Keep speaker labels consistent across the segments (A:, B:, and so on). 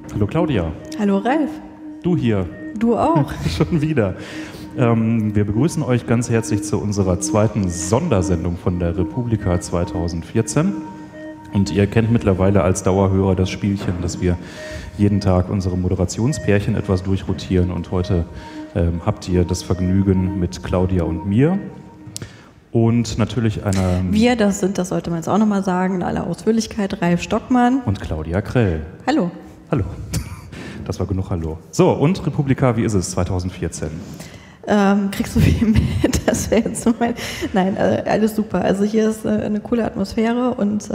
A: Hallo Claudia.
B: Hallo Ralf.
A: Du hier.
B: Du auch.
A: Schon wieder. Wir begrüßen euch ganz herzlich zu unserer zweiten Sondersendung von der Republika 2014. Und ihr kennt mittlerweile als Dauerhörer das Spielchen, dass wir jeden Tag unsere Moderationspärchen etwas durchrotieren. Und heute habt ihr das Vergnügen mit Claudia und mir. Und natürlich eine...
B: Wir, das sollte man jetzt auch nochmal sagen, in aller Ausführlichkeit, Ralf Stockmann.
A: Und Claudia Krell.
B: Hallo.
A: Hallo. Das war genug Hallo. So, und Republika, wie ist es 2014?
B: Kriegst du viel mit? Das wäre jetzt so mein... Nein, alles super. Also hier ist eine coole Atmosphäre und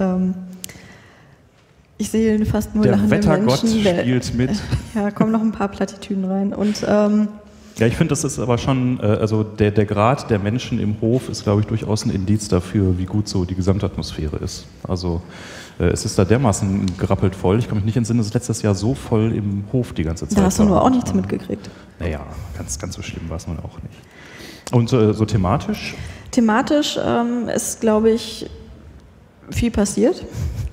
B: ich sehe fast nur lachende Menschen.
A: Der Wettergott spielt mit.
B: Ja, kommen noch ein paar Plattitüden rein. Und
A: ja, ich finde, das ist aber schon, also der Grad der Menschen im Hof ist, glaube ich, durchaus ein Indiz dafür, wie gut so die Gesamtatmosphäre ist. Also es ist da dermaßen gerappelt voll. Ich kann mich nicht entsinnen, dass es letztes Jahr so voll im Hof die ganze Zeit war.
B: Da hast du nur auch nichts mitgekriegt.
A: Naja, ganz so schlimm war es nun auch nicht. Und so thematisch?
B: Thematisch ist, glaube ich, viel passiert.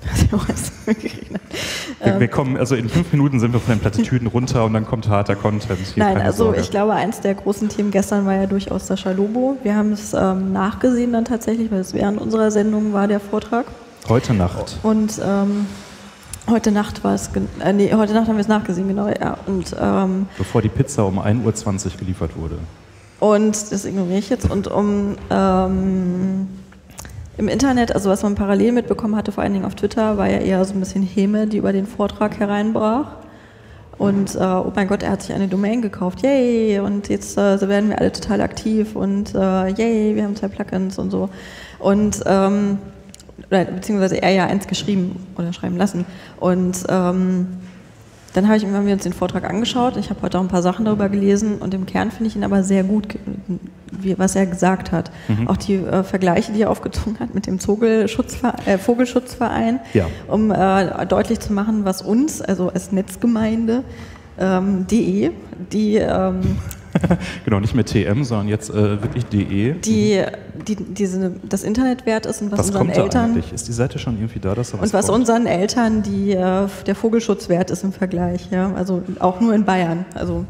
A: Wir kommen, also in 5 Minuten sind wir von den Plattitüden runter und dann kommt harter Content. Hier
B: Nein, also Sorge. Ich glaube, eins der großen Themen gestern war ja durchaus Sascha Lobo. Wir haben es nachgesehen dann tatsächlich, weil es während unserer Sendung war der Vortrag.
A: Heute Nacht.
B: Und heute Nacht war es, heute Nacht haben wir es nachgesehen, genau, ja. Und,
A: bevor die Pizza um 1:20 Uhr geliefert wurde.
B: Und das ignoriere ich jetzt. Und im Internet, also was man parallel mitbekommen hatte, vor allen Dingen auf Twitter, war ja eher so ein bisschen Häme, die über den Vortrag hereinbrach. Und oh mein Gott, er hat sich eine Domain gekauft, yay! Und jetzt werden wir alle total aktiv und yay, wir haben 2 Plugins und so. Und beziehungsweise er ja eins geschrieben oder schreiben lassen. Und dann haben wir uns den Vortrag angeschaut. Ich habe heute auch ein paar Sachen darüber gelesen und im Kern finde ich ihn aber sehr gut, was er gesagt hat. Mhm. Auch die Vergleiche, die er aufgezogen hat mit dem Vogelschutzverein, ja. Um deutlich zu machen, was uns, also als Netzgemeinde, DE, die
A: genau, nicht mehr TM, sondern jetzt wirklich DE.
B: Das Internet wert ist und was unseren
A: kommt da
B: Eltern...
A: eigentlich? Ist die Seite schon irgendwie da, dass da was
B: Und was
A: kommt?
B: unseren Eltern der Vogelschutz wert ist im Vergleich. Ja? Also auch nur in Bayern. Also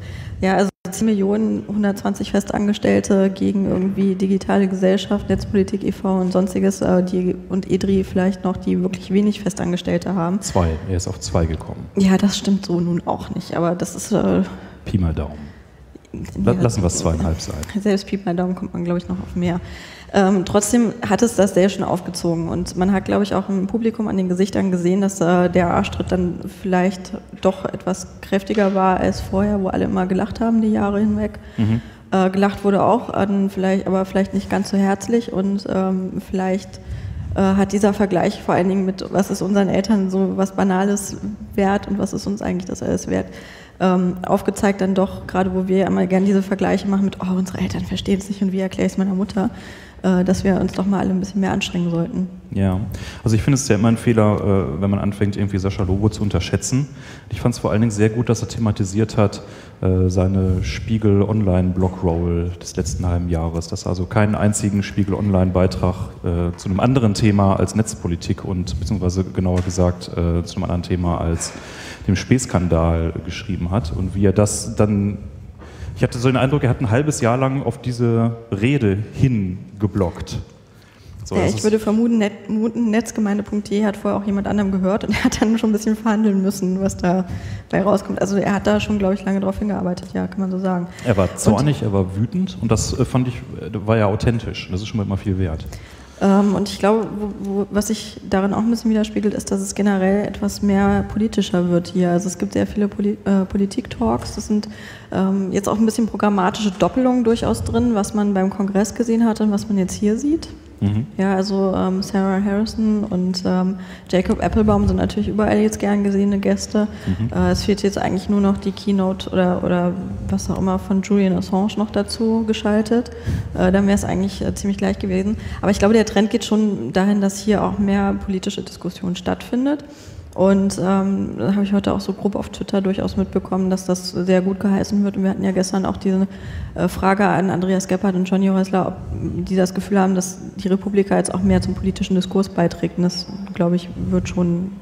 B: 10 Millionen, 120 Festangestellte gegen irgendwie digitale Gesellschaft, Netzpolitik e.V. und sonstiges und EDRI vielleicht noch, die wirklich wenig Festangestellte haben.
A: 2, er ist auf 2 gekommen.
B: Ja, das stimmt so nun auch nicht, aber das ist...
A: Pi mal Daumen. Lassen wir es 2,5 sein.
B: Selbst Pi mal Daumen kommt man, glaube ich, noch auf mehr. Trotzdem hat es das sehr schön aufgezogen und man hat, glaube ich, auch im Publikum an den Gesichtern gesehen, dass der Arschtritt dann vielleicht doch etwas kräftiger war als vorher, wo alle immer gelacht haben die Jahre hinweg. Mhm. Gelacht wurde auch, aber vielleicht nicht ganz so herzlich und vielleicht hat dieser Vergleich vor allen Dingen mit, was ist unseren Eltern so was Banales wert und was ist uns eigentlich das alles wert, aufgezeigt dann doch, gerade wo wir immer gerne diese Vergleiche machen mit, oh, unsere Eltern verstehen es nicht und wie erkläre ich es meiner Mutter, dass wir uns doch mal alle ein bisschen mehr anstrengen sollten. Ja,
A: also ich finde es ja immer ein Fehler, wenn man anfängt, irgendwie Sascha Lobo zu unterschätzen. Ich fand es vor allen Dingen sehr gut, dass er thematisiert hat, seine Spiegel-Online-Blogroll des letzten halben Jahres, dass er also keinen einzigen Spiegel-Online-Beitrag zu einem anderen Thema als Netzpolitik und beziehungsweise genauer gesagt zu einem anderen Thema als dem Spähskandal geschrieben hat und wie er das dann, ich hatte so den Eindruck, er hat ein halbes Jahr lang auf diese Rede hingeblockt. So,
B: ja, ich würde vermuten, Netzgemeinde.de hat vorher auch jemand anderem gehört und er hat dann schon ein bisschen verhandeln müssen, was da bei rauskommt. Also er hat da schon, glaube ich, lange drauf hingearbeitet, ja, kann man so sagen.
A: Er war zornig, er war wütend und das fand ich, war ja authentisch. Das ist schon mal immer viel wert.
B: Und ich glaube, was sich darin auch ein bisschen widerspiegelt, ist, dass es generell etwas mehr politischer wird hier. Also es gibt sehr viele Politik-Talks, das sind jetzt auch ein bisschen programmatische Doppelungen durchaus drin, was man beim Kongress gesehen hat und was man jetzt hier sieht. Mhm. Ja, also Sarah Harrison und Jacob Appelbaum sind natürlich überall jetzt gern gesehene Gäste. Mhm. Es fehlt jetzt eigentlich nur noch die Keynote oder was auch immer von Julian Assange noch dazu geschaltet. Dann wäre es eigentlich ziemlich gleich gewesen. Aber ich glaube, der Trend geht schon dahin, dass hier auch mehr politische Diskussion stattfindet. Und da habe ich heute auch so grob auf Twitter durchaus mitbekommen, dass das sehr gut geheißen wird. Und wir hatten ja gestern auch diese Frage an Andreas Gebhardt und Johnny Häusler, ob die das Gefühl haben, dass die Republika jetzt auch mehr zum politischen Diskurs beiträgt. Und das, glaube ich, wird schon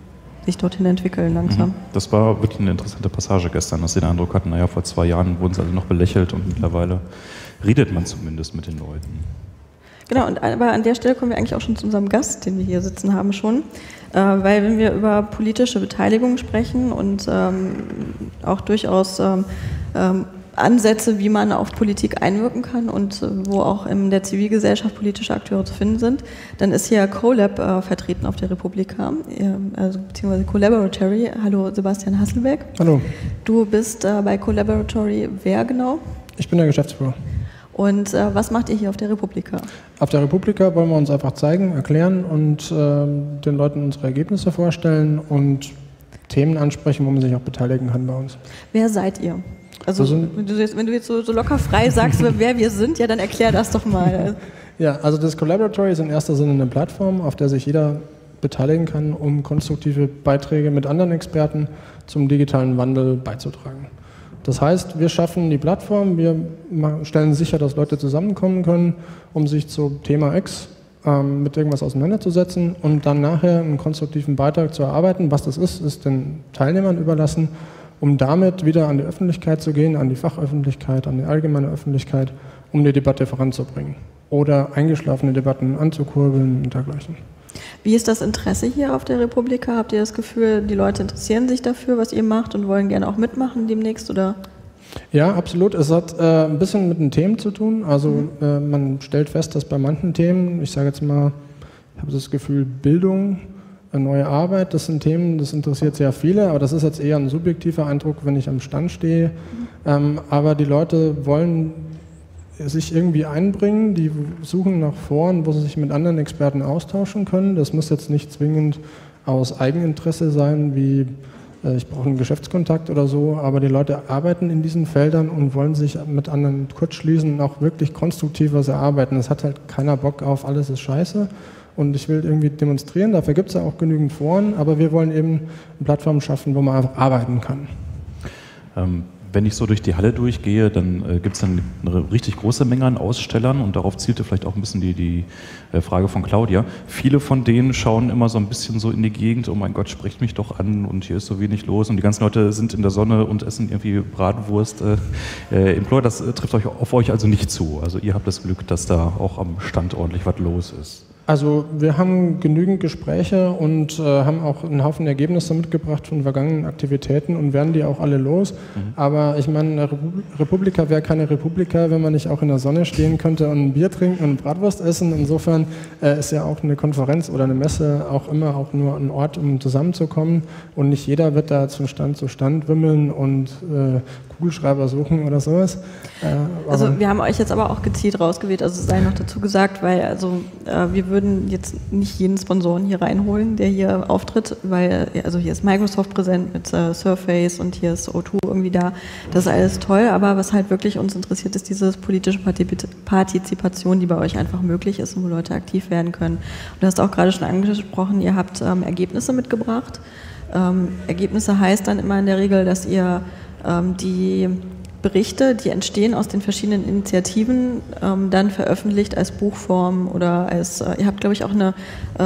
B: sich dorthin entwickeln langsam.
A: Das war wirklich eine interessante Passage gestern, dass sie den Eindruck hatten, naja, vor 2 Jahren wurden sie alle noch belächelt und mittlerweile redet man zumindest mit den Leuten.
B: Genau, aber an der Stelle kommen wir eigentlich auch schon zu unserem Gast, den wir hier sitzen haben schon. Weil wenn wir über politische Beteiligung sprechen und auch durchaus Ansätze, wie man auf Politik einwirken kann und wo auch in der Zivilgesellschaft politische Akteure zu finden sind, dann ist hier CoLab vertreten auf der Republika, also beziehungsweise Collaboratory. Hallo Sebastian Hasselbeck.
C: Hallo.
B: Du bist bei Collaboratory wer genau?
C: Ich bin der Geschäftsführer.
B: Und was macht ihr hier auf der Republika?
C: Auf der Republika wollen wir uns einfach zeigen, erklären und den Leuten unsere Ergebnisse vorstellen und Themen ansprechen, wo man sich auch beteiligen kann bei uns.
B: Wer seid ihr? Also wenn du jetzt so locker frei sagst, wer wir sind, ja, dann erklär das doch mal.
C: Ja, also das Collaboratory ist in erster Sinne eine Plattform, auf der sich jeder beteiligen kann, um konstruktive Beiträge mit anderen Experten zum digitalen Wandel beizutragen. Das heißt, wir schaffen die Plattform, wir stellen sicher, dass Leute zusammenkommen können, um sich zum Thema X mit irgendwas auseinanderzusetzen und dann nachher einen konstruktiven Beitrag zu erarbeiten. Was das ist den Teilnehmern überlassen, um damit wieder an die Öffentlichkeit zu gehen, an die Fachöffentlichkeit, an die allgemeine Öffentlichkeit, um die Debatte voranzubringen oder eingeschlafene Debatten anzukurbeln und dergleichen.
B: Wie ist das Interesse hier auf der Republika? Habt ihr das Gefühl, die Leute interessieren sich dafür, was ihr macht und wollen gerne auch mitmachen demnächst, oder?
C: Ja, absolut. Es hat ein bisschen mit den Themen zu tun. Also man stellt fest, dass bei manchen Themen, ich sage jetzt mal, ich habe das Gefühl, Bildung, neue Arbeit, das sind Themen, das interessiert sehr viele, aber das ist jetzt eher ein subjektiver Eindruck, wenn ich am Stand stehe. Aber die Leute wollen sich irgendwie einbringen, die suchen nach Foren, wo sie sich mit anderen Experten austauschen können. Das muss jetzt nicht zwingend aus Eigeninteresse sein, wie ich brauche einen Geschäftskontakt oder so, aber die Leute arbeiten in diesen Feldern und wollen sich mit anderen kurzschließen und auch wirklich konstruktiv was erarbeiten. Es hat halt keiner Bock auf, alles ist scheiße und ich will irgendwie demonstrieren, dafür gibt es ja auch genügend Foren, aber wir wollen eben eine Plattform schaffen, wo man einfach arbeiten kann.
A: Wenn ich so durch die Halle durchgehe, dann gibt es dann eine richtig große Menge an Ausstellern und darauf zielte vielleicht auch ein bisschen die Frage von Claudia. Viele von denen schauen immer so ein bisschen so in die Gegend, oh mein Gott, sprecht mich doch an und hier ist so wenig los und die ganzen Leute sind in der Sonne und essen irgendwie Bratwurst im Plor. Das trifft auf euch also nicht zu. Also ihr habt das Glück, dass da auch am Stand ordentlich was los ist.
C: Also wir haben genügend Gespräche und haben auch einen Haufen Ergebnisse mitgebracht von vergangenen Aktivitäten und werden die auch alle los. Aber ich meine, eine Republika wäre keine Republika, wenn man nicht auch in der Sonne stehen könnte und ein Bier trinken und Bratwurst essen. Insofern ist ja auch eine Konferenz oder eine Messe auch immer auch nur ein Ort, um zusammenzukommen. Und nicht jeder wird da von Stand zu Stand wimmeln und Kugelschreiber suchen oder sowas.
B: Also wir haben euch jetzt aber auch gezielt rausgewählt, also sei noch dazu gesagt, weil also wir würden jetzt nicht jeden Sponsoren hier reinholen, der hier auftritt, weil also hier ist Microsoft präsent mit Surface und hier ist O2 irgendwie da. Das ist alles toll, aber was halt wirklich uns interessiert, ist diese politische Partizipation, die bei euch einfach möglich ist und wo Leute aktiv werden können. Und du hast auch gerade schon angesprochen, ihr habt Ergebnisse mitgebracht. Ergebnisse heißt dann immer in der Regel, dass ihr die Berichte, die entstehen aus den verschiedenen Initiativen, dann veröffentlicht als Buchform oder als, ihr habt, glaube ich, auch eine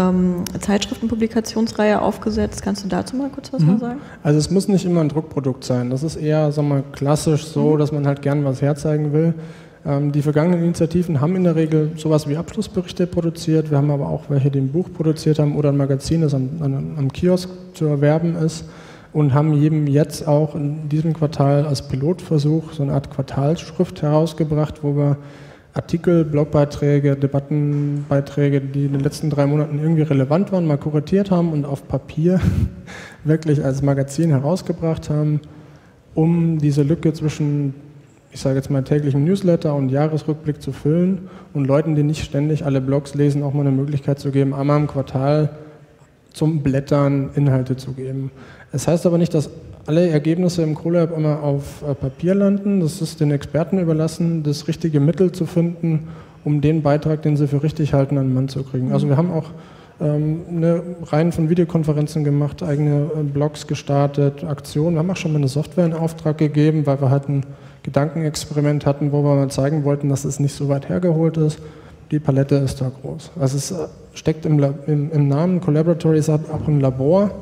B: Zeitschriftenpublikationsreihe aufgesetzt. Kannst du dazu mal kurz was sagen?
C: Also es muss nicht immer ein Druckprodukt sein. Das ist eher, sagen wir mal, klassisch so, dass man halt gern was herzeigen will. Die vergangenen Initiativen haben in der Regel sowas wie Abschlussberichte produziert. Wir haben aber auch welche, die ein Buch produziert haben oder ein Magazin, das am Kiosk zu erwerben ist. Und haben eben jetzt auch in diesem Quartal als Pilotversuch so eine Art Quartalsschrift herausgebracht, wo wir Artikel, Blogbeiträge, Debattenbeiträge, die in den letzten 3 Monaten irgendwie relevant waren, mal kuratiert haben und auf Papier wirklich als Magazin herausgebracht haben, um diese Lücke zwischen, ich sage jetzt mal, täglichen Newsletter und Jahresrückblick zu füllen und Leuten, die nicht ständig alle Blogs lesen, auch mal eine Möglichkeit zu geben, einmal im Quartal zum Blättern Inhalte zu geben. Es heißt aber nicht, dass alle Ergebnisse im CoLab immer auf Papier landen. Das ist den Experten überlassen, das richtige Mittel zu finden, um den Beitrag, den sie für richtig halten, an den Mann zu kriegen. Also wir haben auch eine Reihe von Videokonferenzen gemacht, eigene Blogs gestartet, Aktionen. Wir haben auch schon mal eine Software in Auftrag gegeben, weil wir halt ein Gedankenexperiment hatten, wo wir mal zeigen wollten, dass es nicht so weit hergeholt ist. Die Palette ist da groß. Also es steckt im Namen, Collaboratory ist auch ein Labor,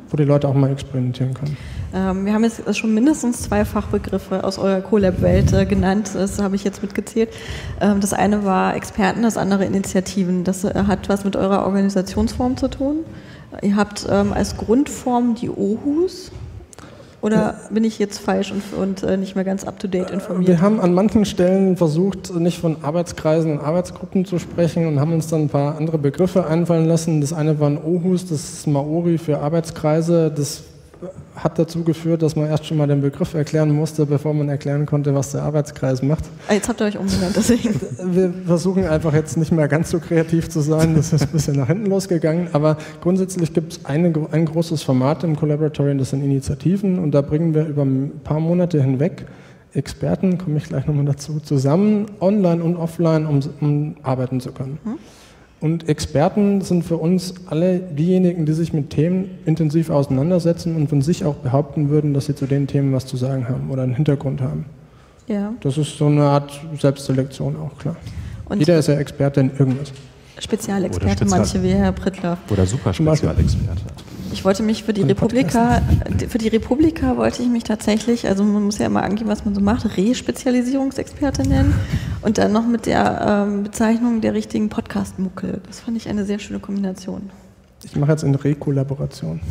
C: wo die Leute auch mal experimentieren können.
B: Wir haben jetzt schon mindestens 2 Fachbegriffe aus eurer CoLab-Welt genannt, das habe ich jetzt mitgezählt. Das eine war Experten, das andere Initiativen. Das hat was mit eurer Organisationsform zu tun. Ihr habt als Grundform die OHUs. Oder bin ich jetzt falsch und nicht mehr ganz up-to-date informiert?
C: Wir haben an manchen Stellen versucht, nicht von Arbeitskreisen und Arbeitsgruppen zu sprechen und haben uns dann ein paar andere Begriffe einfallen lassen. Das eine waren OHUs, das ist Maori für Arbeitskreise. Das hat dazu geführt, dass man erst schon mal den Begriff erklären musste, bevor man erklären konnte, was der Arbeitskreis macht.
B: Jetzt habt ihr euch umbenannt, deswegen.
C: Wir versuchen einfach jetzt nicht mehr ganz so kreativ zu sein, das ist ein bisschen nach hinten losgegangen, aber grundsätzlich gibt es ein großes Format im Collaboratory, das sind Initiativen, und da bringen wir über ein paar Monate hinweg Experten, komme ich gleich nochmal dazu, zusammen, online und offline, um arbeiten zu können. Und Experten sind für uns alle diejenigen, die sich mit Themen intensiv auseinandersetzen und von sich auch behaupten würden, dass sie zu den Themen was zu sagen haben oder einen Hintergrund haben. Ja. Das ist so eine Art Selbstselektion auch, klar. Und jeder ist ja Experte in irgendwas.
B: Spezialexperte, manche wie Herr Prittler.
A: Oder Superspezialexperte.
B: Ich wollte mich für die Republika wollte ich mich tatsächlich, also man muss ja immer angeben, was man so macht, Respezialisierungsexperte nennen und dann noch mit der Bezeichnung der richtigen Podcast-Mucke. Das fand ich eine sehr schöne Kombination.
C: Ich mache jetzt eine Rekollaboration.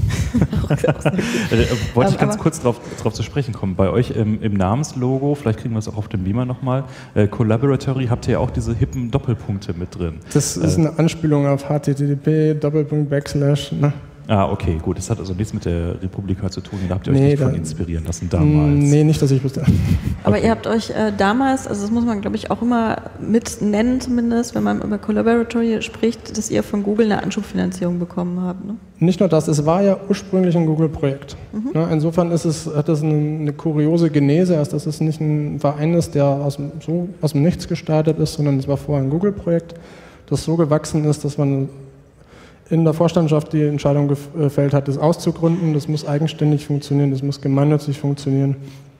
A: Wollte ich ganz kurz drauf zu sprechen kommen. Bei euch im Namenslogo, vielleicht kriegen wir es auch auf dem Beamer nochmal, Collaboratory, habt ihr ja auch diese hippen Doppelpunkte mit drin.
C: Das ist eine Anspielung auf HTTP, //, ne?
A: Ah, okay, gut. Das hat also nichts mit der Republika zu tun. Da habt ihr euch nicht von inspirieren lassen damals.
C: Nee, nicht, dass ich wüsste.
B: Aber ihr habt euch damals, also das muss man glaube ich auch immer mit nennen zumindest, wenn man über Collaboratory spricht, dass ihr von Google eine Anschubfinanzierung bekommen habt, ne? Nicht
C: nur das, es war ja ursprünglich ein Google-Projekt. Insofern hat das eine kuriose Genese, dass es nicht ein Verein ist, der aus dem Nichts gestartet ist, sondern es war vorher ein Google-Projekt, das so gewachsen ist, dass man in der Vorstandschaft die Entscheidung gefällt hat, das auszugründen. Das muss eigenständig funktionieren, das muss gemeinnützig funktionieren.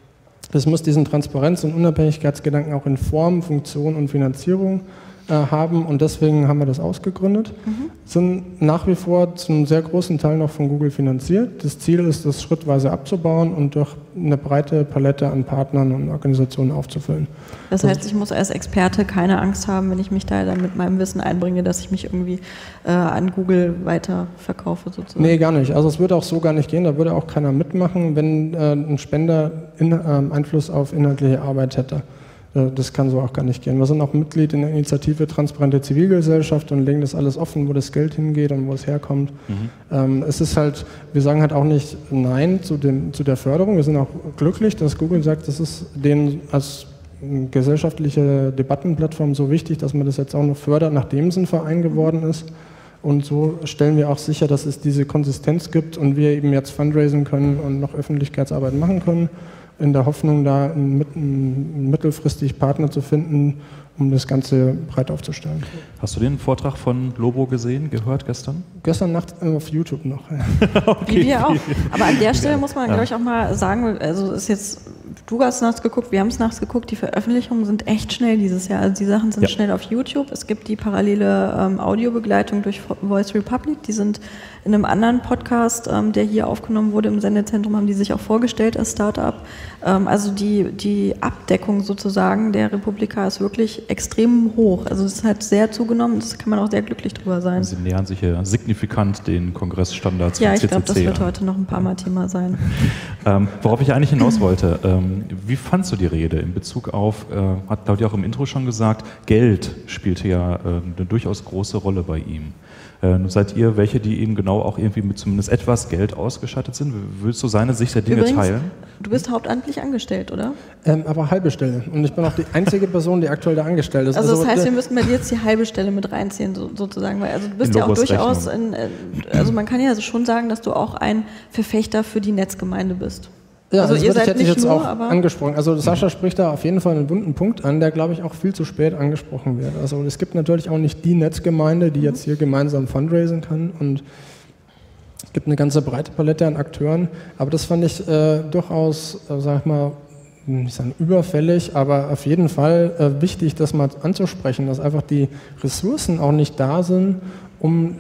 C: Das muss diesen Transparenz- und Unabhängigkeitsgedanken auch in Form, Funktion und Finanzierung haben, und deswegen haben wir das ausgegründet. Sind nach wie vor zum sehr großen Teil noch von Google finanziert. Das Ziel ist, das schrittweise abzubauen und durch eine breite Palette an Partnern und Organisationen aufzufüllen.
B: Das heißt, ich muss als Experte keine Angst haben, wenn ich mich da dann mit meinem Wissen einbringe, dass ich mich irgendwie an Google weiter verkaufe sozusagen?
C: Nee, gar nicht. Also es würde auch so gar nicht gehen, da würde auch keiner mitmachen, wenn ein Spender Einfluss auf inhaltliche Arbeit hätte. Das kann so auch gar nicht gehen. Wir sind auch Mitglied in der Initiative Transparente Zivilgesellschaft und legen das alles offen, wo das Geld hingeht und wo es herkommt. Es ist halt, wir sagen halt auch nicht Nein zu der Förderung. Wir sind auch glücklich, dass Google sagt, das ist denen als gesellschaftliche Debattenplattform so wichtig, dass man das jetzt auch noch fördert, nachdem es ein Verein geworden ist. Und so stellen wir auch sicher, dass es diese Konsistenz gibt und wir eben jetzt fundraisen können und noch Öffentlichkeitsarbeit machen können, in der Hoffnung, da mittelfristig Partner zu finden, um das Ganze breit aufzustellen.
A: Hast du den Vortrag von Lobo gesehen, gehört gestern?
C: Gestern Nacht auf YouTube noch.
B: Okay. Wie wir auch. Aber an der Stelle muss man, glaube ich, auch mal sagen, also ist jetzt, du hast nachts geguckt, wir haben es nachts geguckt, die Veröffentlichungen sind echt schnell dieses Jahr. Also die Sachen sind schnell auf YouTube. Es gibt die parallele Audiobegleitung durch Voice Republic. Die sind in einem anderen Podcast, der hier aufgenommen wurde im Sendezentrum, haben die sich auch vorgestellt als Startup. Also die Abdeckung sozusagen der Republika ist wirklich extrem hoch. Also es hat sehr zugenommen, das kann man auch sehr glücklich drüber sein.
A: Sie nähern sich ja signifikant den Kongressstandards
B: von CCC. Ja, ich glaube, das wird heute noch ein paar Mal Thema sein.
A: Worauf ich eigentlich hinaus wollte, wie fandst du die Rede in Bezug auf, hat Claudia auch im Intro schon gesagt, Geld spielte ja eine durchaus große Rolle bei ihm. Nun seid ihr welche, die eben genau auch irgendwie mit zumindest etwas Geld ausgestattet sind? Willst du seine Sicht der Dinge teilen?
B: Du bist hauptamtlich angestellt, oder?
C: Aber halbe Stelle. Und ich bin auch die einzige Person, die aktuell da angestellt ist.
B: Also das heißt, wir müssten bei dir jetzt die halbe Stelle mit reinziehen, sozusagen. Weil, also du bist ja auch durchaus, also man kann ja schon sagen, dass du auch ein Verfechter für die Netzgemeinde bist.
C: Ja, also ihr seid hätte ich jetzt nur, auch angesprochen. Also Sascha spricht da auf jeden Fall einen wunden Punkt an, der, glaube ich, auch viel zu spät angesprochen wird. Also es gibt natürlich auch nicht die Netzgemeinde, die jetzt hier gemeinsam fundraisen kann, und es gibt eine ganze breite Palette an Akteuren, aber das fand ich durchaus, sag ich mal, nicht sagen überfällig, aber auf jeden Fall wichtig, das mal anzusprechen, dass einfach die Ressourcen auch nicht da sind, um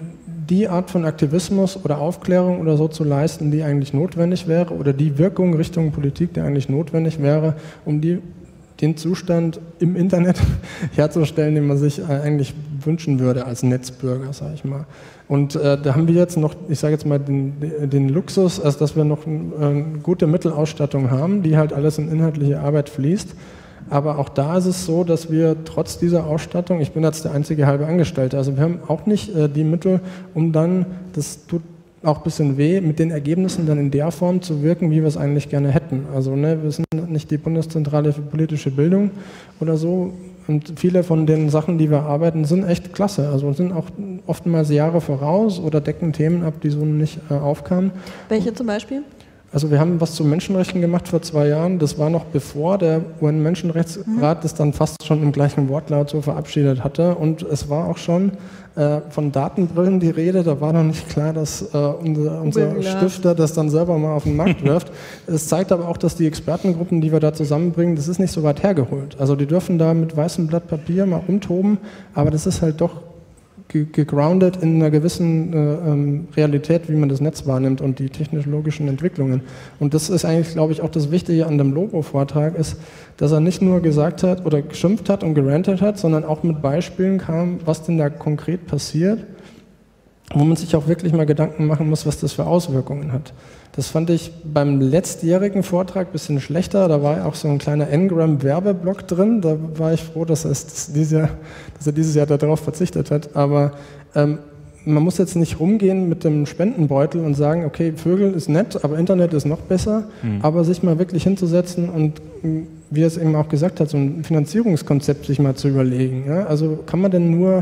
C: die Art von Aktivismus oder Aufklärung oder so zu leisten, die eigentlich notwendig wäre, oder die Wirkung Richtung Politik, die eigentlich notwendig wäre, um den Zustand im Internet herzustellen, den man sich eigentlich wünschen würde als Netzbürger, sage ich mal. Und da haben wir jetzt noch, ich sage jetzt mal, den Luxus, als dass wir noch eine gute Mittelausstattung haben, die halt alles in inhaltliche Arbeit fließt. Aber auch da ist es so, dass wir trotz dieser Ausstattung, ich bin jetzt der einzige halbe Angestellte, also wir haben auch nicht die Mittel, um dann, das tut auch ein bisschen weh, mit den Ergebnissen dann in der Form zu wirken, wie wir es eigentlich gerne hätten. Also wir sind nicht die Bundeszentrale für politische Bildung oder so, und viele von den Sachen, die wir arbeiten, sind echt klasse. Also sind auch oftmals Jahre voraus oder decken Themen ab, die so nicht aufkamen.
B: Welche zum Beispiel?
C: Also wir haben was zu Menschenrechten gemacht vor 2 Jahren. Das war noch bevor der UN-Menschenrechtsrat das dann fast schon im gleichen Wortlaut so verabschiedet hatte. Und es war auch schon von Datenbrillen die Rede. Da war noch nicht klar, dass unser Stifter das dann selber mal auf den Markt wirft. Es zeigt aber auch, dass die Expertengruppen, die wir da zusammenbringen, das ist nicht so weit hergeholt. Also die dürfen da mit weißem Blatt Papier mal rumtoben, aber das ist halt doch gegroundet in einer gewissen Realität, wie man das Netz wahrnimmt und die technologischen Entwicklungen. Und das ist eigentlich, glaube ich, auch das Wichtige an dem Lobo-Vortrag, ist, dass er nicht nur gesagt hat oder geschimpft hat und gerantet hat, sondern auch mit Beispielen kam, was denn da konkret passiert, wo man sich auch wirklich mal Gedanken machen muss, was das für Auswirkungen hat. Das fand ich beim letztjährigen Vortrag ein bisschen schlechter. Da war auch so ein kleiner Ngram-Werbeblock drin. Da war ich froh, dass er dieses Jahr darauf verzichtet hat. Aber man muss jetzt nicht rumgehen mit dem Spendenbeutel und sagen, okay, Vögel ist nett, aber Internet ist noch besser. Aber sich mal wirklich hinzusetzen und, wie er es eben auch gesagt hat, so ein Finanzierungskonzept sich mal zu überlegen. Ja? Also kann man denn nur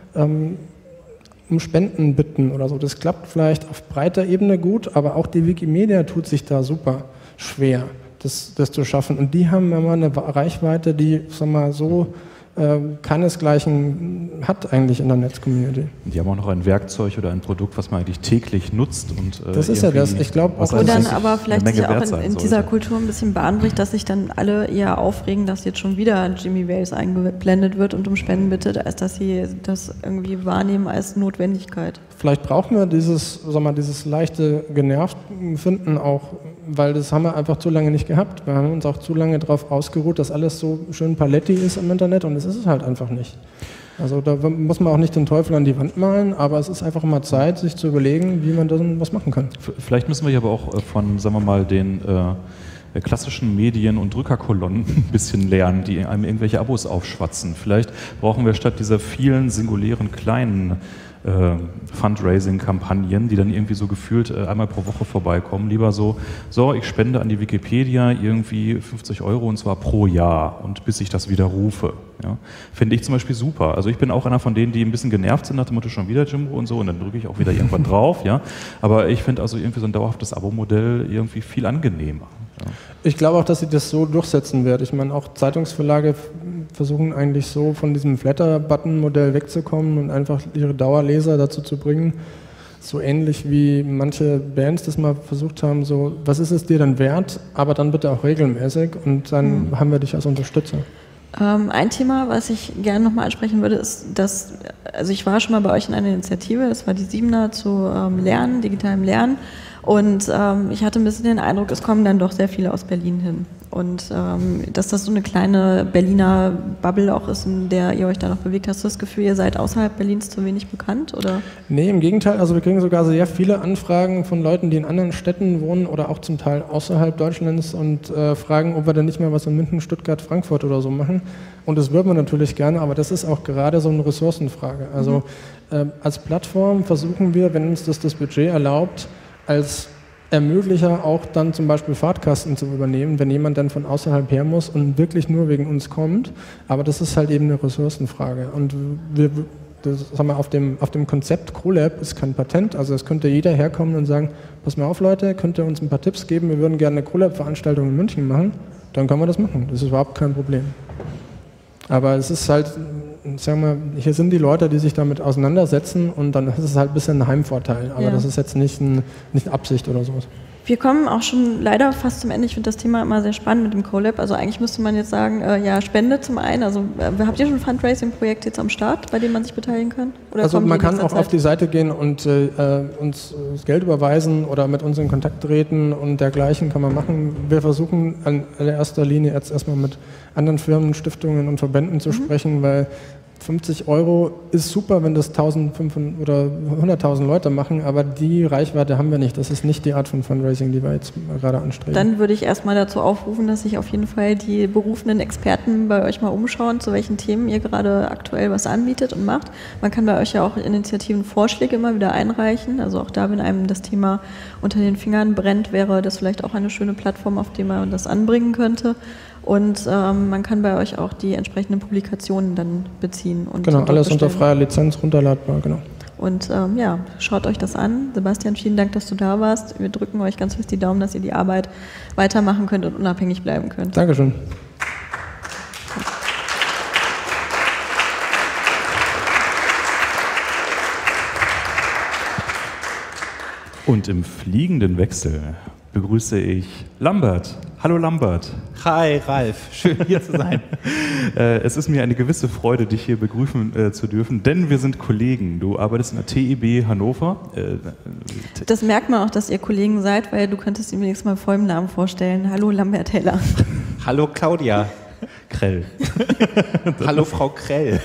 C: um Spenden bitten oder so. Das klappt vielleicht auf breiter Ebene gut, aber auch die Wikimedia tut sich da super schwer, das zu schaffen. Und die haben immer eine Reichweite, die, sag mal, so keinesgleichen hat eigentlich in der Netzcommunity.
A: Die haben auch noch ein Werkzeug oder ein Produkt, was man eigentlich täglich nutzt. Und,
C: das ist ja das. Ich glaube auch,
B: wo dann aber vielleicht sich auch in dieser Kultur ein bisschen Bahn bricht, dass sich dann alle eher aufregen, dass jetzt schon wieder Jimmy Wales eingeblendet wird und um Spenden bittet, als dass sie das irgendwie wahrnehmen als Notwendigkeit.
C: Vielleicht brauchen wir dieses leichte Genervt-Finden auch, weil das haben wir einfach zu lange nicht gehabt. Wir haben uns auch zu lange darauf ausgeruht, dass alles so schön paletti ist im Internet, und das ist es halt einfach nicht. Also da muss man auch nicht den Teufel an die Wand malen, aber es ist einfach immer Zeit, sich zu überlegen, wie man dann was machen kann.
A: Vielleicht müssen wir hier aber auch von, sagen wir mal, den klassischen Medien und Drückerkolonnen ein bisschen lernen, die einem irgendwelche Abos aufschwatzen. Vielleicht brauchen wir statt dieser vielen singulären kleinen Fundraising-Kampagnen, die dann irgendwie so gefühlt einmal pro Woche vorbeikommen, lieber so, ich spende an die Wikipedia irgendwie 50 € und zwar pro Jahr und bis ich das wieder rufe. Ja. Finde ich zum Beispiel super. Also ich bin auch einer von denen, die ein bisschen genervt sind nach dem Motto schon wieder Jimbo und so, und dann drücke ich auch wieder irgendwann drauf. Ja. Aber ich finde also irgendwie so ein dauerhaftes Abo-Modell irgendwie viel angenehmer. Ja. Ich glaube auch, dass sie das so durchsetzen wird. Ich meine, auch Zeitungsverlage versuchen eigentlich so von diesem Flatter-Button-Modell wegzukommen und einfach ihre Dauerleser dazu zu bringen, so ähnlich wie manche Bands das mal versucht haben, so, was ist es dir denn wert, aber dann bitte auch regelmäßig, und dann haben wir dich als Unterstützer.
B: Ein Thema, was ich gerne nochmal ansprechen würde, ist, dass, also ich war schon mal bei euch in einer Initiative, das war die 7er zu Lernen, digitalem Lernen, und ich hatte ein bisschen den Eindruck, es kommen dann doch sehr viele aus Berlin hin. Und dass das so eine kleine Berliner Bubble auch ist, in der ihr euch da noch bewegt. Hast du das Gefühl, ihr seid außerhalb Berlins zu wenig bekannt? Oder?
C: Nee, im Gegenteil. Also wir kriegen sogar sehr viele Anfragen von Leuten, die in anderen Städten wohnen oder auch zum Teil außerhalb Deutschlands, und fragen, ob wir denn nicht mehr was in München, Stuttgart, Frankfurt oder so machen. Und das würden wir natürlich gerne, aber das ist auch gerade so eine Ressourcenfrage. Also als Plattform versuchen wir, wenn uns das Budget erlaubt, als Ermöglicher auch dann zum Beispiel Fahrtkasten zu übernehmen, wenn jemand dann von außerhalb her muss und wirklich nur wegen uns kommt. Aber das ist halt eben eine Ressourcenfrage. Und auf dem Konzept CoLab ist kein Patent. Also es könnte jeder herkommen und sagen, pass mal auf Leute, könnt ihr uns ein paar Tipps geben, wir würden gerne eine CoLab-Veranstaltung in München machen. Dann können wir das machen. Das ist überhaupt kein Problem. Aber es ist halt, sagen wir, hier sind die Leute, die sich damit auseinandersetzen, und dann ist es halt ein bisschen ein Heimvorteil. Aber das ist jetzt nicht eine Absicht oder sowas.
B: Wir kommen auch schon leider fast zum Ende. Ich finde das Thema immer sehr spannend mit dem CoLab. Also eigentlich müsste man jetzt sagen, ja, Spende zum einen. Also habt ihr schon ein Fundraising-Projekt jetzt am Start, bei dem man sich beteiligen kann? Oder
C: also man kann auch auf die Seite gehen und uns das Geld überweisen oder mit uns in Kontakt treten und dergleichen kann man machen. Wir versuchen in allererster Linie jetzt erstmal mit anderen Firmen, Stiftungen und Verbänden zu sprechen, weil 50 € ist super, wenn das 1.500 oder 100.000 Leute machen, aber die Reichweite haben wir nicht. Das ist nicht die Art von Fundraising, die wir jetzt gerade anstreben.
B: Dann würde ich erstmal dazu aufrufen, dass sich auf jeden Fall die berufenen Experten bei euch mal umschauen, zu welchen Themen ihr gerade aktuell was anbietet und macht. Man kann bei euch ja auch Initiativenvorschläge immer wieder einreichen. Also auch da, wenn einem das Thema unter den Fingern brennt, wäre das vielleicht auch eine schöne Plattform, auf der man das anbringen könnte. Und man kann bei euch auch die entsprechenden Publikationen dann beziehen. Und
C: genau, alles unter freier Lizenz runterladbar, genau.
B: Und ja, schaut euch das an. Sebastian, vielen Dank, dass du da warst. Wir drücken euch ganz fest die Daumen, dass ihr die Arbeit weitermachen könnt und unabhängig bleiben könnt.
C: Dankeschön.
A: Und im fliegenden Wechsel begrüße ich Lambert. Hallo Lambert.
D: Hi Ralf, schön hier zu sein.
A: Es ist mir eine gewisse Freude, dich hier begrüßen zu dürfen, denn wir sind Kollegen. Du arbeitest in der TIB Hannover.
B: Das merkt man auch, dass ihr Kollegen seid, weil du könntest ihm wenigstens mal vollem Namen vorstellen. Hallo Lambert Heller.
D: Hallo Claudia.
A: Krell.
D: Hallo Frau Krell.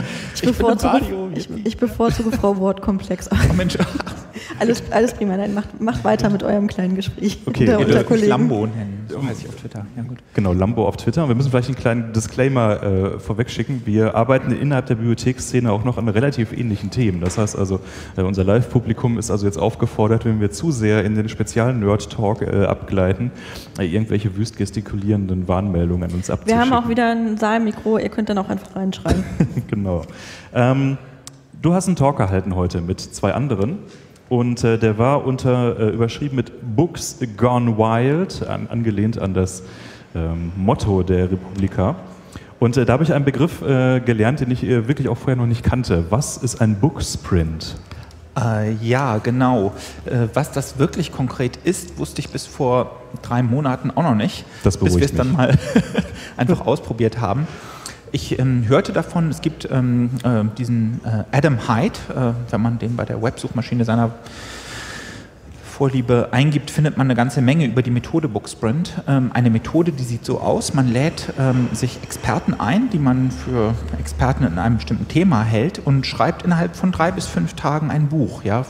B: Ich bevorzuge Frau Wortkomplex.
D: Oh Mensch.
B: Alles prima, nein, macht weiter mit eurem kleinen Gespräch.
A: Okay,
D: ihr dürft mich Lambo nennen, so heiße ich auf Twitter. Ja, gut.
A: Genau, Lambo auf Twitter. Wir müssen vielleicht einen kleinen Disclaimer vorweg schicken. Wir arbeiten innerhalb der Bibliotheksszene auch noch an relativ ähnlichen Themen. Das heißt also, unser Live-Publikum ist also jetzt aufgefordert, wenn wir zu sehr in den speziellen Nerd-Talk abgleiten, irgendwelche wüst gestikulierenden Warnmeldungen an uns abzuschicken.
B: Wir haben auch wieder ein Saalmikro, ihr könnt dann auch einfach reinschreien.
A: Genau. Du hast einen Talk gehalten heute mit 2 anderen. Und der war überschrieben mit Books Gone Wild, angelehnt an das Motto der Republika. Und da habe ich einen Begriff gelernt, den ich wirklich auch vorher noch nicht kannte. Was ist ein Booksprint?
D: Ja, genau. Was das wirklich konkret ist, wusste ich bis vor 3 Monaten auch noch nicht.
A: Das beruhigt
D: bis wir es dann mal einfach ausprobiert haben. Ich hörte davon, es gibt diesen Adam Hyde, wenn man den bei der Websuchmaschine seiner Vorliebe eingibt, findet man eine ganze Menge über die Methode Booksprint. Eine Methode, die sieht so aus, man lädt sich Experten ein, die man für Experten in einem bestimmten Thema hält und schreibt innerhalb von 3 bis 5 Tagen ein Buch. Ja,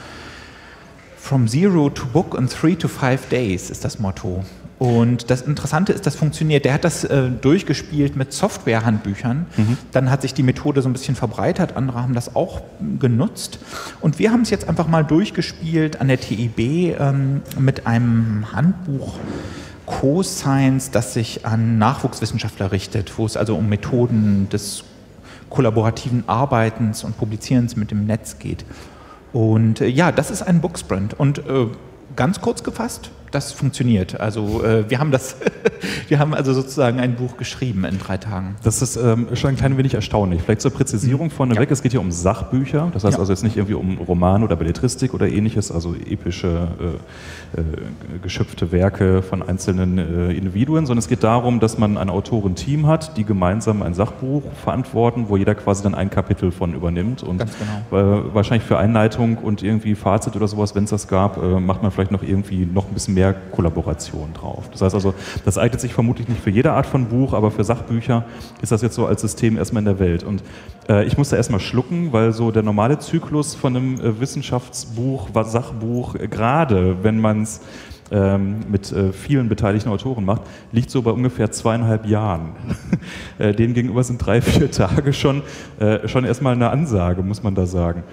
D: from zero to book in 3 to 5 days ist das Motto. Und das Interessante ist, das funktioniert. Der hat das durchgespielt mit Softwarehandbüchern. Dann hat sich die Methode so ein bisschen verbreitert. Andere haben das auch genutzt. Und wir haben es jetzt einfach mal durchgespielt an der TIB mit einem Handbuch Co-Science, das sich an Nachwuchswissenschaftler richtet, wo es also um Methoden des kollaborativen Arbeitens und Publizierens mit dem Netz geht. Und ja, das ist ein Booksprint. Und ganz kurz gefasst, das funktioniert. Also wir haben also sozusagen ein Buch geschrieben in 3 Tagen.
A: Das ist schon ein klein wenig erstaunlich. Vielleicht zur Präzisierung vorneweg, es geht hier um Sachbücher, das heißt also jetzt nicht irgendwie um Roman oder Belletristik oder ähnliches, also epische, geschöpfte Werke von einzelnen Individuen, sondern es geht darum, dass man ein Autorenteam hat, die gemeinsam ein Sachbuch verantworten, wo jeder quasi dann ein Kapitel von übernimmt und
D: ganz genau.
A: Wahrscheinlich für Einleitung und irgendwie Fazit oder sowas, wenn es das gab, macht man vielleicht noch irgendwie noch ein bisschen mehr Kollaboration drauf. Das heißt also, das eignet sich vermutlich nicht für jede Art von Buch, aber für Sachbücher ist das jetzt so als System erstmal in der Welt. Und ich musste erstmal schlucken, weil so der normale Zyklus von einem Wissenschaftsbuch, Sachbuch, gerade wenn man es mit vielen beteiligten Autoren macht, liegt so bei ungefähr 2,5 Jahren. Denen gegenüber sind 3-4 Tage schon erstmal eine Ansage, muss man da sagen.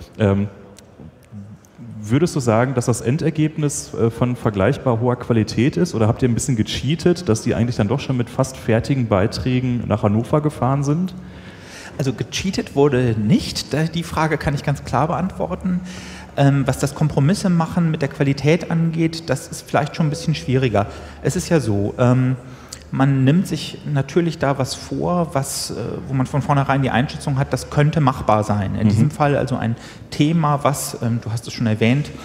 A: Würdest du sagen, dass das Endergebnis von vergleichbar hoher Qualität ist oder habt ihr ein bisschen gecheatet, dass die eigentlich dann doch schon mit fast fertigen Beiträgen nach Hannover gefahren sind?
D: Also gecheatet wurde nicht, die Frage kann ich ganz klar beantworten. Was das Kompromisse machen mit der Qualität angeht, das ist vielleicht schon ein bisschen schwieriger. Es ist ja so, man nimmt sich natürlich da was vor, wo man von vornherein die Einschätzung hat, das könnte machbar sein. In diesem Fall also ein Thema, was, du hast es schon erwähnt,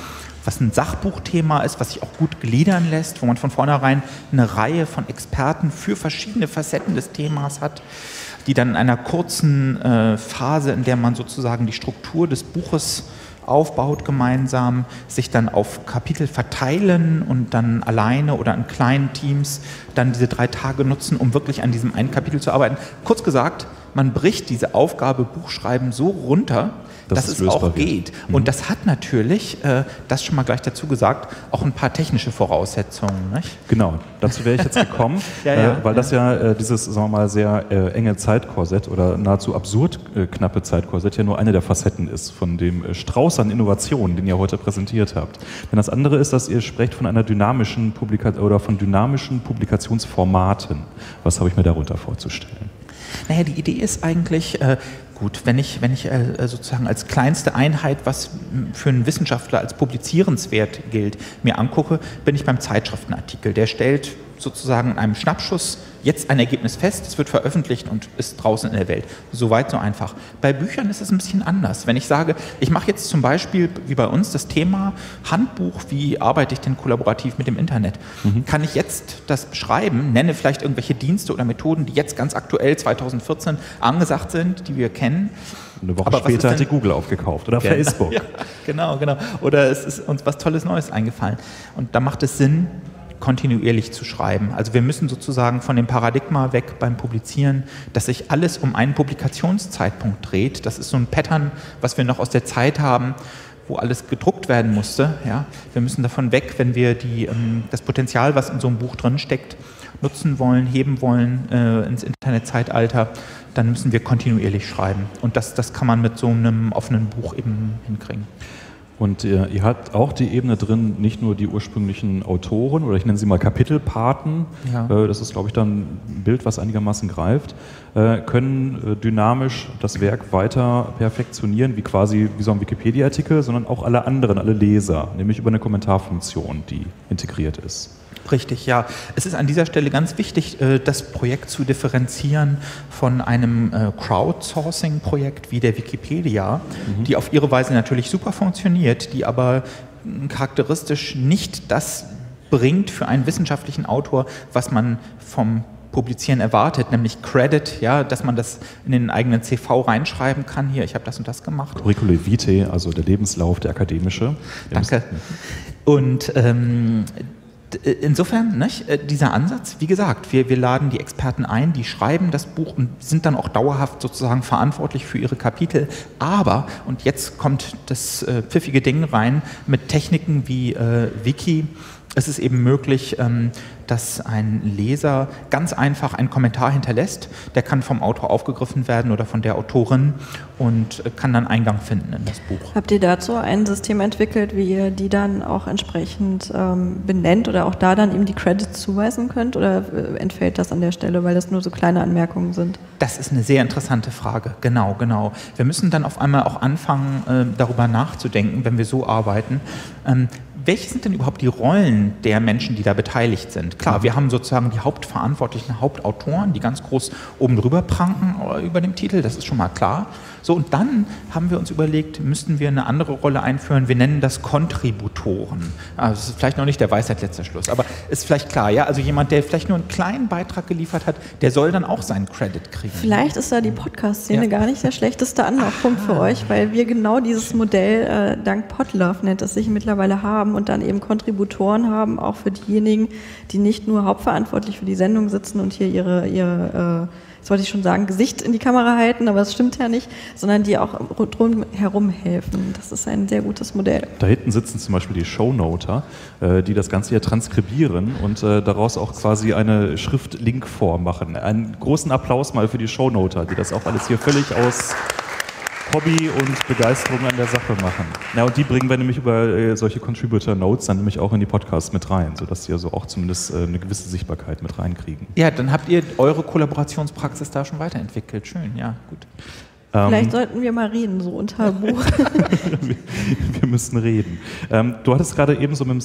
D: was ein Sachbuchthema ist, was sich auch gut gliedern lässt, wo man von vornherein eine Reihe von Experten für verschiedene Facetten des Themas hat, die dann in einer kurzen Phase, in der man sozusagen die Struktur des Buches aufbaut gemeinsam, sich dann auf Kapitel verteilen und dann alleine oder in kleinen Teams dann diese 3 Tage nutzen, um wirklich an diesem einen Kapitel zu arbeiten. Kurz gesagt, man bricht diese Aufgabe Buchschreiben so runter, dass es auch geht. Und das hat natürlich, das schon mal gleich dazu gesagt, auch ein paar technische Voraussetzungen. Nicht?
A: Genau, dazu wäre ich jetzt gekommen, weil das ja dieses, sagen wir mal, sehr enge Zeitkorsett oder nahezu absurd knappe Zeitkorsett ja nur eine der Facetten ist von dem Strauß an Innovationen, den ihr heute präsentiert habt. Denn das andere ist, dass ihr sprecht von einer dynamischen von dynamischen Publikationsformaten. Was habe ich mir darunter vorzustellen?
D: Naja, die Idee ist eigentlich, gut, wenn ich sozusagen als kleinste Einheit, was für einen Wissenschaftler als publizierenswert gilt, mir angucke, bin ich beim Zeitschriftenartikel. Der stellt sozusagen in einem Schnappschuss jetzt ein Ergebnis fest, es wird veröffentlicht und ist draußen in der Welt. Soweit so einfach. Bei Büchern ist es ein bisschen anders. Wenn ich sage, ich mache jetzt zum Beispiel, wie bei uns, das Thema Handbuch, wie arbeite ich denn kollaborativ mit dem Internet, kann ich jetzt das beschreiben, nenne vielleicht irgendwelche Dienste oder Methoden, die jetzt ganz aktuell 2014 angesagt sind, die wir kennen.
A: Eine Woche später hat die Google aufgekauft oder Facebook.
D: Ja, genau. Oder es ist uns was Tolles Neues eingefallen. Und da macht es Sinn, kontinuierlich zu schreiben. Also wir müssen sozusagen von dem Paradigma weg beim Publizieren, dass sich alles um einen Publikationszeitpunkt dreht. Das ist so ein Pattern, was wir noch aus der Zeit haben, wo alles gedruckt werden musste. Ja? Wir müssen davon weg, wenn wir das Potenzial, was in so einem Buch drin steckt, nutzen wollen, heben wollen ins Internetzeitalter, dann müssen wir kontinuierlich schreiben. Und das kann man mit so einem offenen Buch eben hinkriegen.
A: Und ihr habt auch die Ebene drin, nicht nur die ursprünglichen Autoren oder ich nenne sie mal Kapitelpaten, das ist glaube ich dann ein Bild, was einigermaßen greift, können dynamisch das Werk weiter perfektionieren, wie so ein Wikipedia-Artikel, sondern auch alle anderen, alle Leser, nämlich über eine Kommentarfunktion, die integriert ist.
D: Richtig, ja. Es ist an dieser Stelle ganz wichtig, das Projekt zu differenzieren von einem Crowdsourcing-Projekt wie der Wikipedia, die auf ihre Weise natürlich super funktioniert, die aber charakteristisch nicht das bringt für einen wissenschaftlichen Autor, was man vom Publizieren erwartet, nämlich Credit, ja, dass man das in den eigenen CV reinschreiben kann. Hier, ich habe das und das gemacht.
A: Curricula vitae, also der Lebenslauf, der akademische.
D: Danke. Und insofern, nicht, dieser Ansatz, wie gesagt, wir laden die Experten ein, die schreiben das Buch und sind dann auch dauerhaft sozusagen verantwortlich für ihre Kapitel. Aber, und jetzt kommt das pfiffige Ding rein, mit Techniken wie Wiki, es ist eben möglich, dass ein Leser ganz einfach einen Kommentar hinterlässt, der kann vom Autor aufgegriffen werden oder von der Autorin und kann dann Eingang finden in das Buch.
B: Habt ihr dazu ein System entwickelt, wie ihr die dann auch entsprechend benennt oder auch da dann eben die Credits zuweisen könnt oder entfällt das an der Stelle, weil das nur so kleine Anmerkungen sind?
D: Das ist eine sehr interessante Frage, genau. Wir müssen dann auf einmal auch anfangen, darüber nachzudenken, wenn wir so arbeiten, welche sind denn überhaupt die Rollen der Menschen, die da beteiligt sind? Klar, wir haben sozusagen die hauptverantwortlichen Hauptautoren, die ganz groß oben drüber pranken über dem Titel, das ist schon mal klar. So, und dann haben wir uns überlegt, müssten wir eine andere Rolle einführen, wir nennen das Kontributoren. Also das ist vielleicht noch nicht der Weisheit letzter Schluss, aber ist vielleicht klar, ja? Also jemand, der vielleicht nur einen kleinen Beitrag geliefert hat, der soll dann auch seinen Credit kriegen.
B: Vielleicht ist da die Podcast-Szene gar nicht der schlechteste Anlaufpunkt für euch, weil wir genau dieses Modell dank Podlove nennt es sich mittlerweile haben und dann eben Kontributoren haben, auch für diejenigen, die nicht nur hauptverantwortlich für die Sendung sitzen und hier ihre jetzt wollte ich schon sagen, Gesicht in die Kamera halten, aber das stimmt ja nicht, sondern die auch drumherum helfen. Das ist ein sehr gutes Modell.
A: Da hinten sitzen zum Beispiel die Shownoter, die das Ganze hier transkribieren und daraus auch quasi eine Schrift-Link-Form machen. Einen großen Applaus mal für die Shownoter, die das auch alles hier völlig aus Hobby und Begeisterung an der Sache machen. Ja, und die bringen wir nämlich über solche Contributor-Notes dann nämlich auch in die Podcasts mit rein, sodass die also auch zumindest eine gewisse Sichtbarkeit mit reinkriegen.
D: Ja, dann habt ihr eure Kollaborationspraxis da schon weiterentwickelt. Schön, ja, gut.
B: Vielleicht sollten wir mal reden, so unter Buch.
A: Wir müssen reden. Du hattest gerade eben so mit dem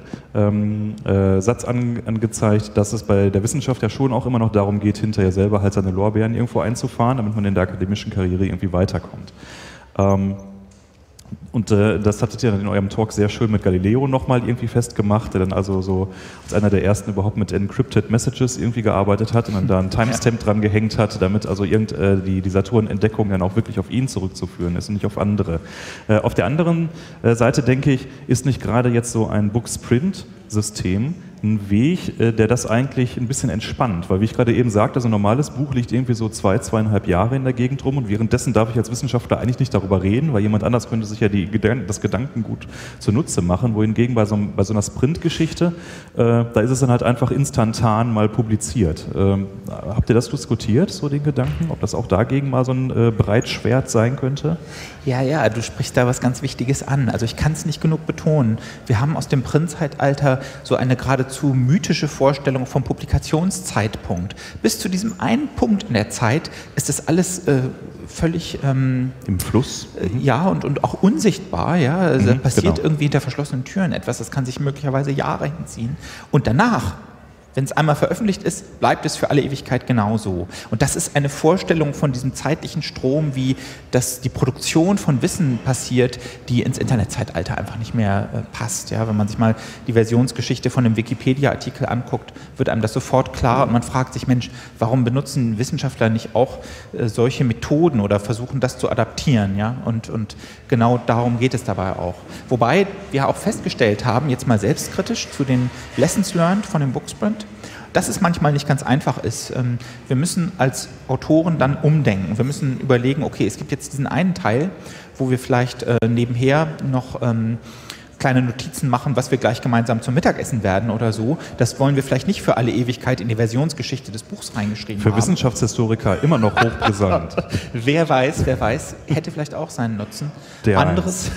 A: Seitensatz angezeigt, dass es bei der Wissenschaft ja schon auch immer noch darum geht, hinterher selber halt seine Lorbeeren irgendwo einzufahren, damit man in der akademischen Karriere irgendwie weiterkommt. Und das hattet ihr dann in eurem Talk sehr schön mit Galileo nochmal irgendwie festgemacht, der dann also so als einer der ersten überhaupt mit Encrypted Messages irgendwie gearbeitet hat und dann da einen Timestamp dran gehängt hat, damit also die Saturn-Entdeckung dann auch wirklich auf ihn zurückzuführen ist und nicht auf andere. Auf der anderen Seite, denke ich, ist nicht gerade jetzt so ein Book-Sprint-System ein Weg, der das eigentlich ein bisschen entspannt, weil wie ich gerade eben sagte, so ein normales Buch liegt irgendwie so 2,5 Jahre in der Gegend rum und währenddessen darf ich als Wissenschaftler eigentlich nicht darüber reden, weil jemand anders könnte sich ja das Gedankengut zunutze machen, wohingegen bei so einer Sprint-Geschichte, da ist es dann halt einfach instantan mal publiziert. Habt ihr das diskutiert, so den Gedanken, ob das auch dagegen mal so ein Breitschwert sein könnte?
D: Ja, du sprichst da was ganz Wichtiges an. Also ich kann es nicht genug betonen. Wir haben aus dem Printzeitalter so eine geradezu mythische Vorstellung vom Publikationszeitpunkt. Bis zu diesem einen Punkt in der Zeit ist das alles völlig
A: im Fluss.
D: Ja, und auch unsichtbar. Ja? Also da passiert
A: genau.
D: irgendwie hinter verschlossenen Türen etwas, das kann sich möglicherweise Jahre hinziehen. Und danach, wenn es einmal veröffentlicht ist, bleibt es für alle Ewigkeit genauso. Und das ist eine Vorstellung von diesem zeitlichen Strom, wie das die Produktion von Wissen passiert, die ins Internetzeitalter einfach nicht mehr passt. Ja, wenn man sich mal die Versionsgeschichte von einem Wikipedia-Artikel anguckt, wird einem das sofort klar und man fragt sich, Mensch, warum benutzen Wissenschaftler nicht auch solche Methoden oder versuchen das zu adaptieren? Ja? Und genau darum geht es dabei auch. Wobei wir auch festgestellt haben, jetzt mal selbstkritisch zu den Lessons learned von dem Booksprint, dass es manchmal nicht ganz einfach ist. Wir müssen als Autoren dann umdenken. Wir müssen überlegen, okay, es gibt jetzt diesen einen Teil, wo wir vielleicht nebenher noch kleine Notizen machen, was wir gleich gemeinsam zum Mittagessen werden oder so. Das wollen wir vielleicht nicht für alle Ewigkeit in die Versionsgeschichte des Buchs reingeschrieben haben.
A: Für Wissenschaftshistoriker immer noch hochbrisant.
D: Wer weiß, hätte vielleicht auch seinen Nutzen.
A: Der einst.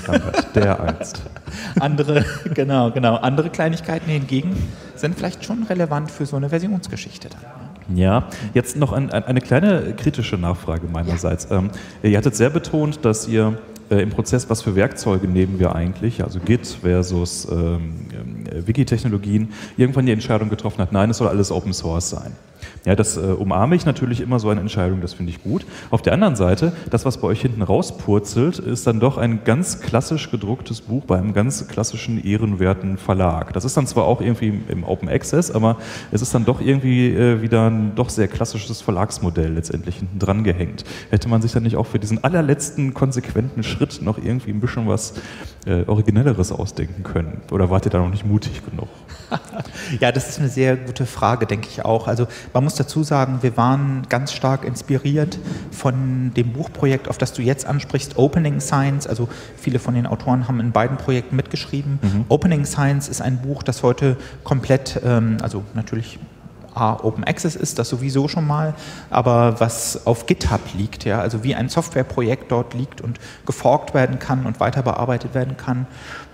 D: Andere Kleinigkeiten hingegen sind vielleicht schon relevant für so eine Versionsgeschichte dann.
A: Ja, jetzt noch eine kleine kritische Nachfrage meinerseits. Ja. Ihr hattet sehr betont, dass ihr im Prozess, was für Werkzeuge nehmen wir eigentlich, also Git versus Wiki-Technologien, irgendwann die Entscheidung getroffen hat, nein, es soll alles Open Source sein. Ja, das umarme ich natürlich immer, so eine Entscheidung, das finde ich gut. Auf der anderen Seite, das, was bei euch hinten rauspurzelt, ist dann doch ein ganz klassisch gedrucktes Buch bei einem ganz klassischen, ehrenwerten Verlag. Das ist dann zwar auch irgendwie im Open Access, aber es ist dann doch irgendwie wieder ein doch sehr klassisches Verlagsmodell letztendlich hinten dran gehängt. Hätte man sich dann nicht auch für diesen allerletzten konsequenten Schritt noch irgendwie ein bisschen was Originelleres ausdenken können? Oder wart ihr da noch nicht mutig genug?
D: Ja, das ist eine sehr gute Frage, denke ich auch. Also man muss dazu sagen, wir waren ganz stark inspiriert von dem Buchprojekt, auf das du jetzt ansprichst, Opening Science. Also viele von den Autoren haben in beiden Projekten mitgeschrieben. Opening Science ist ein Buch, das heute komplett, also natürlich Open Access ist, das sowieso schon mal, aber was auf GitHub liegt, ja, also wie ein Softwareprojekt dort liegt und geforkt werden kann und weiter bearbeitet werden kann.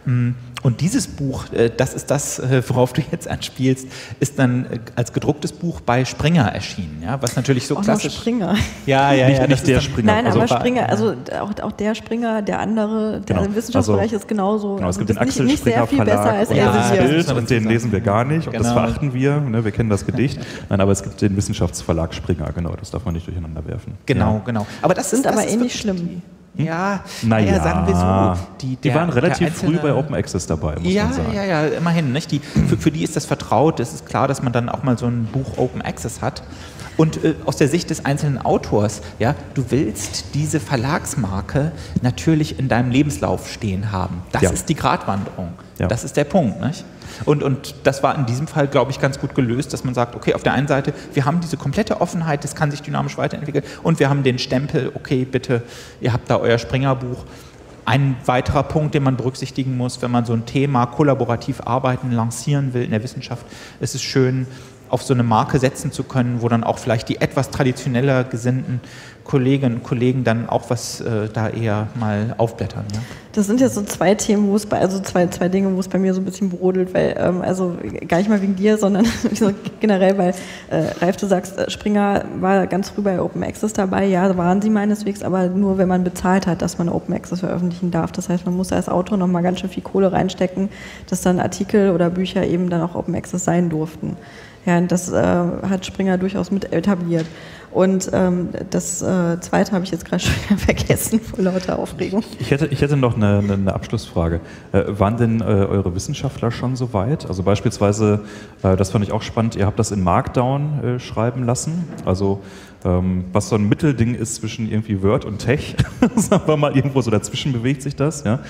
D: Und dieses Buch, das ist das, worauf du jetzt anspielst, ist dann als gedrucktes Buch bei Springer erschienen, ja, was natürlich so klassisch.
B: Springer.
D: Ja,
A: nicht der Springer.
B: Nein, aber Springer, also auch der Springer, der andere, der im Wissenschaftsbereich ist genauso.
A: Genau, es gibt
B: den
A: Axel
B: nicht
A: Springer
B: sehr viel besser
A: Verlag
B: als
A: Bild und den lesen wir gar nicht und das verachten wir, ne, wir kennen das Gedicht. Nein, aber es gibt den Wissenschaftsverlag Springer, genau, das darf man nicht durcheinander werfen.
D: Genau. Aber das
B: sind aber
D: ist
B: ähnlich schlimm.
D: Ja,
A: naja,
D: sagen wir so.
A: Die waren relativ früh bei Open Access dabei, muss man sagen.
D: Ja, immerhin. Nicht? Für die ist das vertraut. Es ist klar, dass man dann auch mal so ein Buch Open Access hat. Und aus der Sicht des einzelnen Autors, ja, du willst diese Verlagsmarke natürlich in deinem Lebenslauf stehen haben. Das ist die Gratwanderung. Ja. Das ist der Punkt. Nicht? Und das war in diesem Fall, glaube ich, ganz gut gelöst, dass man sagt, okay, auf der einen Seite, wir haben diese komplette Offenheit, das kann sich dynamisch weiterentwickeln und wir haben den Stempel, okay, bitte, ihr habt da euer Springer-Buch. Ein weiterer Punkt, den man berücksichtigen muss, wenn man so ein Thema kollaborativ arbeiten, lancieren will in der Wissenschaft, ist es schön, auf so eine Marke setzen zu können, wo dann auch vielleicht die etwas traditioneller gesinnten Kolleginnen und Kollegen dann auch was da eher mal aufblättern. Ja?
B: Das sind jetzt so zwei Themen, wo es zwei Dinge, wo es bei mir so ein bisschen brodelt, weil also gar nicht mal wegen dir, sondern generell, weil Ralf, du sagst, Springer war ganz früh bei Open Access dabei, ja, waren sie meineswegs, aber nur wenn man bezahlt hat, dass man Open Access veröffentlichen darf. Das heißt, man muss als Autor noch mal ganz schön viel Kohle reinstecken, dass dann Artikel oder Bücher eben dann auch Open Access sein durften. Ja, das hat Springer durchaus mit etabliert. Und das Zweite habe ich jetzt gerade schon wieder vergessen, vor lauter Aufregung.
A: Ich hätte noch eine Abschlussfrage. Waren denn eure Wissenschaftler schon so weit? Also beispielsweise, das fand ich auch spannend, ihr habt das in Markdown schreiben lassen. Also was so ein Mittelding ist zwischen irgendwie Word und Tech. Sagen wir mal, irgendwo so dazwischen bewegt sich das. Ja?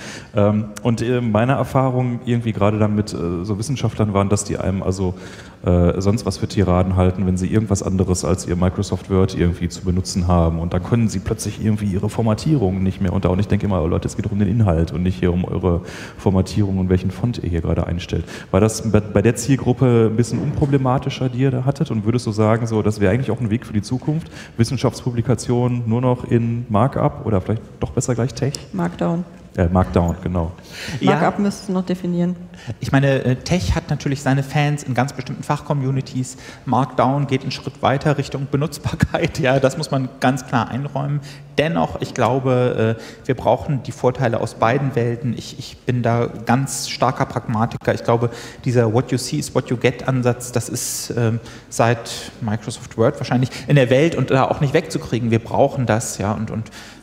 A: Und meine Erfahrung irgendwie gerade dann mit so Wissenschaftlern waren, dass die einem also sonst was für Tiraden halten, wenn sie irgendwas anderes als ihr Microsoft Word irgendwie zu benutzen haben. Und dann können sie plötzlich irgendwie ihre Formatierung nicht mehr unter. Und ich denke immer, oh Leute, es geht doch um den Inhalt und nicht hier um eure Formatierung und welchen Font ihr hier gerade einstellt. War das bei der Zielgruppe ein bisschen unproblematischer, die ihr da hattet? Und würdest du sagen, so, das wäre eigentlich auch ein Weg für die Zukunft? Wissenschaftspublikationen nur noch in Markup oder vielleicht doch besser gleich Tech?
B: Markdown.
A: Markdown, genau.
B: Markup müsstest du noch definieren.
D: Ich meine, Tech hat natürlich seine Fans in ganz bestimmten Fachcommunities. Markdown geht einen Schritt weiter Richtung Benutzbarkeit. Ja, das muss man ganz klar einräumen. Dennoch, ich glaube, wir brauchen die Vorteile aus beiden Welten. Ich bin da ganz starker Pragmatiker. Ich glaube, dieser What you see is what you get Ansatz, das ist seit Microsoft Word wahrscheinlich in der Welt und da auch nicht wegzukriegen. Wir brauchen das, ja, und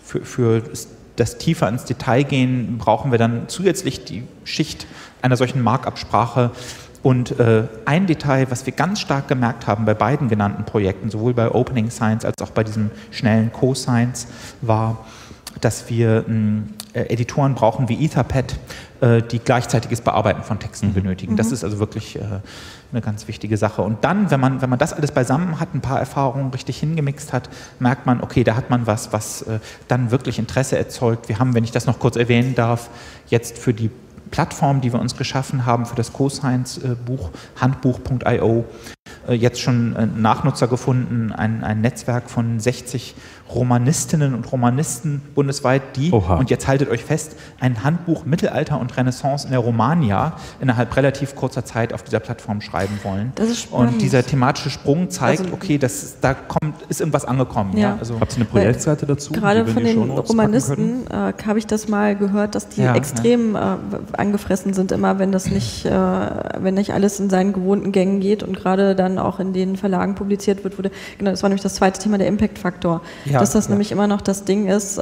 D: für das tiefer ins Detail gehen, brauchen wir dann zusätzlich die Schicht einer solchen Markup-Sprache. Und ein Detail, was wir ganz stark gemerkt haben bei beiden genannten Projekten, sowohl bei Opening Science als auch bei diesem schnellen Co-Science, war, dass wir Editoren brauchen wie Etherpad, die gleichzeitiges Bearbeiten von Texten benötigen. Das ist also wirklich eine ganz wichtige Sache. Und dann, wenn man das alles beisammen hat, ein paar Erfahrungen richtig hingemixt hat, merkt man, okay, da hat man was dann wirklich Interesse erzeugt. Wir haben, wenn ich das noch kurz erwähnen darf, jetzt für die Plattform, die wir uns geschaffen haben, für das Co-Science-Buch, handbuch.io, jetzt schon Nachnutzer gefunden, ein Netzwerk von 60 Romanistinnen und Romanisten bundesweit, die, und jetzt haltet euch fest, ein Handbuch Mittelalter und Renaissance in der Romania innerhalb relativ kurzer Zeit auf dieser Plattform schreiben wollen.
B: Das ist spannend.
D: Und dieser thematische Sprung zeigt, also, okay, ist irgendwas angekommen. Ja.
A: Also, habt ihr eine Projektseite dazu?
B: Gerade von den Romanisten habe ich das mal gehört, dass die extrem angefressen sind, immer wenn das nicht, wenn nicht alles in seinen gewohnten Gängen geht und gerade dann auch in den Verlagen publiziert wird, genau, das war nämlich das zweite Thema, der Impact-Faktor. Dass das nämlich immer noch das Ding ist,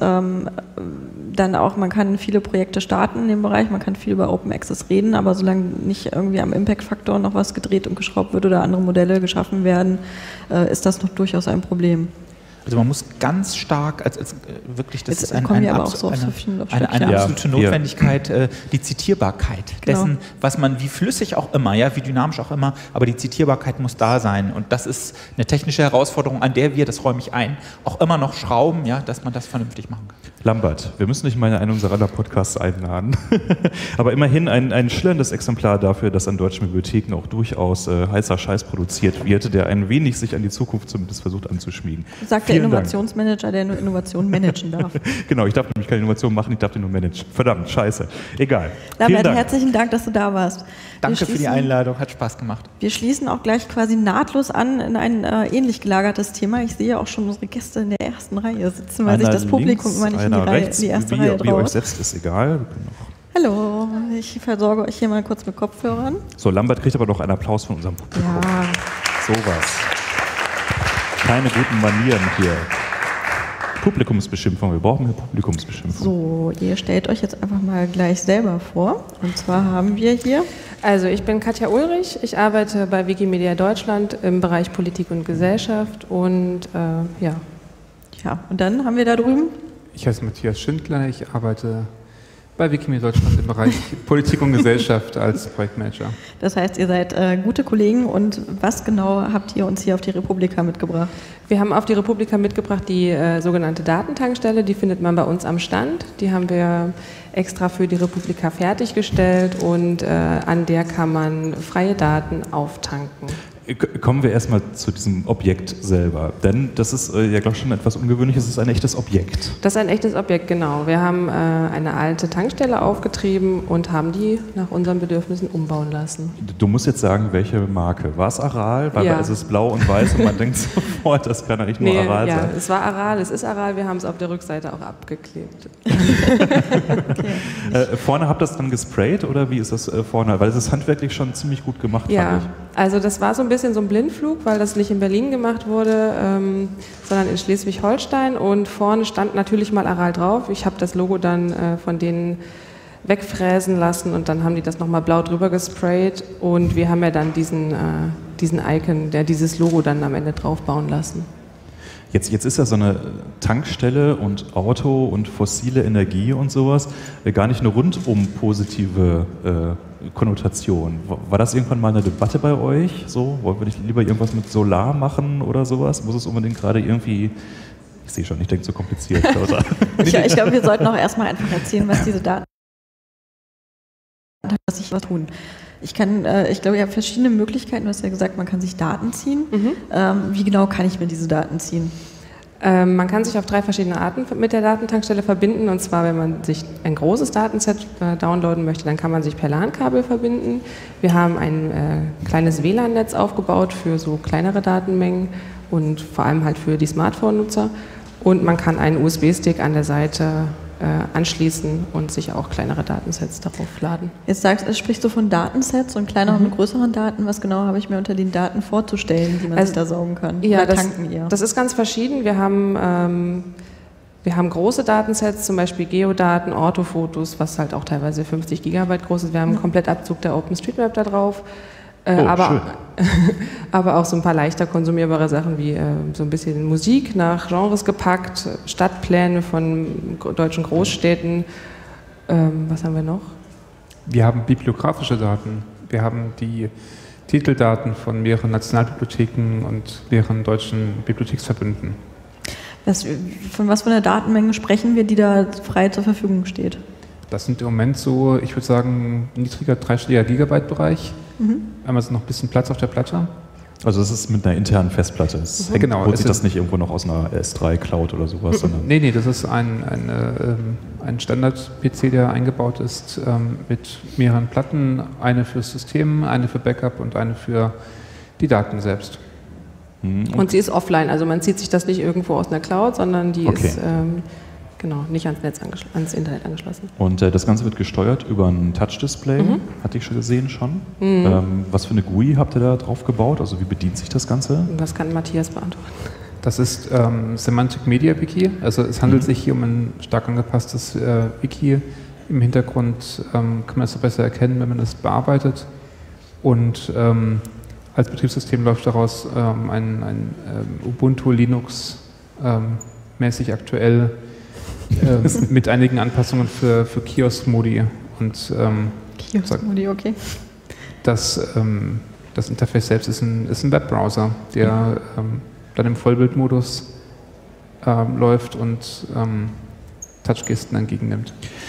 B: dann auch, man kann viele Projekte starten in dem Bereich, man kann viel über Open Access reden, aber solange nicht irgendwie am Impact-Faktor noch was gedreht und geschraubt wird oder andere Modelle geschaffen werden, ist das noch durchaus ein Problem.
D: Also man muss ganz stark, wirklich, das ist eine absolute Notwendigkeit, die Zitierbarkeit dessen, was man, wie flüssig auch immer, ja, wie dynamisch auch immer, aber die Zitierbarkeit muss da sein. Und das ist eine technische Herausforderung, an der wir, das räume ich ein, auch immer noch schrauben, ja, dass man das vernünftig machen kann.
A: Lambert, wir müssen nicht mal in einen unserer anderen Podcasts einladen, aber immerhin ein schillerndes Exemplar dafür, dass an deutschen Bibliotheken auch durchaus heißer Scheiß produziert wird, der ein wenig sich an die Zukunft zumindest versucht anzuschmiegen.
B: Sagt der Innovationsmanager, der nur Innovation managen darf.
A: Genau, ich darf nämlich keine Innovation machen, ich darf den nur managen. Verdammt, scheiße. Egal.
B: Lambert, herzlichen Dank, dass du da warst.
D: Danke für die Einladung, hat Spaß gemacht.
B: Wir schließen auch gleich quasi nahtlos an in ein ähnlich gelagertes Thema. Ich sehe auch schon unsere Gäste in der ersten Reihe sitzen, weil sich das Publikum immer nicht in die erste Reihe traut.
A: Wie ihr euch setzt, ist egal.
B: Hallo, ich versorge euch hier mal kurz mit Kopfhörern.
A: So, Lambert kriegt aber noch einen Applaus von unserem Publikum.
B: Ja.
A: Sowas. Keine guten Manieren hier. Publikumsbeschimpfung, wir brauchen hier Publikumsbeschimpfung.
B: So, ihr stellt euch jetzt einfach mal gleich selber vor. Und zwar haben wir hier...
E: Also ich bin Katja Ulrich, ich arbeite bei Wikimedia Deutschland im Bereich Politik und Gesellschaft und Ja,
B: und dann haben wir da drüben...
F: Ich heiße Matthias Schindler, ich arbeite bei Wikimedia Deutschland im Bereich Politik und Gesellschaft als Projektmanager.
B: Das heißt, ihr seid gute Kollegen und was genau habt ihr uns hier auf die Republika mitgebracht?
E: Wir haben auf die Republika mitgebracht die sogenannte Datentankstelle, die findet man bei uns am Stand. Die haben wir extra für die Republika fertiggestellt und an der kann man freie Daten auftanken.
A: Kommen wir erstmal zu diesem Objekt selber, denn das ist ja, glaube ich, schon etwas Ungewöhnliches, es ist ein echtes Objekt.
E: Das ist ein echtes Objekt, genau. Wir haben eine alte Tankstelle aufgetrieben und haben die nach unseren Bedürfnissen umbauen lassen.
A: Du musst jetzt sagen, welche Marke? War es Aral? Weil es ist blau und weiß und man denkt sofort, das kann ja nicht nur Aral sein.
E: Ja, es war Aral, es ist Aral, wir haben es auf der Rückseite auch abgeklebt.
A: Vorne habt ihr das dann gesprayt oder wie ist das vorne? Weil es ist handwerklich schon ziemlich gut gemacht, fand ich.
E: Also das war so ein bisschen so ein Blindflug, weil das nicht in Berlin gemacht wurde, sondern in Schleswig-Holstein und vorne stand natürlich mal Aral drauf. Ich habe das Logo dann von denen wegfräsen lassen und dann haben die das nochmal blau drüber gesprayt und wir haben ja dann diesen Icon, dieses Logo dann am Ende drauf bauen lassen.
A: Jetzt ist ja so eine Tankstelle und Auto und fossile Energie und sowas gar nicht eine rundum positive Konnotation. War das irgendwann mal eine Debatte bei euch? So, wollen wir nicht lieber irgendwas mit Solar machen oder sowas? Muss es unbedingt gerade irgendwie... Ich sehe schon, ich denke so kompliziert.
B: Ich glaube, wir sollten auch erstmal einfach erzählen, was diese Daten was ich was tun. Ich glaube, ihr habt verschiedene Möglichkeiten. Du hast ja gesagt, man kann sich Daten ziehen. Wie genau kann ich mir diese Daten ziehen?
E: Man kann sich auf 3 verschiedene Arten mit der Datentankstelle verbinden. Und zwar, wenn man sich ein großes Datenset downloaden möchte, dann kann man sich per LAN-Kabel verbinden. Wir haben ein kleines WLAN-Netz aufgebaut für so kleinere Datenmengen und vor allem halt für die Smartphone-Nutzer. Und man kann einen USB-Stick an der Seite anschließen und sich auch kleinere Datensets darauf laden.
B: Jetzt sprichst du von Datensets und kleineren und größeren Daten. Was genau habe ich mir unter den Daten vorzustellen, die man sich da saugen kann?
E: Ja, das ist ganz verschieden. Wir haben große Datensets, zum Beispiel Geodaten, Orthofotos, was halt auch teilweise 50 Gigabyte groß ist. Wir haben einen Komplettabzug der OpenStreetMap da drauf. Aber auch so ein paar leichter konsumierbare Sachen wie so ein bisschen Musik nach Genres gepackt, Stadtpläne von deutschen Großstädten. Was haben wir noch?
F: Wir haben bibliografische Daten. Wir haben die Titeldaten von mehreren Nationalbibliotheken und mehreren deutschen Bibliotheksverbünden.
B: Von was für einer Datenmenge sprechen wir, die da frei zur Verfügung steht?
F: Das sind im Moment so, ich würde sagen, niedriger dreistelliger Gigabyte-Bereich. Einmal so noch ein bisschen Platz auf der Platte.
A: Also das ist mit einer internen Festplatte. Es holt sich das nicht irgendwo noch aus einer S3-Cloud oder sowas?
F: Nee, das ist ein Standard-PC, der eingebaut ist mit mehreren Platten. Eine fürs System, eine für Backup und eine für die Daten selbst.
E: Und sie ist offline, also man zieht sich das nicht irgendwo aus einer Cloud, sondern die ist nicht ans Internet angeschlossen.
A: Und das Ganze wird gesteuert über ein Touch-Display, hatte ich schon gesehen schon. Was für eine GUI habt ihr da drauf gebaut? Also wie bedient sich das Ganze?
E: Das kann Matthias beantworten.
F: Das ist Semantic Media Wiki, also es handelt sich hier um ein stark angepasstes Wiki. Im Hintergrund kann man es so besser erkennen, wenn man es bearbeitet. Und als Betriebssystem läuft daraus ein Ubuntu Linux mäßig aktuell mit einigen Anpassungen für Kiosk-Modi.
B: Kiosk-Modi, okay.
F: Das Interface selbst ist ein Webbrowser, der dann im Vollbildmodus läuft und Touchgesten entgegennimmt.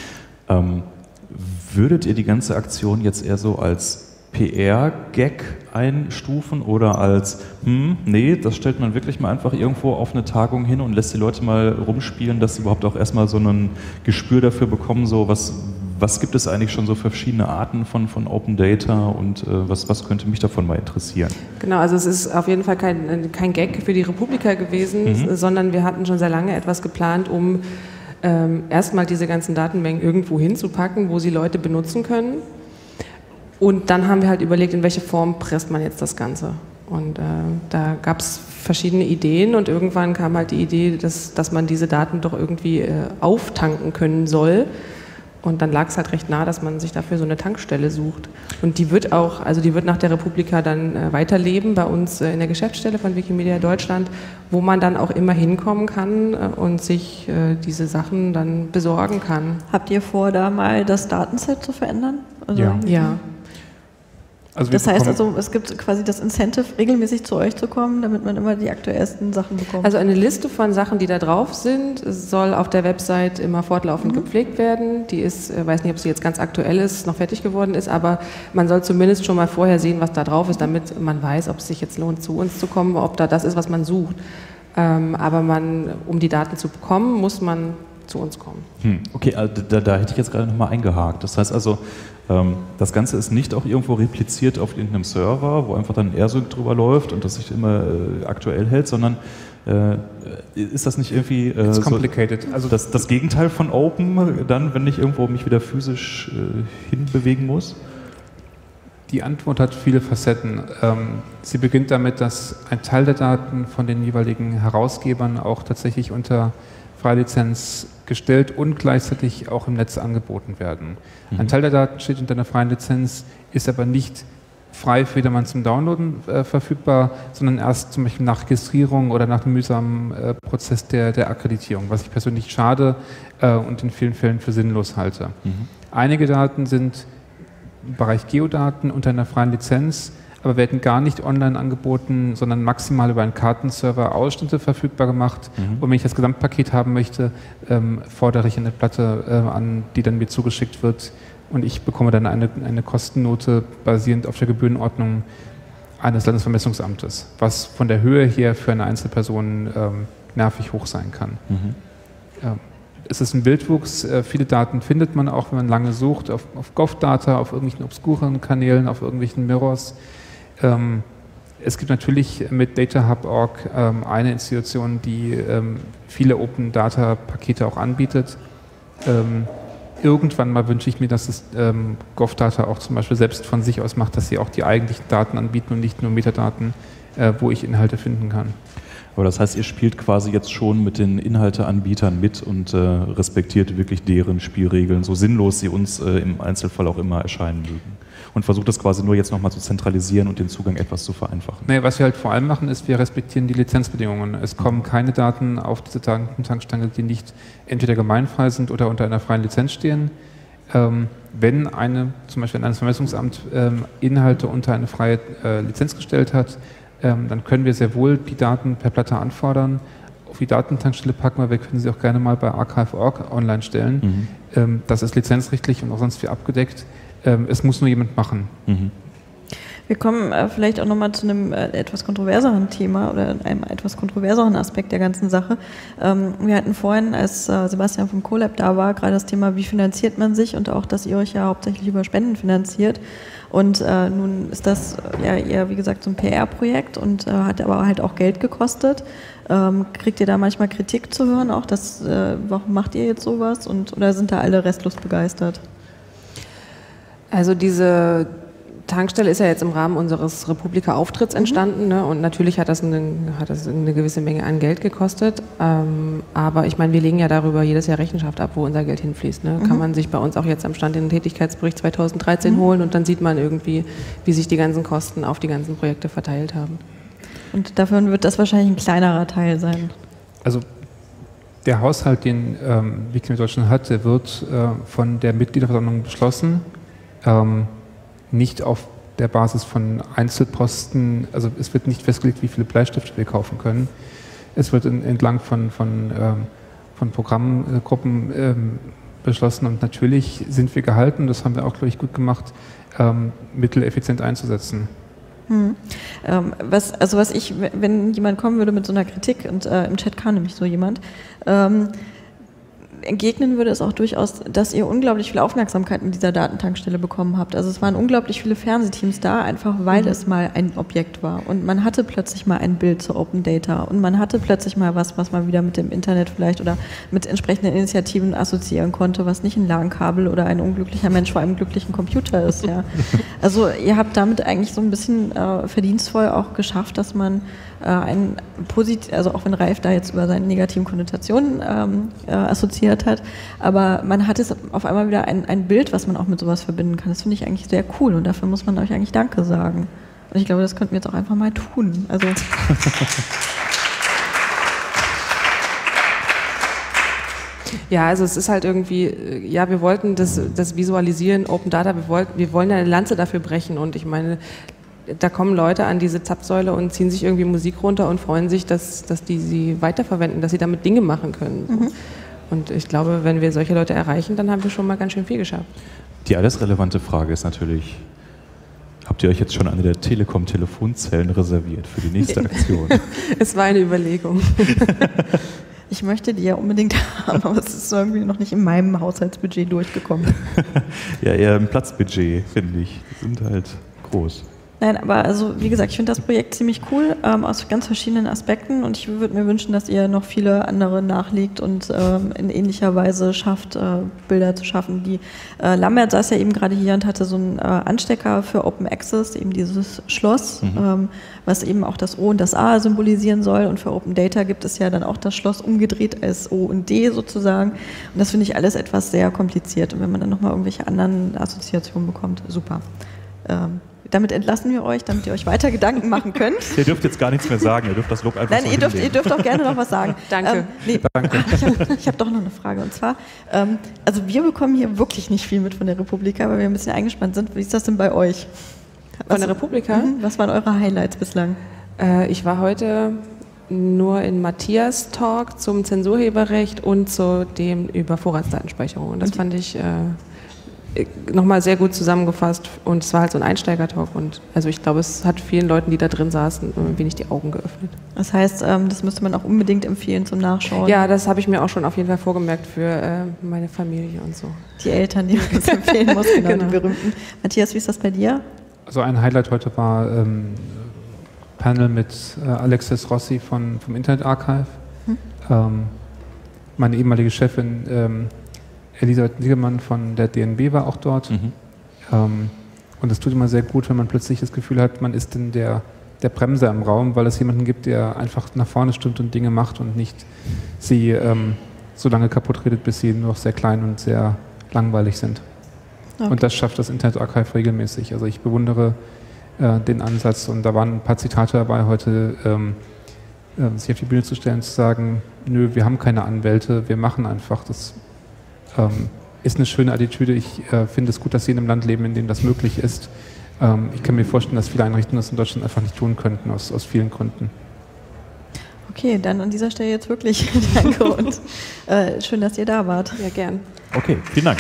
A: Würdet ihr die ganze Aktion jetzt eher so als PR-Gag einstufen oder als, nee, das stellt man wirklich mal einfach irgendwo auf eine Tagung hin und lässt die Leute mal rumspielen, dass sie überhaupt auch erstmal so ein Gespür dafür bekommen, so was gibt es eigentlich schon so für verschiedene Arten von Open Data und was könnte mich davon mal interessieren?
E: Genau, also es ist auf jeden Fall kein Gag für die Republika gewesen, sondern wir hatten schon sehr lange etwas geplant, um erstmal diese ganzen Datenmengen irgendwo hinzupacken, wo sie Leute benutzen können. Und dann haben wir halt überlegt, in welche Form presst man jetzt das Ganze. Und da gab es verschiedene Ideen und irgendwann kam halt die Idee, dass man diese Daten doch irgendwie auftanken können soll. Und dann lag es halt recht nah, dass man sich dafür so eine Tankstelle sucht. Und die wird nach der Republika dann weiterleben bei uns in der Geschäftsstelle von Wikimedia Deutschland, wo man dann auch immer hinkommen kann und sich diese Sachen dann besorgen kann.
B: Habt ihr vor, da mal das Datenset zu verändern? Also
E: ja.
F: Also
B: das heißt also, es gibt quasi das Incentive, regelmäßig zu euch zu kommen, damit man immer die aktuellsten Sachen bekommt.
E: Also eine Liste von Sachen, die da drauf sind, soll auf der Website immer fortlaufend gepflegt werden. Die ist, weiß nicht, ob sie jetzt ganz aktuell ist, noch fertig geworden ist, aber man soll zumindest schon mal vorher sehen, was da drauf ist, damit man weiß, ob es sich jetzt lohnt, zu uns zu kommen, ob da das ist, was man sucht. Aber um die Daten zu bekommen, muss man zu uns kommen.
A: Okay, da hätte ich jetzt gerade nochmal eingehakt. Das heißt also, das Ganze ist nicht auch irgendwo repliziert auf irgendeinem Server, wo einfach dann ein AirSync drüber läuft und das sich immer aktuell hält, sondern ist das nicht irgendwie
F: complicated.
A: Also das Gegenteil von Open, dann, wenn ich irgendwo mich wieder physisch hinbewegen muss?
F: Die Antwort hat viele Facetten. Sie beginnt damit, dass ein Teil der Daten von den jeweiligen Herausgebern auch tatsächlich unter Freilizenz gestellt und gleichzeitig auch im Netz angeboten werden. Ein Teil der Daten steht unter einer freien Lizenz, ist aber nicht frei für jedermann zum Downloaden verfügbar, sondern erst zum Beispiel nach Registrierung oder nach einem mühsamen Prozess der Akkreditierung, was ich persönlich schade und in vielen Fällen für sinnlos halte. Einige Daten sind im Bereich Geodaten unter einer freien Lizenz, aber werden gar nicht online angeboten, sondern maximal über einen Kartenserver Ausschnitte verfügbar gemacht. Und wenn ich das Gesamtpaket haben möchte, fordere ich eine Platte an, die dann mir zugeschickt wird und ich bekomme dann eine Kostennote basierend auf der Gebührenordnung eines Landesvermessungsamtes, was von der Höhe her für eine Einzelperson nervig hoch sein kann. Es ist ein Wildwuchs, viele Daten findet man auch, wenn man lange sucht, auf GovData, auf irgendwelchen obskuren Kanälen, auf irgendwelchen Mirrors. Es gibt natürlich mit DataHub.org eine Institution, die viele Open-Data-Pakete auch anbietet. Irgendwann mal wünsche ich mir, dass es GovData auch zum Beispiel selbst von sich aus macht, dass sie auch die eigentlichen Daten anbieten und nicht nur Metadaten, wo ich Inhalte finden kann.
A: Aber das heißt, ihr spielt quasi jetzt schon mit den Inhalteanbietern mit und respektiert wirklich deren Spielregeln, so sinnlos sie uns im Einzelfall auch immer erscheinen mögen. Und versucht das quasi nur jetzt nochmal zu zentralisieren und den Zugang etwas zu vereinfachen.
F: Nee, was wir halt vor allem machen, ist, wir respektieren die Lizenzbedingungen. Es kommen keine Daten auf diese Tankstange, die nicht entweder gemeinfrei sind oder unter einer freien Lizenz stehen. Wenn zum Beispiel ein Landesvermessungsamt Inhalte unter eine freie Lizenz gestellt hat, dann können wir sehr wohl die Daten per Platte anfordern, auf die Datentankstelle packen, weil wir können sie auch gerne mal bei archive.org online stellen. Das ist lizenzrechtlich und auch sonst viel abgedeckt. Es muss nur jemand machen.
B: Wir kommen vielleicht auch nochmal zu einem etwas kontroverseren Thema oder einem etwas kontroverseren Aspekt der ganzen Sache. Wir hatten vorhin, als Sebastian vom CoLab da war, gerade das Thema, wie finanziert man sich und auch, dass ihr euch ja hauptsächlich über Spenden finanziert. Und nun ist das ja eher, wie gesagt, so ein PR-Projekt und hat aber halt auch Geld gekostet. Kriegt ihr da manchmal Kritik zu hören, auch warum macht ihr jetzt sowas? Oder sind da alle restlos begeistert?
E: Also diese Tankstelle ist ja jetzt im Rahmen unseres Republika-Auftritts entstanden, ne? Und natürlich hat das eine gewisse Menge an Geld gekostet, aber ich meine, wir legen ja darüber jedes Jahr Rechenschaft ab, wo unser Geld hinfließt. Ne? Kann man sich bei uns auch jetzt am Stand den Tätigkeitsbericht 2013 holen und dann sieht man irgendwie, wie sich die ganzen Kosten auf die ganzen Projekte verteilt haben.
B: Und davon wird das wahrscheinlich ein kleinerer Teil sein.
F: Also der Haushalt, den Wikimedia Deutschland hat, der wird von der Mitgliederversammlung beschlossen. Nicht auf der Basis von Einzelposten, also es wird nicht festgelegt, wie viele Bleistifte wir kaufen können. Es wird entlang von Programmgruppen beschlossen und natürlich sind wir gehalten, das haben wir auch, glaube ich, gut gemacht, Mittel effizient einzusetzen.
B: Wenn jemand kommen würde mit so einer Kritik und im Chat kam nämlich so jemand, entgegnen würde es auch durchaus, dass ihr unglaublich viel Aufmerksamkeit in dieser Datentankstelle bekommen habt. Also es waren unglaublich viele Fernsehteams da, einfach weil es mal ein Objekt war. Und man hatte plötzlich mal ein Bild zu Open Data und man hatte plötzlich mal was man wieder mit dem Internet vielleicht oder mit entsprechenden Initiativen assoziieren konnte, was nicht ein LAN-Kabel oder ein unglücklicher Mensch vor einem glücklichen Computer ist. Ja. Also ihr habt damit eigentlich so ein bisschen verdienstvoll auch geschafft, dass man also auch wenn Ralf da jetzt über seine negativen Konnotationen assoziiert hat, aber man hat es auf einmal wieder ein Bild, was man auch mit sowas verbinden kann. Das finde ich eigentlich sehr cool und dafür muss man euch eigentlich Danke sagen. Und ich glaube, das könnten wir jetzt auch einfach mal tun. Also
E: ja, also es ist halt irgendwie, ja, wir wollten das Visualisieren, Open Data, wir wollen ja eine Lanze dafür brechen und ich meine, da kommen Leute an diese Zapfsäule und ziehen sich irgendwie Musik runter und freuen sich, dass die sie weiterverwenden, dass sie damit Dinge machen können. So. Und ich glaube, wenn wir solche Leute erreichen, dann haben wir schon mal ganz schön viel geschafft.
A: Die alles relevante Frage ist natürlich, habt ihr euch jetzt schon eine der Telekom-Telefonzellen reserviert für die nächste Aktion?
E: Es war eine Überlegung.
B: Ich möchte die ja unbedingt haben, aber es ist irgendwie noch nicht in meinem Haushaltsbudget durchgekommen.
A: Ja, eher im Platzbudget, finde ich. Die sind halt groß.
B: Nein, aber also wie gesagt, ich finde das Projekt ziemlich cool, aus ganz verschiedenen Aspekten und ich würde mir wünschen, dass ihr noch viele andere nachlegt und in ähnlicher Weise schafft, Bilder zu schaffen. Die Lambert saß ja eben gerade hier und hatte so einen Anstecker für Open Access, eben dieses Schloss, was eben auch das O und das A symbolisieren soll, und für Open Data gibt es ja dann auch das Schloss umgedreht als O und D sozusagen, und das finde ich alles etwas sehr kompliziert, und wenn man dann nochmal irgendwelche anderen Assoziationen bekommt, super. Damit entlassen wir euch, damit ihr euch weiter Gedanken machen könnt.
A: Ihr dürft jetzt gar nichts mehr sagen, ihr dürft das Lob einfach
B: Nein, ihr dürft auch gerne noch was sagen.
E: Danke.
F: Danke.
B: Ich hab doch noch eine Frage, und zwar, also wir bekommen hier wirklich nicht viel mit von der Republika, weil wir ein bisschen eingespannt sind. Wie ist das denn bei euch?
E: Von der Republika?
B: Was waren eure Highlights bislang?
E: Ich war heute nur in Matthias Talk zum Zensurheberrecht und zu dem über Vorratsdatenspeicherung. Und das fand ich nochmal sehr gut zusammengefasst, und es war halt so ein Einsteiger-Talk, und also ich glaube, es hat vielen Leuten, die da drin saßen, ein wenig die Augen geöffnet.
B: Das heißt, das müsste man auch unbedingt empfehlen zum Nachschauen.
E: Ja, das habe ich mir auch schon auf jeden Fall vorgemerkt für meine Familie und so.
B: Die Eltern, die man das empfehlen muss, genau, die berühmten. Matthias, wie ist das bei dir?
F: Also ein Highlight heute war Panel mit Alexis Rossi vom Internet Archive. Meine ehemalige Chefin Elisabeth Siegermann von der DNB war auch dort. Und es tut immer sehr gut, wenn man plötzlich das Gefühl hat, man ist in der Bremse im Raum, weil es jemanden gibt, der einfach nach vorne stimmt und Dinge macht und nicht sie so lange kaputt redet, bis sie nur noch sehr klein und sehr langweilig sind. Okay. Und das schafft das Internet Archive regelmäßig. Also ich bewundere den Ansatz, und da waren ein paar Zitate dabei heute, sich auf die Bühne zu stellen und zu sagen, nö, wir haben keine Anwälte, wir machen einfach. Das ist eine schöne Attitüde. Ich finde es gut, dass Sie in einem Land leben, in dem das möglich ist. Ich kann mir vorstellen, dass viele Einrichtungen das in Deutschland einfach nicht tun könnten, aus vielen Gründen.
B: Okay, dann an dieser Stelle jetzt wirklich danke und schön, dass ihr da wart.
E: Ja, gern.
A: Okay, vielen Dank.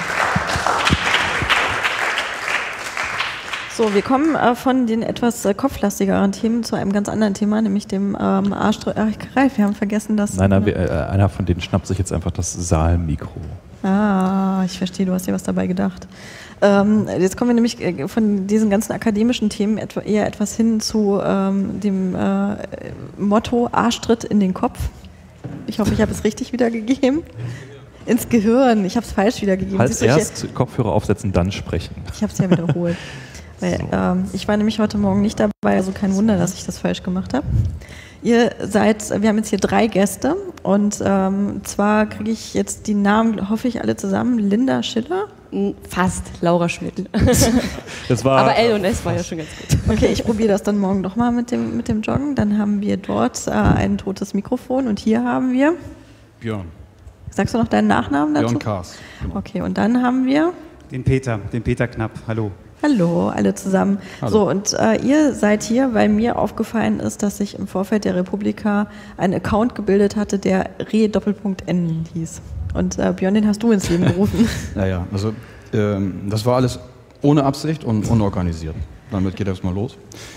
B: So, wir kommen von den etwas kopflastigeren Themen zu einem ganz anderen Thema, nämlich dem Ralf, wir haben vergessen, dass...
A: Nein, einer von denen schnappt sich jetzt einfach das Saalmikro.
B: Ah, ich verstehe, du hast dir was dabei gedacht. Jetzt kommen wir nämlich von diesen ganzen akademischen Themen eher etwas hin zu dem Motto Arschtritt in den Kopf. Ich hoffe, ich habe es richtig wiedergegeben. Ins Gehirn, ich habe es falsch wiedergegeben.
A: Halt erst Kopfhörer aufsetzen, dann sprechen.
B: Ich habe es ja wiederholt. Weil, ich war nämlich heute Morgen nicht dabei, also kein Wunder, dass ich das falsch gemacht habe. Wir haben jetzt hier 3 Gäste, und zwar kriege ich jetzt die Namen, hoffe ich, alle zusammen. Linda Schiller.
G: Fast, Laura Schmidt.
A: Aber
G: L und S war ja schon ganz gut.
B: Okay, ich probiere das dann morgen nochmal mit dem Joggen. Dann haben wir dort ein totes Mikrofon, und hier haben wir...
H: Björn.
B: Sagst du noch deinen Nachnamen dazu?
H: Björn Kaas. Genau.
B: Okay, und dann haben wir...
I: Den Peter Knapp. Hallo.
B: Hallo, alle zusammen.
H: Hallo.
B: So, und ihr seid hier, weil mir aufgefallen ist, dass sich im Vorfeld der Republika ein Account gebildet hatte, der Re-N hieß. Und Björn, den hast du ins Leben gerufen.
H: Naja, also das war alles ohne Absicht und unorganisiert. Damit geht das mal los.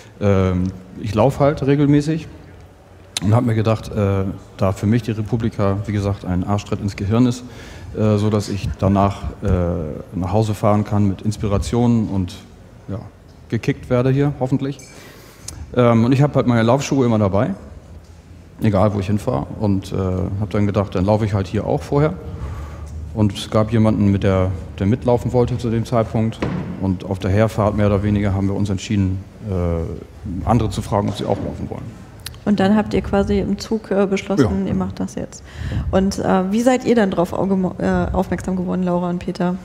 H: Ich laufe halt regelmäßig und habe mir gedacht, da für mich die Republika, wie gesagt, ein Arschtritt ins Gehirn ist, so dass ich danach nach Hause fahren kann mit Inspirationen und ja, gekickt werde hier, hoffentlich. Und ich habe halt meine Laufschuhe immer dabei, egal wo ich hinfahre, und habe dann gedacht, dann laufe ich halt hier auch vorher. Und es gab jemanden, der mitlaufen wollte zu dem Zeitpunkt, und auf der Herfahrt mehr oder weniger haben wir uns entschieden, andere zu fragen, ob sie auch laufen wollen.
B: Und dann habt ihr quasi im Zug beschlossen, ihr macht das jetzt. Und wie seid ihr dann darauf aufmerksam geworden, Laura und Peter?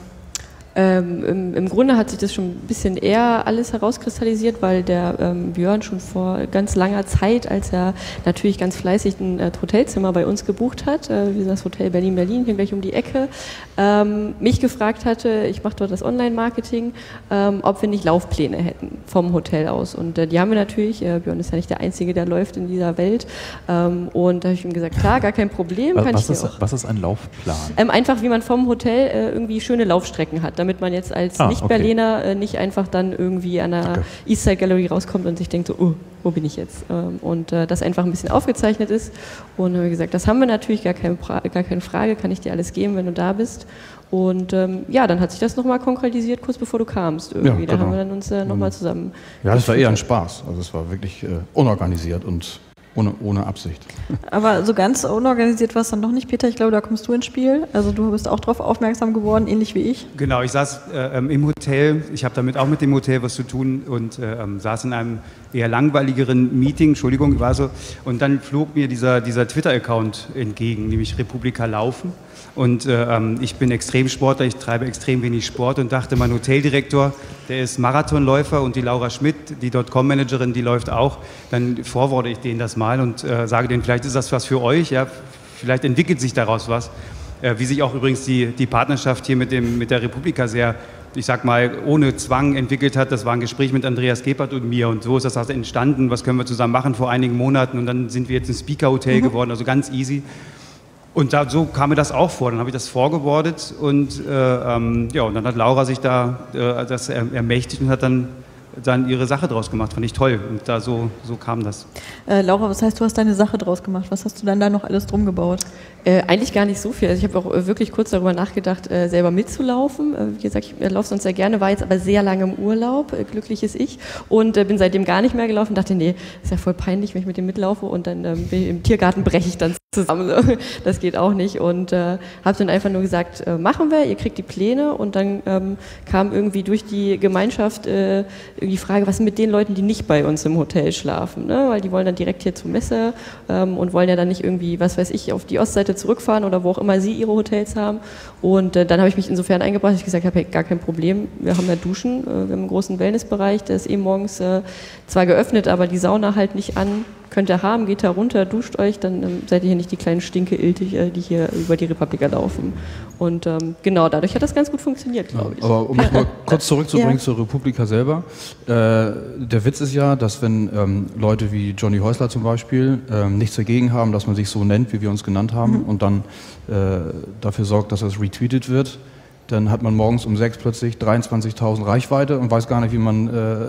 G: Im Grunde hat sich das schon ein bisschen eher alles herauskristallisiert, weil der Björn schon vor ganz langer Zeit, als er natürlich ganz fleißig ein Hotelzimmer bei uns gebucht hat, wie das Hotel Berlin, hier gleich um die Ecke, mich gefragt hatte, ich mache dort das Online-Marketing, ob wir nicht Laufpläne hätten vom Hotel aus. Und die haben wir natürlich, Björn ist ja nicht der Einzige, der läuft in dieser Welt. Und da habe ich ihm gesagt, klar, gar kein Problem.
A: Was ist ein Laufplan?
G: Einfach, wie man vom Hotel irgendwie schöne Laufstrecken hat, damit man jetzt als Nicht-Berliner nicht einfach dann irgendwie an der Eastside Gallery rauskommt und sich denkt so, wo bin ich jetzt? Und das einfach ein bisschen aufgezeichnet ist. Und haben wir gesagt, das haben wir natürlich, gar keine Frage, kann ich dir alles geben, wenn du da bist. Und ja, dann hat sich das nochmal konkretisiert, kurz bevor du kamst irgendwie. Da haben wir dann uns nochmal zusammen...
H: Ja, das war eher ein Spaß. Also es war wirklich unorganisiert und ohne Absicht.
B: Aber so ganz unorganisiert war es dann doch nicht, Peter. Ich glaube, da kommst du ins Spiel. Also du bist auch darauf aufmerksam geworden, ähnlich wie ich.
I: Genau, ich saß im Hotel. Ich habe damit auch mit dem Hotel was zu tun und saß in einem eher langweiligeren Meeting, Entschuldigung, war so. Und dann flog mir dieser Twitter-Account entgegen, nämlich Republika Laufen. Und ich bin Extremsportler, ich treibe extrem wenig Sport und dachte, mein Hoteldirektor, der ist Marathonläufer und die Laura Schmidt, die .com-Managerin, die läuft auch. Dann forwarde ich denen das mal und sage denen, vielleicht ist das was für euch, ja? Vielleicht entwickelt sich daraus was. Wie sich auch übrigens die Partnerschaft hier mit der Republika sehr, ich sag mal, ohne Zwang entwickelt hat. Das war ein Gespräch mit Andreas Gebhardt und mir und so ist das entstanden. Was können wir zusammen machen vor einigen Monaten und dann sind wir jetzt ein Speaker-Hotel geworden, also ganz easy. Und so kam mir das auch vor. Dann habe ich das vorgebordet und und dann hat Laura sich da das ermächtigt und hat dann ihre Sache draus gemacht. Fand ich toll. Und so kam das.
B: Laura, was heißt, du hast deine Sache draus gemacht? Was hast du dann da noch alles drum gebaut?
G: Eigentlich gar nicht so viel. Also ich habe auch wirklich kurz darüber nachgedacht, selber mitzulaufen. Wie gesagt, ich laufe sonst sehr gerne, war jetzt aber sehr lange im Urlaub, glückliches Ich, und bin seitdem gar nicht mehr gelaufen. Dachte, nee, ist ja voll peinlich, wenn ich mit dem mitlaufe und dann im Tiergarten breche ich dann zusammen. Das geht auch nicht. Und habe dann einfach nur gesagt, machen wir, ihr kriegt die Pläne. Und dann kam irgendwie durch die Gemeinschaft die Frage, was ist mit den Leuten, die nicht bei uns im Hotel schlafen? Ne? Weil die wollen dann direkt hier zur Messe und wollen ja dann nicht irgendwie, was weiß ich, auf die Ostseite zurückfahren oder wo auch immer sie ihre Hotels haben. Und dann habe ich mich insofern eingebracht, dass ich gesagt habe, hey, gar kein Problem, wir haben ja Duschen, wir haben einen großen Wellnessbereich, der ist morgens zwar geöffnet, aber die Sauna halt nicht an. Könnt ihr haben, geht da runter, duscht euch, dann seid ihr hier nicht die kleinen Stinke-Iltig, die hier über die Republika laufen. Und genau, dadurch hat das ganz gut funktioniert, glaube ich.
H: Aber um mich mal kurz zurückzubringen zur Republika selber. Der Witz ist ja, dass wenn Leute wie Johnny Häusler zum Beispiel nichts dagegen haben, dass man sich so nennt, wie wir uns genannt haben, und dann dafür sorgt, dass das retweetet wird, dann hat man morgens um 6 plötzlich 23.000 Reichweite und weiß gar nicht, wie man,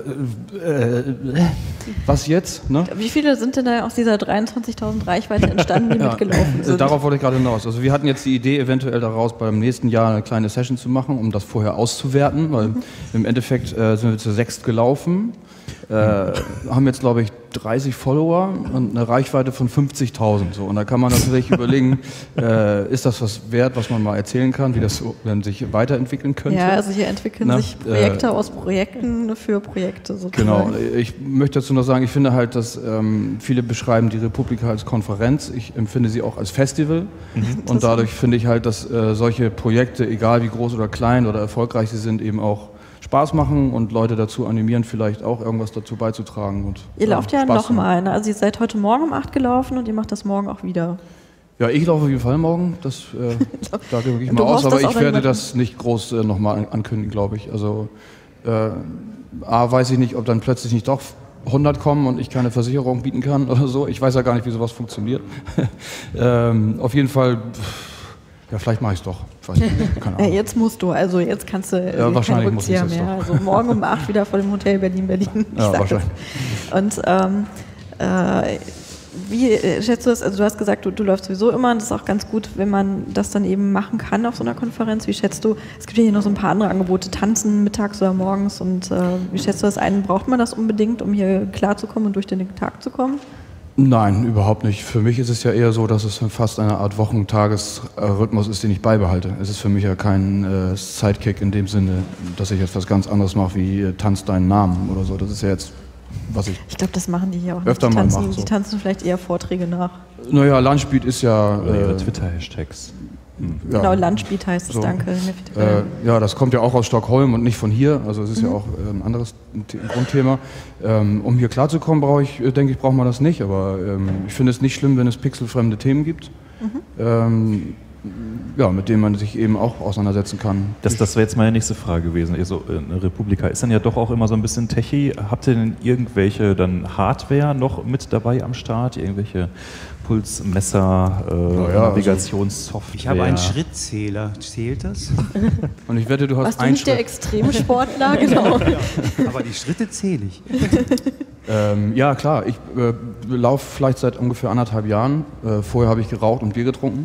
H: was jetzt? Ne?
B: Wie viele sind denn da aus dieser 23.000 Reichweite entstanden, die mitgelaufen sind?
H: Darauf wollte ich gerade hinaus. Also wir hatten jetzt die Idee, eventuell daraus beim nächsten Jahr eine kleine Session zu machen, um das vorher auszuwerten, weil im Endeffekt sind wir zu 6 gelaufen, haben jetzt, glaube ich, 30 Follower und eine Reichweite von 50.000. So. Und da kann man natürlich überlegen, ist das was wert, was man mal erzählen kann, wie das so sich weiterentwickeln könnte?
B: Ja, also hier entwickeln sich Projekte aus Projekten für Projekte sozusagen.
H: Genau. Ich möchte dazu noch sagen, ich finde halt, dass viele beschreiben die Republika als Konferenz. Ich empfinde sie auch als Festival. Und dadurch finde ich halt, dass solche Projekte, egal wie groß oder klein oder erfolgreich sie sind, eben auch Spaß machen und Leute dazu animieren, vielleicht auch irgendwas dazu beizutragen. Und,
B: ihr lauft ja nochmal, ne? Also ihr seid heute Morgen um 8 gelaufen und ihr macht das morgen auch wieder.
H: Ja, ich laufe auf jeden Fall morgen, das da gehe ich mal aus, aber ich werde das nicht groß nochmal ankündigen, glaube ich. Also weiß ich nicht, ob dann plötzlich nicht doch 100 kommen und ich keine Versicherung bieten kann oder so. Ich weiß ja gar nicht, wie sowas funktioniert. Auf jeden Fall... Ja, vielleicht mache ich es doch. Keine Ahnung.
B: Jetzt musst du, also jetzt kannst du
H: wahrscheinlich
B: keinen Rückzieher mehr. Also morgen um 8 wieder vor dem Hotel Berlin.
H: Ja, wahrscheinlich.
B: Und wie schätzt du das? Also du hast gesagt, du läufst sowieso immer und das ist auch ganz gut, wenn man das dann eben machen kann auf so einer Konferenz. Wie schätzt du, es gibt ja hier noch so ein paar andere Angebote, tanzen mittags oder morgens, und wie schätzt du das ein? Braucht man das unbedingt, um hier klarzukommen und durch den Tag zu kommen?
H: Nein, überhaupt nicht. Für mich ist es ja eher so, dass es fast eine Art Wochentagesrhythmus ist, den ich beibehalte. Es ist für mich ja kein Sidekick in dem Sinne, dass ich etwas ganz anderes mache wie tanz deinen Namen oder so. Das ist ja jetzt, was ich
B: glaube, das machen die hier auch
H: öfter
B: nicht.
H: mal mache.
B: Die tanzen vielleicht eher Vorträge nach.
H: Naja, Lunchbeat ist ja...
A: ihre Twitter-Hashtags.
B: Ja. Genau, Lunchbeat heißt es, so. Danke.
H: Ja, das kommt ja auch aus Stockholm und nicht von hier, also es ist ja auch ein anderes Grundthema. Um hier klarzukommen, denke ich, braucht man das nicht, aber ich finde es nicht schlimm, wenn es pixelfremde Themen gibt, mit denen man sich eben auch auseinandersetzen kann.
A: Das wäre jetzt meine nächste Frage gewesen. Also, eine Republika ist dann ja doch auch immer so ein bisschen techy. Habt ihr denn irgendwelche dann Hardware noch mit dabei am Start? Irgendwelche Pulsmesser, Navigationssoftware?
I: Ich habe einen Schrittzähler. Zählt das?
H: Und ich wette, du hast
B: einen Schritt. Der extreme Sportler, genau.
I: Ja, aber die Schritte zähle ich.
H: Ja, klar. Ich laufe vielleicht seit ungefähr 1,5 Jahren. Vorher habe ich geraucht und Bier getrunken.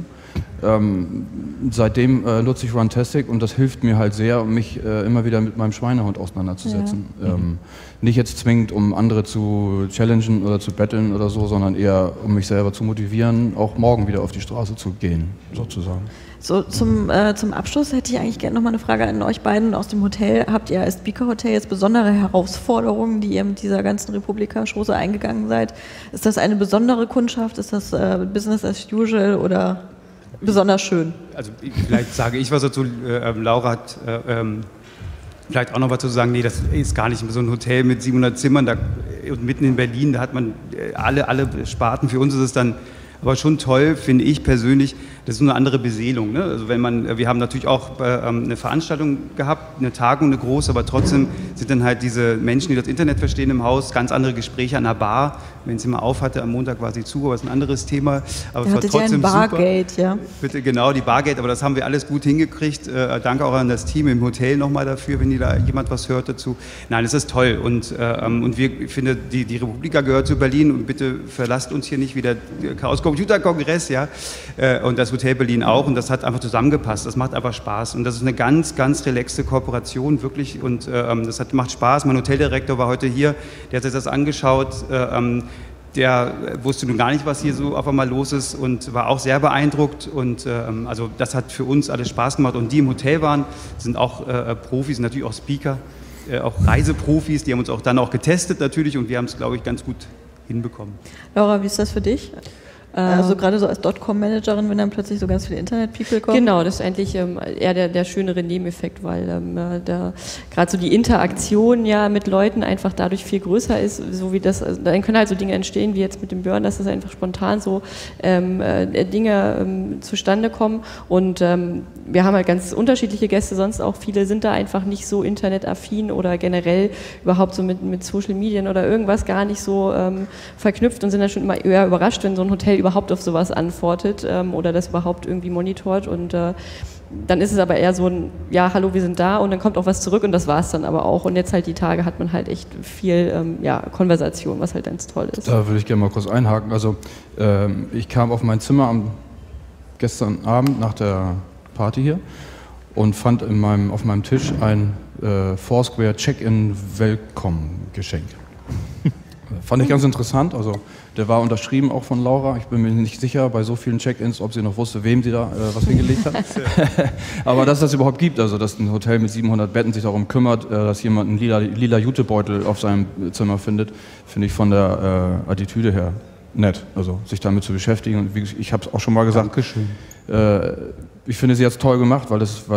H: Seitdem nutze ich Runtastic und das hilft mir halt sehr, um mich immer wieder mit meinem Schweinehund auseinanderzusetzen. Ja. Nicht jetzt zwingend, um andere zu challengen oder zu battlen oder so, sondern eher, um mich selber zu motivieren, auch morgen wieder auf die Straße zu gehen, sozusagen.
B: So, zum Abschluss hätte ich eigentlich gerne nochmal eine Frage an euch beiden aus dem Hotel. Habt ihr als Speaker Hotel jetzt besondere Herausforderungen, die ihr mit dieser ganzen Republika-Chose eingegangen seid? Ist das eine besondere Kundschaft? Ist das Business as usual oder besonders schön?
I: Also vielleicht sage ich was dazu. Laura hat vielleicht auch noch was zu sagen. Nee, das ist gar nicht so ein Hotel mit 700 Zimmern und mitten in Berlin. Da hat man alle Sparten. Für uns ist es dann aber schon toll, finde ich persönlich, das ist eine andere Beseelung. Ne? Also wir haben natürlich auch eine Veranstaltung gehabt, eine Tagung, eine große, aber trotzdem sind dann halt diese Menschen, die das Internet verstehen im Haus, ganz andere Gespräche an der Bar. Wenn sie mal auf hatte, am Montag war sie zu, aber das ist ein anderes Thema. Aber es war trotzdem
B: ja ein Bargate,
I: super.
B: Ja.
I: Bitte, genau, die Bargate, aber das haben wir alles gut hingekriegt. Danke auch an das Team im Hotel nochmal dafür, wenn da jemand was hört dazu. Nein, es ist toll und ich finde, die Republika gehört zu Berlin und bitte verlasst uns hier nicht wie der Chaos Computer Kongress, ja, und das Hotel Berlin auch und das hat einfach zusammengepasst, das macht einfach Spaß und das ist eine ganz, ganz relaxte Kooperation, wirklich und macht Spaß. Mein Hoteldirektor war heute hier, der hat sich das angeschaut, der wusste nun gar nicht, was hier so auf einmal los ist und war auch sehr beeindruckt und also das hat für uns alles Spaß gemacht und die im Hotel waren, sind auch Profis, natürlich auch Speaker, auch Reiseprofis, die haben uns auch dann auch getestet natürlich und wir haben es, glaube ich, ganz gut hinbekommen.
B: Laura, wie ist das für dich? Also gerade so als .com-Managerin, wenn dann plötzlich so ganz viele Internet-People kommen?
G: Genau, das ist eigentlich eher der schönere Nebeneffekt, weil gerade so die Interaktion ja mit Leuten einfach dadurch viel größer ist, so wie das, also dann können halt so Dinge entstehen, wie jetzt mit dem Björn, dass das einfach spontan so Dinge zustande kommen und wir haben halt ganz unterschiedliche Gäste, sonst auch viele sind da einfach nicht so internetaffin oder generell überhaupt so mit Social Medien oder irgendwas gar nicht so verknüpft und sind dann schon immer eher überrascht, wenn so ein Hotel überhaupt auf sowas antwortet oder das überhaupt irgendwie monitort und dann ist es aber eher so ein, ja, hallo, wir sind da und dann kommt auch was zurück und das war es dann aber auch und jetzt halt die Tage hat man halt echt viel Konversation, was halt ganz toll ist.
H: Da würde ich gerne mal kurz einhaken, also ich kam auf mein Zimmer gestern Abend nach der Party hier und fand auf meinem Tisch ein Foursquare Check-in-Welcome-Geschenk. Fand ich ganz interessant, also der war unterschrieben auch von Laura. Ich bin mir nicht sicher bei so vielen Check-ins, ob sie noch wusste, wem sie da was hingelegt hat. Aber dass es das überhaupt gibt, also dass ein Hotel mit 700 Betten sich darum kümmert, dass jemand einen lila Jutebeutel auf seinem Zimmer findet, finde ich von der Attitüde her nett, also sich damit zu beschäftigen. Und ich habe es auch schon mal gesagt.
I: Dankeschön.
H: Ich finde, sie hat es toll gemacht, weil es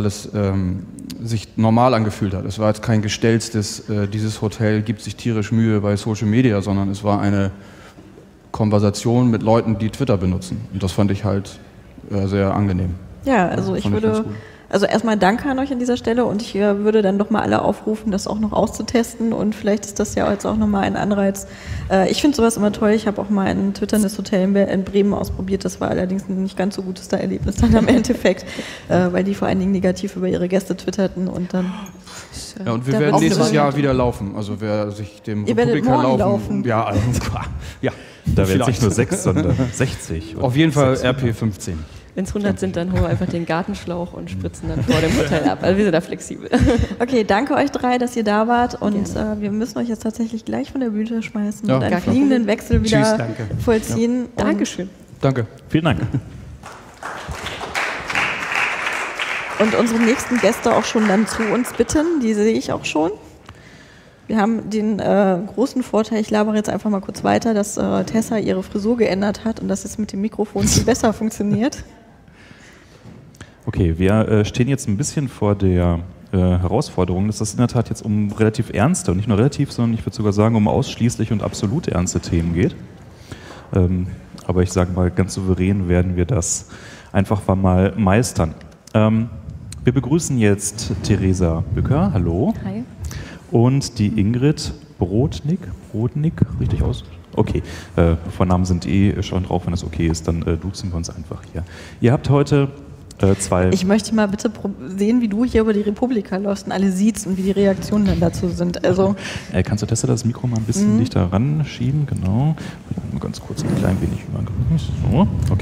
H: sich normal angefühlt hat. Es war jetzt kein gestelltes, dieses Hotel gibt sich tierisch Mühe bei Social Media, sondern es war eine Konversation mit Leuten, die Twitter benutzen. Und das fand ich halt sehr angenehm.
B: Ja, also also erstmal danke an euch an dieser Stelle und ich würde dann doch mal alle aufrufen, das auch noch auszutesten und vielleicht ist das ja jetzt auch nochmal ein Anreiz. Ich finde sowas immer toll, ich habe auch mal ein twitterndes Hotel in Bremen ausprobiert, das war allerdings ein nicht ganz so gutes Erlebnis dann am Endeffekt, weil die vor allen Dingen negativ über ihre Gäste twitterten und dann...
H: Ja, und wir werden nächstes Jahr wieder laufen, also wer sich dem Republika laufen... Ja, also, ja.
A: Da werden es nicht nur 6, sondern 60.
H: Auf jeden Fall RP 15.
G: Wenn es 100 sind, dann holen wir einfach den Gartenschlauch und spritzen dann vor dem Hotel ab. Also wir sind da flexibel.
B: Okay, danke euch drei, dass ihr da wart und wir müssen euch jetzt tatsächlich gleich von der Bühne schmeißen und einen fliegenden Wechsel wieder vollziehen.
G: Ja. Dankeschön.
H: Danke.
A: Vielen Dank.
B: Und unsere nächsten Gäste auch schon dann zu uns bitten, die sehe ich auch schon. Wir haben den großen Vorteil, ich labere jetzt einfach mal kurz weiter, dass Tessa ihre Frisur geändert hat und dass es mit dem Mikrofon viel besser funktioniert.
A: Okay, wir stehen jetzt ein bisschen vor der Herausforderung, dass das in der Tat jetzt um relativ ernste, und nicht nur relativ, sondern ich würde sogar sagen, um ausschließlich und absolut ernste Themen geht. Aber ich sage mal, ganz souverän werden wir das einfach mal meistern. Wir begrüßen jetzt Theresa Bücker, hallo.
J: Hi.
A: Und die Ingrid Brodnik, richtig aus? Okay, Vornamen sind schon drauf, wenn das okay ist, dann duzen wir uns einfach hier. Ihr habt heute 2.
B: Ich möchte mal bitte sehen, wie du hier über die Republika läufst und alle siehst und wie die Reaktionen dann dazu sind. Also
A: kannst du Tessa das Mikro mal ein bisschen dichter ranschieben? Genau. Mal ganz kurz ein klein wenig übergrüßt. So, okay.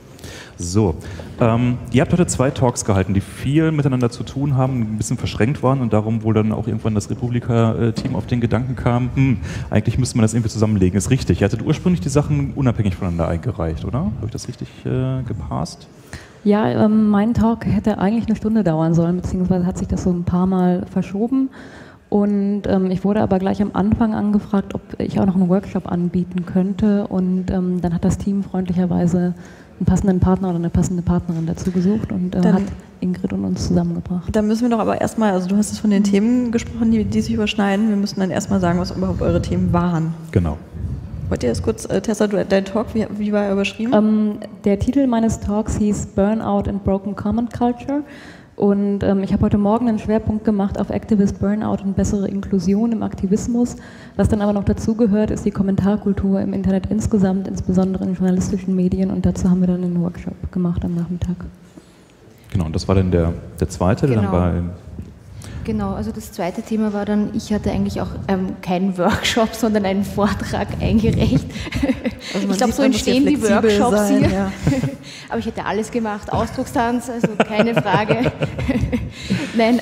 A: So, ihr habt heute 2 Talks gehalten, die viel miteinander zu tun haben, ein bisschen verschränkt waren und darum wohl dann auch irgendwann das Republika-Team auf den Gedanken kam, eigentlich müsste man das irgendwie zusammenlegen. Ist richtig. Ihr hattet ursprünglich die Sachen unabhängig voneinander eingereicht, oder? Habe ich das richtig gepasst?
J: Ja, mein Talk hätte eigentlich eine Stunde dauern sollen, beziehungsweise hat sich das so ein paar Mal verschoben. Und ich wurde aber gleich am Anfang angefragt, ob ich auch noch einen Workshop anbieten könnte. Und dann hat das Team freundlicherweise einen passenden Partner oder eine passende Partnerin dazu gesucht und hat Ingrid und uns zusammengebracht.
B: Da müssen wir doch aber erstmal, also du hast es von den Themen gesprochen, die sich überschneiden. Wir müssen dann erstmal sagen, was überhaupt eure Themen waren.
A: Genau.
B: Wollt ihr das kurz, Tessa, dein Talk, wie war er überschrieben?
J: Der Titel meines Talks hieß Burnout and Broken Comment Culture. Und ich habe heute Morgen einen Schwerpunkt gemacht auf Activist Burnout und bessere Inklusion im Aktivismus. Was dann aber noch dazugehört, ist die Kommentarkultur im Internet insgesamt, insbesondere in journalistischen Medien. Und dazu haben wir dann einen Workshop gemacht am Nachmittag.
A: Genau, und das war dann der zweite, der dann war...
K: Genau, also das zweite Thema war dann, ich hatte eigentlich auch keinen Workshop, sondern einen Vortrag eingereicht. Also ich glaube, so entstehen die Workshops hier. Ja. Aber ich hätte alles gemacht, Ausdruckstanz, also keine Frage. Nein,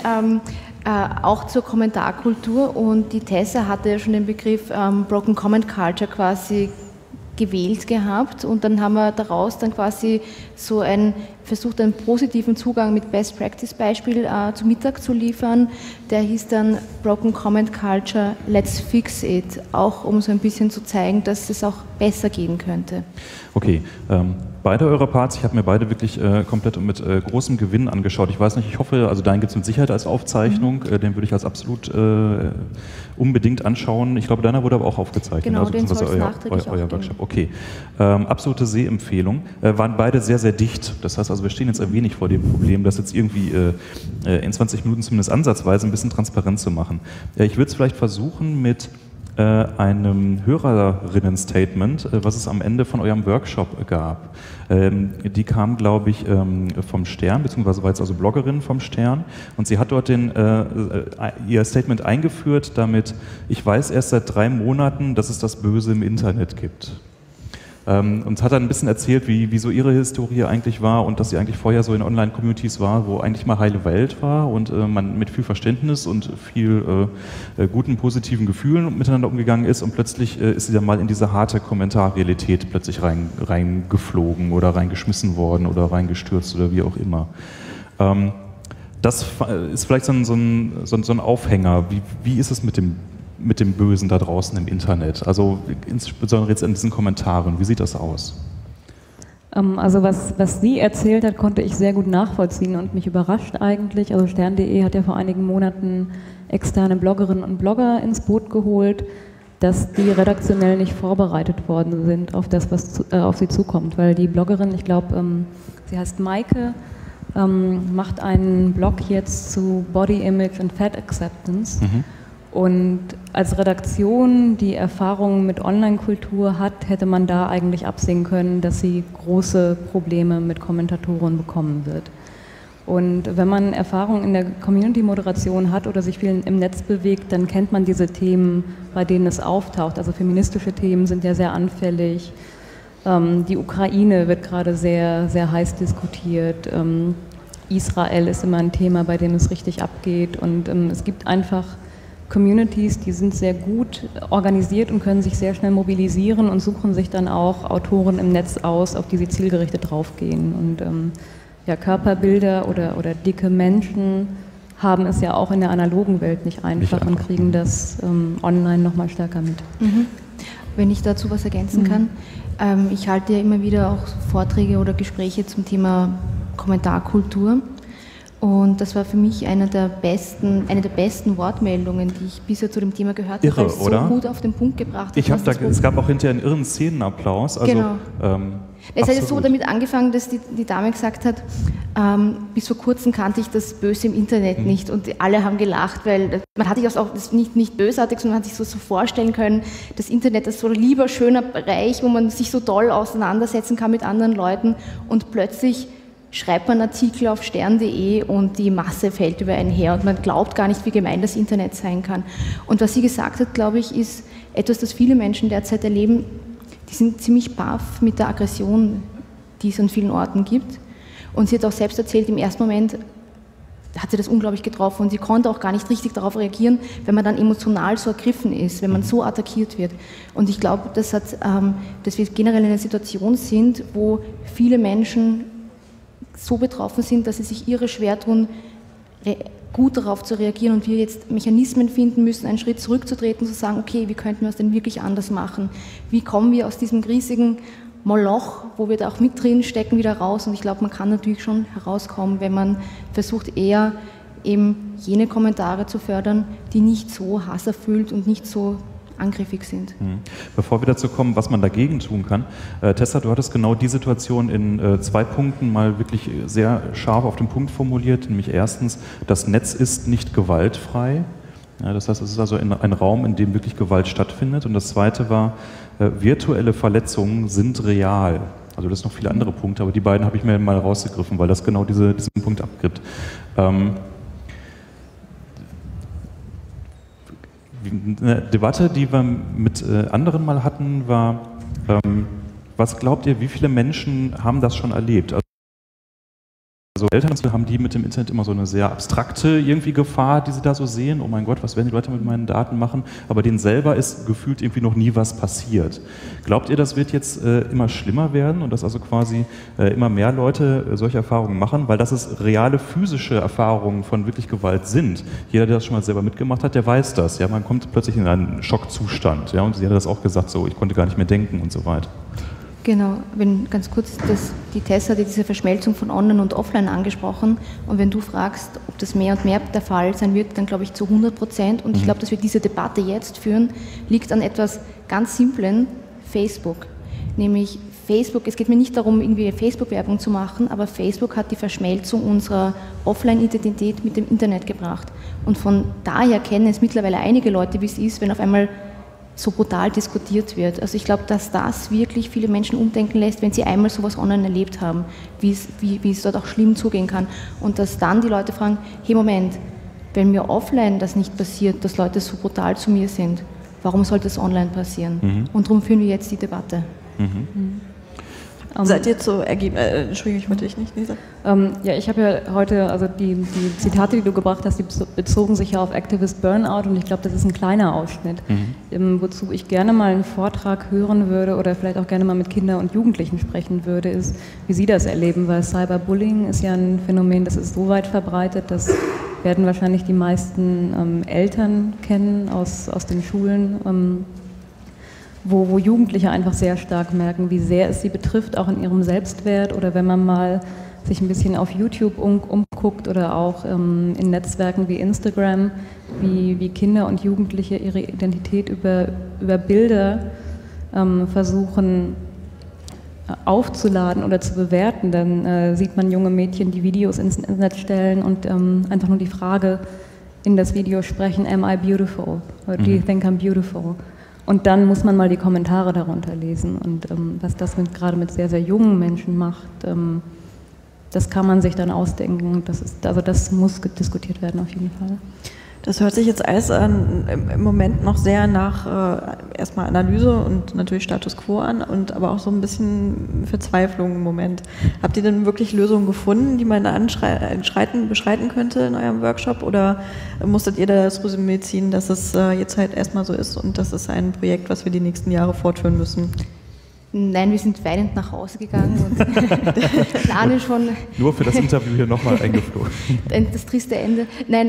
K: auch zur Kommentarkultur, und die Tessa hatte ja schon den Begriff Broken Comment Culture quasi gewählt gehabt, und dann haben wir daraus dann quasi so versucht, einen positiven Zugang mit Best Practice Beispiel zu Mittag zu liefern. Der hieß dann Broken Comment Culture, Let's Fix It, auch um so ein bisschen zu zeigen, dass es auch besser gehen könnte.
A: Okay, beide eurer Parts, ich habe mir beide wirklich komplett und mit großem Gewinn angeschaut. Ich weiß nicht, ich hoffe, also deinen gibt es mit Sicherheit als Aufzeichnung, den würde ich als absolut unbedingt anschauen. Ich glaube, deiner wurde aber auch aufgezeichnet.
K: Genau,
A: also,
K: den soll es nachträglich
A: euer Workshop. Okay, absolute Sehempfehlung. Waren beide sehr, sehr dicht. Das heißt also, wir stehen jetzt ein wenig vor dem Problem, das jetzt irgendwie in 20 Minuten zumindest ansatzweise ein bisschen transparent zu machen. Ich würde es vielleicht versuchen mit einem Hörerinnen-Statement, was es am Ende von eurem Workshop gab. Die kam, glaube ich, vom Stern, beziehungsweise war jetzt also Bloggerin vom Stern, und sie hat dort ihr Statement eingeführt damit: Ich weiß erst seit 3 Monaten, dass es das Böse im Internet gibt. Und hat dann ein bisschen erzählt, wie so ihre Historie eigentlich war und dass sie eigentlich vorher so in Online-Communities war, wo eigentlich mal heile Welt war und man mit viel Verständnis und viel guten, positiven Gefühlen miteinander umgegangen ist, und plötzlich ist sie dann mal in diese harte Kommentarrealität plötzlich reingeflogen oder reingeschmissen worden oder reingestürzt oder wie auch immer. Das ist vielleicht so ein Aufhänger. Wie ist es mit dem Bösen da draußen im Internet? Also insbesondere jetzt in diesen Kommentaren. Wie sieht das aus?
J: Also was sie erzählt hat, konnte ich sehr gut nachvollziehen und mich überrascht eigentlich. Also Stern.de hat ja vor einigen Monaten externe Bloggerinnen und Blogger ins Boot geholt, dass die redaktionell nicht vorbereitet worden sind auf das, was auf sie zukommt. Weil die Bloggerin, ich glaube, sie heißt Maike, macht einen Blog jetzt zu Body Image und Fat Acceptance. Und als Redaktion, die Erfahrungen mit Online-Kultur hat, hätte man da eigentlich absehen können, dass sie große Probleme mit Kommentatoren bekommen wird. Und wenn man Erfahrung in der Community-Moderation hat oder sich viel im Netz bewegt, dann kennt man diese Themen, bei denen es auftaucht. Also feministische Themen sind ja sehr anfällig. Die Ukraine wird gerade sehr, sehr heiß diskutiert. Israel ist immer ein Thema, bei dem es richtig abgeht. Und es gibt einfach Communities, die sind sehr gut organisiert und können sich sehr schnell mobilisieren und suchen sich dann auch Autoren im Netz aus, auf die sie zielgerichtet draufgehen. Und ja, Körperbilder oder dicke Menschen haben es ja auch in der analogen Welt nicht einfach und kriegen das online nochmal stärker mit.
K: Wenn ich dazu was ergänzen kann, ich halte ja immer wieder auch Vorträge oder Gespräche zum Thema Kommentarkultur. Und das war für mich eine der besten Wortmeldungen, die ich bisher zu dem Thema gehört habe, weil es so gut auf den Punkt gebracht hat.
A: Es gab auch hinterher einen irren Szenenapplaus. Also,
K: genau. Es hat jetzt so damit angefangen, dass die Dame gesagt hat, bis vor kurzem kannte ich das Böse im Internet nicht, und alle haben gelacht, weil man hat sich das auch nicht bösartig, sondern man hat sich so vorstellen können, das Internet ist so ein lieber, schöner Bereich, wo man sich so toll auseinandersetzen kann mit anderen Leuten, und plötzlich schreibt man Artikel auf stern.de und die Masse fällt über einen her und man glaubt gar nicht, wie gemein das Internet sein kann. Und was sie gesagt hat, glaube ich, ist etwas, das viele Menschen derzeit erleben, die sind ziemlich baff mit der Aggression, die es an vielen Orten gibt. Und sie hat auch selbst erzählt, im ersten Moment hat sie das unglaublich getroffen und sie konnte auch gar nicht richtig darauf reagieren, wenn man dann emotional so ergriffen ist, wenn man so attackiert wird. Und ich glaube, dass wir generell in einer Situation sind, wo viele Menschen so betroffen sind, dass sie sich irre schwer tun, gut darauf zu reagieren und wir jetzt Mechanismen finden müssen, einen Schritt zurückzutreten, zu sagen, okay, wie könnten wir es denn wirklich anders machen? Wie kommen wir aus diesem riesigen Moloch, wo wir da auch mit drin stecken, wieder raus? Und ich glaube, man kann natürlich schon herauskommen, wenn man versucht, eher eben jene Kommentare zu fördern, die nicht so hasserfüllt und nicht so angriffig sind.
A: Bevor wir dazu kommen, was man dagegen tun kann, Tessa, du hattest genau die Situation in 2 Punkten mal wirklich sehr scharf auf den Punkt formuliert, nämlich erstens, das Netz ist nicht gewaltfrei. Ja, das heißt, es ist also ein Raum, in dem wirklich Gewalt stattfindet. Und das Zweite war, virtuelle Verletzungen sind real. Also das sind noch viele andere Punkte, aber die beiden habe ich mir mal rausgegriffen, weil das genau diesen Punkt abgibt. Eine Debatte, die wir mit anderen mal hatten, war, was glaubt ihr, wie viele Menschen haben das schon erlebt? Also Eltern haben die mit dem Internet immer so eine sehr abstrakte irgendwie Gefahr, die sie da so sehen. Oh mein Gott, was werden die Leute mit meinen Daten machen? Aber denen selber ist gefühlt irgendwie noch nie was passiert. Glaubt ihr, das wird jetzt immer schlimmer werden und dass also quasi immer mehr Leute solche Erfahrungen machen? Weil das ist reale physische Erfahrungen von wirklich Gewalt sind. Jeder, der das schon mal selber mitgemacht hat, der weiß das. Ja, man kommt plötzlich in einen Schockzustand. Ja, und sie hat das auch gesagt, so, ich konnte gar nicht mehr denken und so weiter.
K: Genau, wenn ganz kurz, die Tessa hat diese Verschmelzung von Online und Offline angesprochen und wenn du fragst, ob das mehr und mehr der Fall sein wird, dann glaube ich zu 100%. Und ich glaube, dass wir diese Debatte jetzt führen, liegt an etwas ganz Simplen, Facebook. Nämlich Facebook, es geht mir nicht darum, irgendwie Facebook-Werbung zu machen, aber Facebook hat die Verschmelzung unserer Offline-Identität mit dem Internet gebracht. Und von daher kennen es mittlerweile einige Leute, wie es ist, wenn auf einmal so brutal diskutiert wird. Also ich glaube, dass das wirklich viele Menschen umdenken lässt, wenn sie einmal sowas online erlebt haben, wie es dort auch schlimm zugehen kann. Und dass dann die Leute fragen, hey Moment, wenn mir offline das nicht passiert, dass Leute so brutal zu mir sind, warum sollte es online passieren? Und darum führen wir jetzt die Debatte.
B: Seid ihr zu Entschuldigung, ich wollte dich nicht, Lisa.
J: Ja, ich habe ja heute, also die Zitate, die du gebracht hast, die bezogen sich ja auf Activist Burnout und ich glaube, das ist ein kleiner Ausschnitt, wozu ich gerne mal einen Vortrag hören würde oder vielleicht auch gerne mal mit Kindern und Jugendlichen sprechen würde, ist, wie sie das erleben, weil Cyberbullying ist ja ein Phänomen, das ist so weit verbreitet, das werden wahrscheinlich die meisten Eltern kennen aus den Schulen, wo Jugendliche einfach sehr stark merken, wie sehr es sie betrifft, auch in ihrem Selbstwert oder wenn man mal sich ein bisschen auf YouTube umguckt oder auch in Netzwerken wie Instagram, wie Kinder und Jugendliche ihre Identität über Bilder versuchen aufzuladen oder zu bewerten, dann sieht man junge Mädchen, die Videos ins Internet stellen und einfach nur die Frage in das Video sprechen, am I beautiful? Or do you think I'm beautiful? Und dann muss man mal die Kommentare darunter lesen. Und was das gerade mit sehr, sehr jungen Menschen macht, das kann man sich dann ausdenken. Das muss diskutiert werden auf jeden Fall.
B: Das hört sich jetzt alles im Moment noch sehr nach erstmal Analyse und natürlich Status Quo an und aber auch so ein bisschen Verzweiflung im Moment. Habt ihr denn wirklich Lösungen gefunden, die man beschreiten könnte in eurem Workshop oder musstet ihr da das Resümee ziehen, dass es jetzt halt erstmal so ist und das ist ein Projekt, was wir die nächsten Jahre fortführen müssen?
K: Nein, wir sind weinend nach Hause gegangen und planen schon...
A: Nur für das Interview hier nochmal eingeflogen.
K: Das triste Ende. Nein,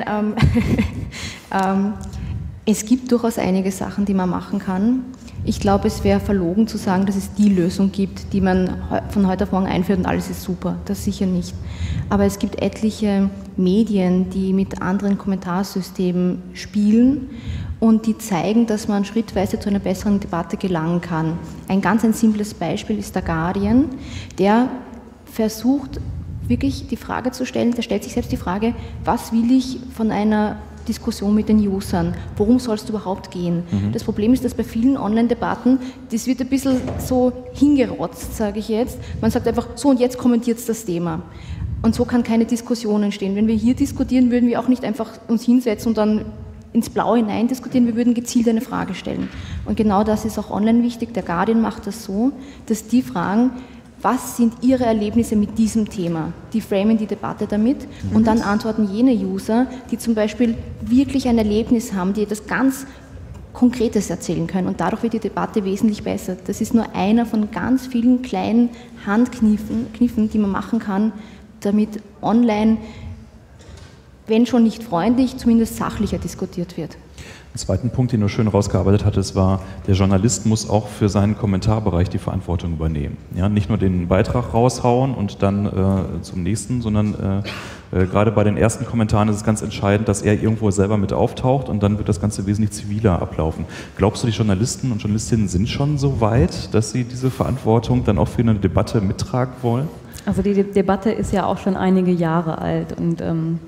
K: es gibt durchaus einige Sachen, die man machen kann. Ich glaube, es wäre verlogen zu sagen, dass es die Lösung gibt, die man von heute auf morgen einführt und alles ist super. Das sicher nicht. Aber es gibt etliche Medien, die mit anderen Kommentarsystemen spielen und die zeigen, dass man schrittweise zu einer besseren Debatte gelangen kann. Ein simples Beispiel ist der Guardian, der versucht wirklich die Frage zu stellen, der stellt sich selbst die Frage, was will ich von einer Diskussion mit den Usern. Worum soll es überhaupt gehen? Das Problem ist, dass bei vielen Online-Debatten, das wird ein bisschen so hingerotzt, sage ich jetzt. Man sagt einfach, so und jetzt kommentiert das Thema. Und so kann keine Diskussion entstehen. Wenn wir hier diskutieren, würden wir auch nicht einfach uns hinsetzen und dann ins Blaue hinein diskutieren, wir würden gezielt eine Frage stellen. Und genau das ist auch online wichtig. Der Guardian macht das so, dass die fragen, was sind Ihre Erlebnisse mit diesem Thema? Die framen die Debatte damit und dann antworten jene User, die zum Beispiel wirklich ein Erlebnis haben, die etwas ganz Konkretes erzählen können und dadurch wird die Debatte wesentlich besser. Das ist nur einer von ganz vielen kleinen Handkniffen, die man machen kann, damit online, wenn schon nicht freundlich, zumindest sachlicher diskutiert wird.
A: Den zweiten Punkt, den du schön rausgearbeitet hattest, war, der Journalist muss auch für seinen Kommentarbereich die Verantwortung übernehmen. Ja, nicht nur den Beitrag raushauen und dann zum nächsten, sondern gerade bei den ersten Kommentaren ist es ganz entscheidend, dass er irgendwo selber mit auftaucht und dann wird das Ganze wesentlich ziviler ablaufen. Glaubst du, die Journalisten und Journalistinnen sind schon so weit, dass sie diese Verantwortung dann auch für eine Debatte mittragen wollen?
J: Also die Debatte ist ja auch schon einige Jahre alt und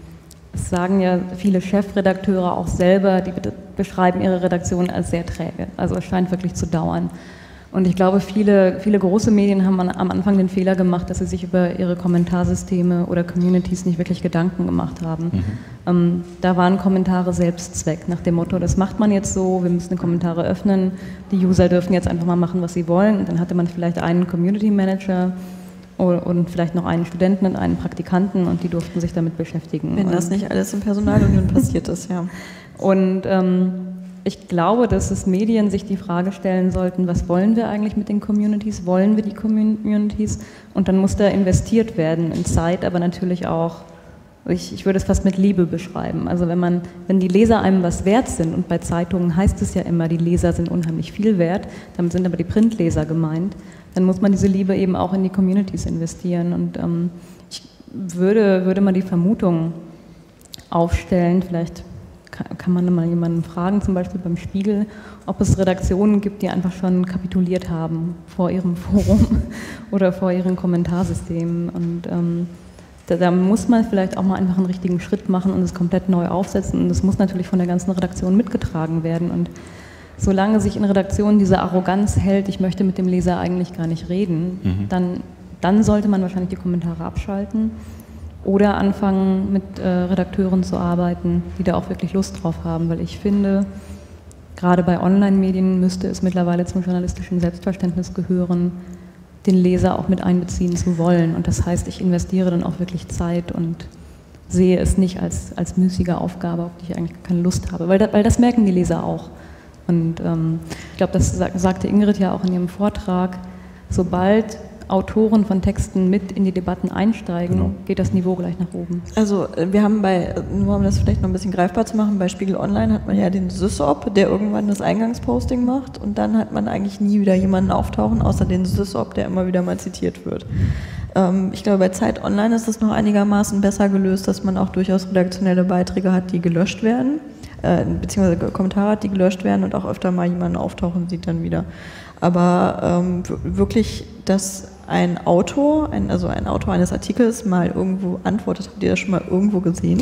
J: es sagen ja viele Chefredakteure auch selber, die beschreiben ihre Redaktion als sehr träge. Also es scheint wirklich zu dauern. Und ich glaube, viele große Medien haben am Anfang den Fehler gemacht, dass sie sich über ihre Kommentarsysteme oder Communities nicht wirklich Gedanken gemacht haben. Da waren Kommentare Selbstzweck, nach dem Motto, das macht man jetzt so, wir müssen Kommentare öffnen, die User dürfen jetzt einfach mal machen, was sie wollen. Und dann hatte man vielleicht einen Community Manager und vielleicht noch einen Studenten und einen Praktikanten und die durften sich damit beschäftigen.
B: Wenn das nicht alles in Personalunion passiert ist, ja.
J: Und ich glaube, dass es Medien sich die Frage stellen sollten, was wollen wir eigentlich mit den Communities? Wollen wir die Communities? Und dann muss da investiert werden in Zeit, aber natürlich auch, ich würde es fast mit Liebe beschreiben. Also wenn die Leser einem was wert sind, und bei Zeitungen heißt es ja immer, die Leser sind unheimlich viel wert, damit sind aber die Printleser gemeint, dann muss man diese Liebe eben auch in die Communities investieren. Und ich würde mal die Vermutung aufstellen, vielleicht kann man mal jemanden fragen, zum Beispiel beim Spiegel, ob es Redaktionen gibt, die einfach schon kapituliert haben vor ihrem Forum oder vor ihren Kommentarsystemen. Und da muss man vielleicht auch mal einfach einen richtigen Schritt machen und es komplett neu aufsetzen. Und das muss natürlich von der ganzen Redaktion mitgetragen werden. Und solange sich in Redaktionen diese Arroganz hält, ich möchte mit dem Leser eigentlich gar nicht reden, dann sollte man wahrscheinlich die Kommentare abschalten oder anfangen, mit Redakteuren zu arbeiten, die da auch wirklich Lust drauf haben. Weil ich finde, gerade bei Online-Medien müsste es mittlerweile zum journalistischen Selbstverständnis gehören, den Leser auch mit einbeziehen zu wollen. Und das heißt, ich investiere dann auch wirklich Zeit und sehe es nicht als müßige Aufgabe, auf die ich eigentlich keine Lust habe. Weil das merken die Leser auch. Und ich glaube, das sagte Ingrid ja auch in ihrem Vortrag, sobald Autoren von Texten mit in die Debatten einsteigen, geht das Niveau gleich nach oben.
B: Also wir haben nur um das vielleicht noch ein bisschen greifbar zu machen, bei Spiegel Online hat man ja den Sysop, der irgendwann das Eingangsposting macht und dann hat man eigentlich nie wieder jemanden auftauchen, außer den Sysop, der immer wieder mal zitiert wird. Ich glaube, bei Zeit Online ist das noch einigermaßen besser gelöst, dass man auch durchaus redaktionelle Beiträge hat, die gelöscht werden, beziehungsweise Kommentare hat, die gelöscht werden und auch öfter mal jemanden auftauchen sieht dann wieder. Aber wirklich, dass ein Autor eines Artikels mal irgendwo antwortet, habt ihr das schon mal irgendwo gesehen?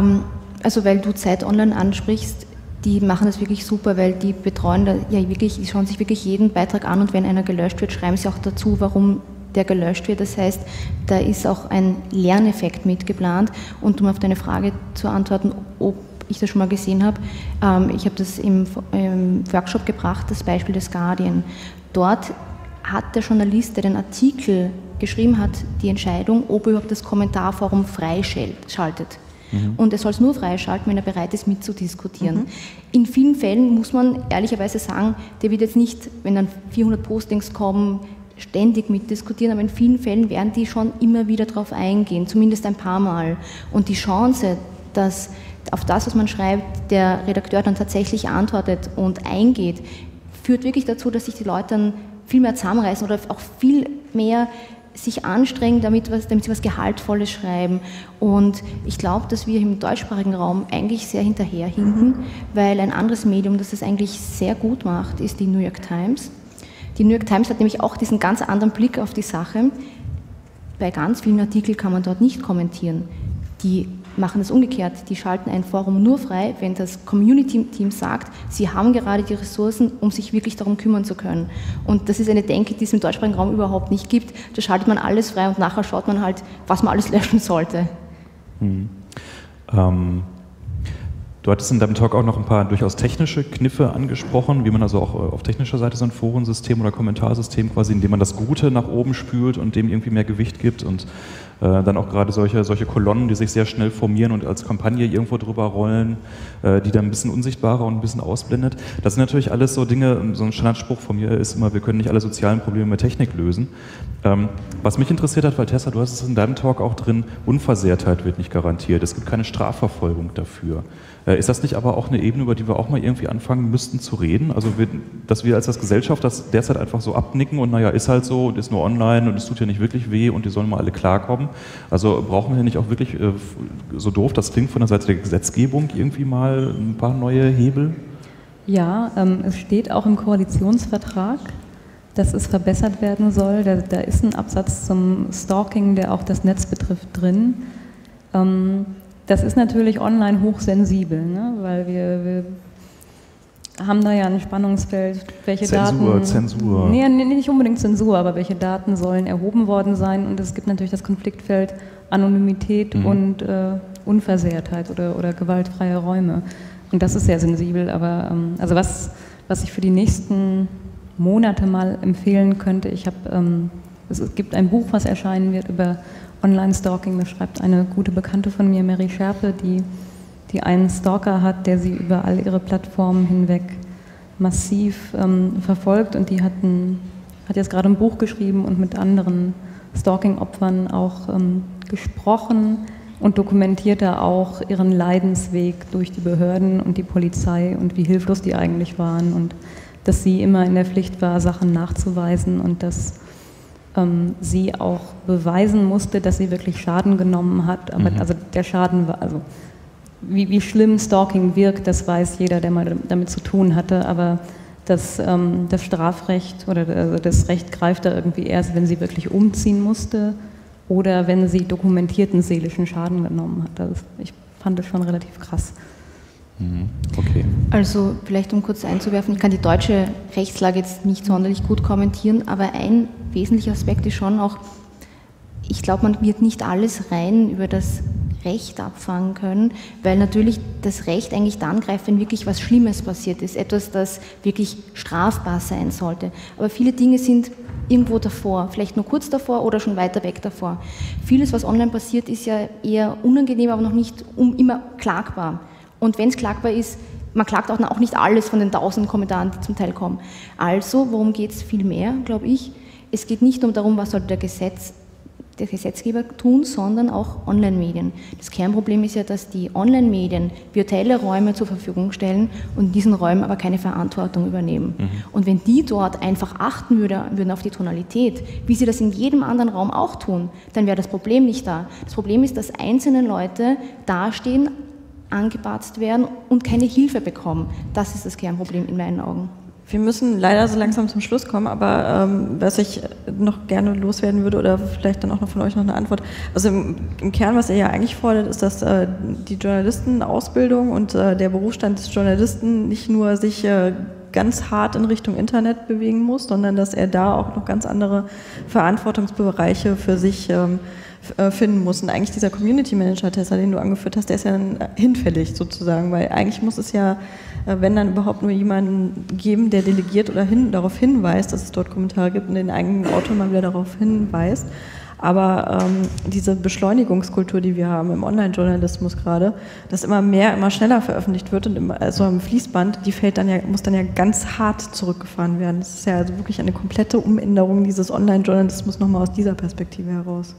K: Also weil du Zeit Online ansprichst, die machen das wirklich super, weil die betreuen da ja wirklich, die schauen sich wirklich jeden Beitrag an und wenn einer gelöscht wird, schreiben sie auch dazu, warum der gelöscht wird. Das heißt, da ist auch ein Lerneffekt mitgeplant. Und um auf deine Frage zu antworten, ob ich das schon mal gesehen habe, ich habe das im Workshop gebracht, das Beispiel des Guardian. Dort hat der Journalist, der den Artikel geschrieben hat, die Entscheidung, ob er überhaupt das Kommentarforum freischaltet. Und er soll es nur freischalten, wenn er bereit ist, mitzudiskutieren. In vielen Fällen muss man ehrlicherweise sagen, der wird jetzt nicht, wenn dann 400 Postings kommen, ständig mitdiskutieren, aber in vielen Fällen werden die schon immer wieder darauf eingehen, zumindest ein paar Mal. Und die Chance, dass auf das, was man schreibt, der Redakteur dann tatsächlich antwortet und eingeht, führt wirklich dazu, dass sich die Leute dann viel mehr zusammenreißen oder auch viel mehr sich anstrengen, damit sie was Gehaltvolles schreiben. Und ich glaube, dass wir im deutschsprachigen Raum eigentlich sehr hinterherhinken, weil ein anderes Medium, das das eigentlich sehr gut macht, ist die New York Times. Die New York Times hat nämlich auch diesen ganz anderen Blick auf die Sache. Bei ganz vielen Artikeln kann man dort nicht kommentieren. Die machen es umgekehrt. Die schalten ein Forum nur frei, wenn das Community-Team sagt, sie haben gerade die Ressourcen, um sich wirklich darum kümmern zu können. Und das ist eine Denke, die es im deutschsprachigen Raum überhaupt nicht gibt. Da schaltet man alles frei und nachher schaut man halt, was man alles löschen sollte.
A: Du hattest in deinem Talk auch noch ein paar durchaus technische Kniffe angesprochen, wie man also auch auf technischer Seite so ein Forensystem oder Kommentarsystem quasi, indem man das Gute nach oben spült und dem irgendwie mehr Gewicht gibt und dann auch gerade solche Kolonnen, die sich sehr schnell formieren und als Kampagne irgendwo drüber rollen, die dann ein bisschen unsichtbarer und ein bisschen ausblendet. Das sind natürlich alles so Dinge, so ein Standardspruch von mir ist immer, wir können nicht alle sozialen Probleme mit Technik lösen. Was mich interessiert hat, weil Tessa, du hast es in deinem Talk auch drin, Unversehrtheit wird nicht garantiert, es gibt keine Strafverfolgung dafür. Ist das nicht aber auch eine Ebene, über die wir auch mal irgendwie anfangen müssten zu reden? Also, dass wir als Gesellschaft das derzeit einfach so abnicken und naja, ist halt so und ist nur online und es tut ja nicht wirklich weh und die sollen mal alle klarkommen. Also brauchen wir nicht auch wirklich, so doof das klingt, von der Seite der Gesetzgebung irgendwie mal ein paar neue Hebel?
J: Ja, es steht auch im Koalitionsvertrag, dass es verbessert werden soll. Da ist ein Absatz zum Stalking, der auch das Netz betrifft, drin. Das ist natürlich online hochsensibel, ne? Weil wir haben da ja ein Spannungsfeld, welche
A: Zensur.
J: Nee, nicht unbedingt Zensur, aber welche Daten sollen erhoben worden sein, und es gibt natürlich das Konfliktfeld Anonymität und Unversehrtheit oder gewaltfreie Räume. Und das ist sehr sensibel, aber also was ich für die nächsten Monate mal empfehlen könnte, es gibt ein Buch, was erscheinen wird über Online-Stalking, das schreibt eine gute Bekannte von mir, Mary Scherpe, die einen Stalker hat, der sie über all ihre Plattformen hinweg massiv verfolgt, und die hat jetzt gerade ein Buch geschrieben und mit anderen Stalking-Opfern auch gesprochen und dokumentiert da auch ihren Leidensweg durch die Behörden und die Polizei und wie hilflos die eigentlich waren und dass sie immer in der Pflicht war, Sachen nachzuweisen und dass sie auch beweisen musste, dass sie wirklich Schaden genommen hat. Aber also der Schaden war, also wie schlimm Stalking wirkt, das weiß jeder, der mal damit zu tun hatte, aber das Strafrecht oder das Recht greift da irgendwie erst, wenn sie wirklich umziehen musste oder wenn sie dokumentierten seelischen Schaden genommen hat. Also ich fand das schon relativ krass.
A: Okay.
K: Also vielleicht um kurz einzuwerfen, ich kann die deutsche Rechtslage jetzt nicht sonderlich gut kommentieren, aber ein wesentlicher Aspekt ist schon auch, ich glaube, man wird nicht alles rein über das Recht abfangen können, weil natürlich das Recht eigentlich dann greift, wenn wirklich was Schlimmes passiert ist, etwas, das wirklich strafbar sein sollte. Aber viele Dinge sind irgendwo davor, vielleicht nur kurz davor oder schon weiter weg davor. Vieles, was online passiert, ist ja eher unangenehm, aber noch nicht immer klagbar. Und wenn es klagbar ist, man klagt auch nicht alles von den 1000 Kommentaren, die zum Teil kommen. Also, worum geht es viel mehr, glaube ich? Es geht nicht nur darum, was soll der Gesetzgeber tun, sondern auch Online-Medien. Das Kernproblem ist ja, dass die Online-Medien virtuelle Räume zur Verfügung stellen und in diesen Räumen aber keine Verantwortung übernehmen. Und wenn die dort einfach achten würden auf die Tonalität, wie sie das in jedem anderen Raum auch tun, dann wäre das Problem nicht da. Das Problem ist, dass einzelne Leute dastehen, angebatzt werden und keine Hilfe bekommen. Das ist das Kernproblem in meinen Augen.
B: Wir müssen leider so langsam zum Schluss kommen, aber was ich noch gerne loswerden würde oder vielleicht dann auch noch von euch noch eine Antwort. Also im Kern, was ihr ja eigentlich fordert, ist, dass die Journalistenausbildung und der Berufsstand des Journalisten nicht nur sich ganz hart in Richtung Internet bewegen muss, sondern dass er da auch noch ganz andere Verantwortungsbereiche für sich finden muss. Und eigentlich dieser Community Manager, Tessa, den du angeführt hast, der ist ja dann hinfällig sozusagen, weil eigentlich muss es ja, wenn dann überhaupt nur jemanden geben, der delegiert oder darauf hinweist, dass es dort Kommentare gibt und den eigenen Autor mal wieder darauf hinweist. Aber diese Beschleunigungskultur, die wir haben im Online-Journalismus gerade, dass immer mehr, immer schneller veröffentlicht wird und also am Fließband, die muss dann ja ganz hart zurückgefahren werden. Das ist ja also wirklich eine komplette Umänderung dieses Online-Journalismus nochmal aus dieser Perspektive heraus.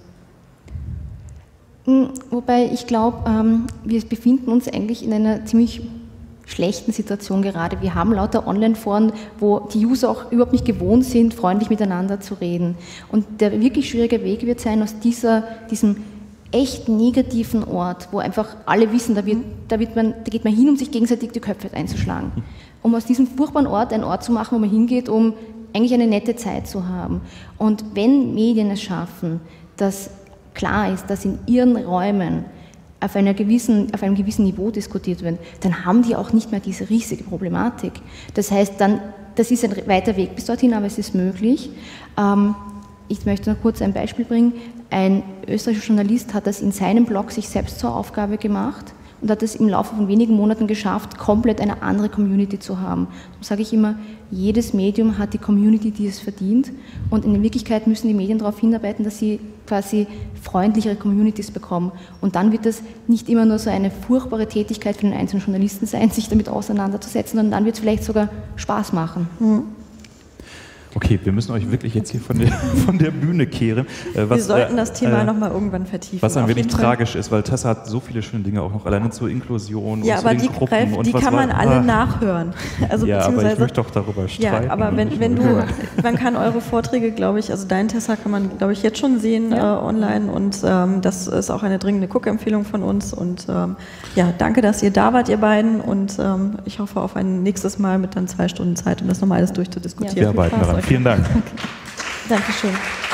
K: Wobei ich glaube, wir befinden uns eigentlich in einer ziemlich schlechten Situation gerade. Wir haben lauter Online-Foren, wo die User auch überhaupt nicht gewohnt sind, freundlich miteinander zu reden. Und der wirklich schwierige Weg wird sein, aus diesem echt negativen Ort, wo einfach alle wissen, da geht man hin, um sich gegenseitig die Köpfe einzuschlagen. Um aus diesem furchtbaren Ort einen Ort zu machen, wo man hingeht, um eigentlich eine nette Zeit zu haben. Und wenn Medien es schaffen, dass klar ist, dass in ihren Räumen auf einem gewissen Niveau diskutiert werden, dann haben die auch nicht mehr diese riesige Problematik. Das heißt, das ist ein weiter Weg bis dorthin, aber es ist möglich. Ich möchte noch kurz ein Beispiel bringen. Ein österreichischer Journalist hat das in seinem Blog sich selbst zur Aufgabe gemacht und hat es im Laufe von wenigen Monaten geschafft, komplett eine andere Community zu haben. Darum sage ich immer, jedes Medium hat die Community, die es verdient, und in Wirklichkeit müssen die Medien darauf hinarbeiten, dass sie quasi freundlichere Communities bekommen. Und dann wird es nicht immer nur so eine furchtbare Tätigkeit für den einzelnen Journalisten sein, sich damit auseinanderzusetzen, sondern dann wird es vielleicht sogar Spaß machen.
A: Okay, wir müssen euch wirklich jetzt hier von der Bühne kehren.
B: Wir sollten das Thema nochmal irgendwann vertiefen.
A: Was ein wenig tragisch ist, weil Tessa hat so viele schöne Dinge auch noch alleine zur Inklusion und zu den Gruppen.
B: Ja, aber die kann man alle nachhören. Also,
A: ja, aber ich möchte doch darüber streiten.
B: Ja, aber man kann eure Vorträge, glaube ich, also dein Tessa kann man, glaube ich, jetzt schon sehen online, und das ist auch eine dringende Guckempfehlung von uns, und danke, dass ihr da wart, ihr beiden, und ich hoffe auf ein nächstes Mal mit dann 2 Stunden Zeit, um das nochmal alles durchzudiskutieren.
A: Wir arbeiten daran. Vielen Dank.
B: Okay. Dankeschön.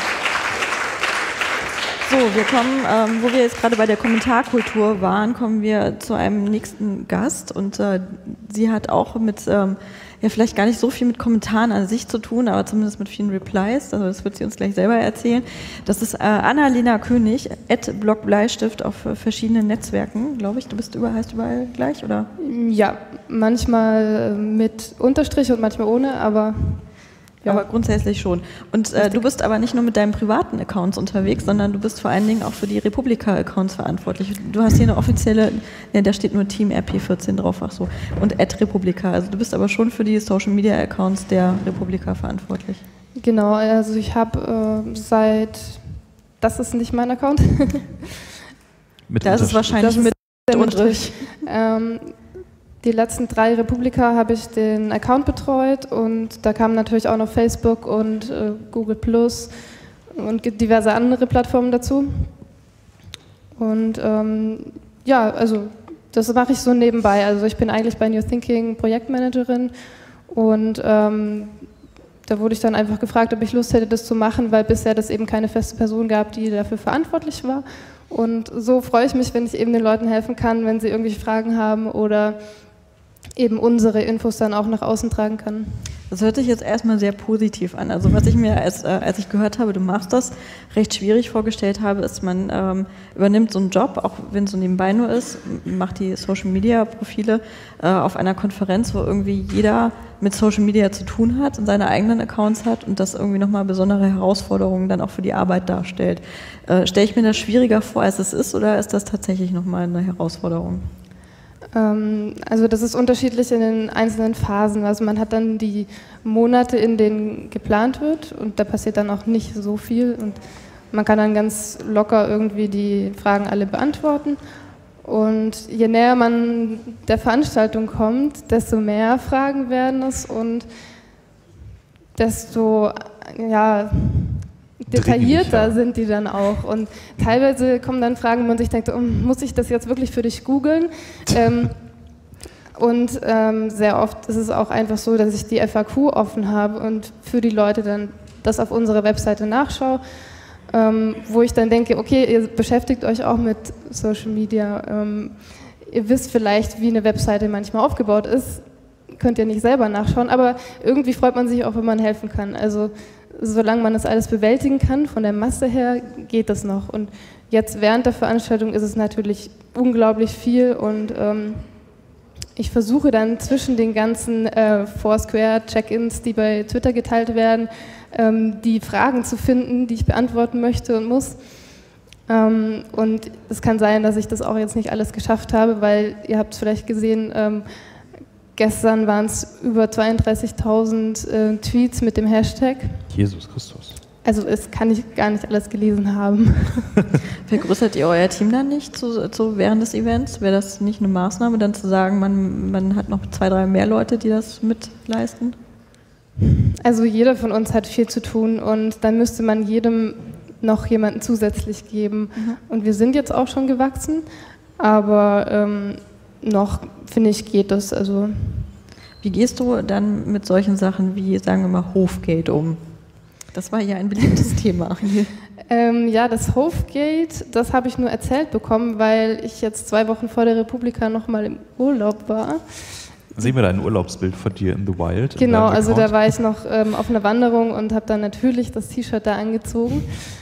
B: So, wir kommen, wo wir jetzt gerade bei der Kommentarkultur waren, kommen wir zu einem nächsten Gast, und sie hat auch mit, vielleicht gar nicht so viel mit Kommentaren an sich zu tun, aber zumindest mit vielen Replies, also das wird sie uns gleich selber erzählen. Das ist Annalena König, @blogbleistift auf verschiedenen Netzwerken, glaube ich. Du heißt überall gleich, oder?
L: Ja, manchmal mit Unterstrich und manchmal ohne, aber...
B: Ja. Aber grundsätzlich schon. Und du bist aber nicht nur mit deinen privaten Accounts unterwegs, sondern du bist vor allen Dingen auch für die Republika-Accounts verantwortlich. Du hast hier eine offizielle, da steht nur Team RP14 drauf, ach so, und @Republika. Also du bist aber schon für die Social-Media-Accounts der Republika verantwortlich.
L: Genau, also ich habe das ist nicht mein Account.
B: Das ist wahrscheinlich mit Unterstrich.
L: Die letzten 3 Republika habe ich den Account betreut, und da kamen natürlich auch noch Facebook und Google Plus und diverse andere Plattformen dazu. Und also das mache ich so nebenbei. Also ich bin eigentlich bei New Thinking Projektmanagerin, und da wurde ich dann einfach gefragt, ob ich Lust hätte, das zu machen, weil bisher das eben keine feste Person gab, die dafür verantwortlich war. Und so freue ich mich, wenn ich eben den Leuten helfen kann, wenn sie irgendwelche Fragen haben oder eben unsere Infos dann auch nach außen tragen kann.
B: Das hört sich jetzt erstmal sehr positiv an. Also was ich mir, als ich gehört habe, du machst das, recht schwierig vorgestellt habe, ist, man übernimmt so einen Job, auch wenn es so nebenbei nur ist, macht die Social-Media-Profile auf einer Konferenz, wo irgendwie jeder mit Social Media zu tun hat und seine eigenen Accounts hat und das irgendwie nochmal besondere Herausforderungen dann auch für die Arbeit darstellt. Stelle ich mir das schwieriger vor, als es ist, oder ist das tatsächlich nochmal eine Herausforderung?
L: Also das ist unterschiedlich in den einzelnen Phasen. Also man hat dann die Monate, in denen geplant wird, und da passiert dann auch nicht so viel, und man kann dann ganz locker irgendwie die Fragen alle beantworten. Und je näher man der Veranstaltung kommt, desto mehr Fragen werden es und desto detaillierter sind die dann auch. Und teilweise kommen dann Fragen, wo man sich denkt, muss ich das jetzt wirklich für dich googeln? Sehr oft ist es auch einfach so, dass ich die FAQ offen habe und für die Leute dann das auf unserer Webseite nachschaue, wo ich dann denke, okay, ihr beschäftigt euch auch mit Social Media, ihr wisst vielleicht, wie eine Webseite manchmal aufgebaut ist, könnt ihr nicht selber nachschauen, aber irgendwie freut man sich auch, wenn man helfen kann. Also solange man das alles bewältigen kann, von der Masse her, geht das noch. Und jetzt während der Veranstaltung ist es natürlich unglaublich viel, und ich versuche dann zwischen den ganzen Foursquare-Check-ins, die bei Twitter geteilt werden, die Fragen zu finden, die ich beantworten möchte und muss. Und es kann sein, dass ich das auch jetzt nicht alles geschafft habe, weil ihr habt es vielleicht gesehen, gestern waren es über 32.000 Tweets mit dem Hashtag.
A: Jesus Christus.
L: Also es kann ich gar nicht alles gelesen haben.
B: Vergrößert ihr euer Team dann nicht während des Events? Wäre das nicht eine Maßnahme, dann zu sagen, man hat noch 2, 3 mehr Leute, die das mitleisten?
L: Also jeder von uns hat viel zu tun, und dann müsste man jedem noch jemanden zusätzlich geben. Und wir sind jetzt auch schon gewachsen, aber noch, finde ich, geht das. Also.
B: Wie gehst du dann mit solchen Sachen wie, sagen wir mal, Hofgate um? Das war ja ein beliebtes Thema.
L: Ja, das Hofgate, das habe ich nur erzählt bekommen, weil ich jetzt 2 Wochen vor der Republika nochmal im Urlaub war.
A: Sehen wir da ein Urlaubsbild von dir in the Wild?
L: Genau, also da war ich noch auf einer Wanderung und habe dann natürlich das T-Shirt da angezogen.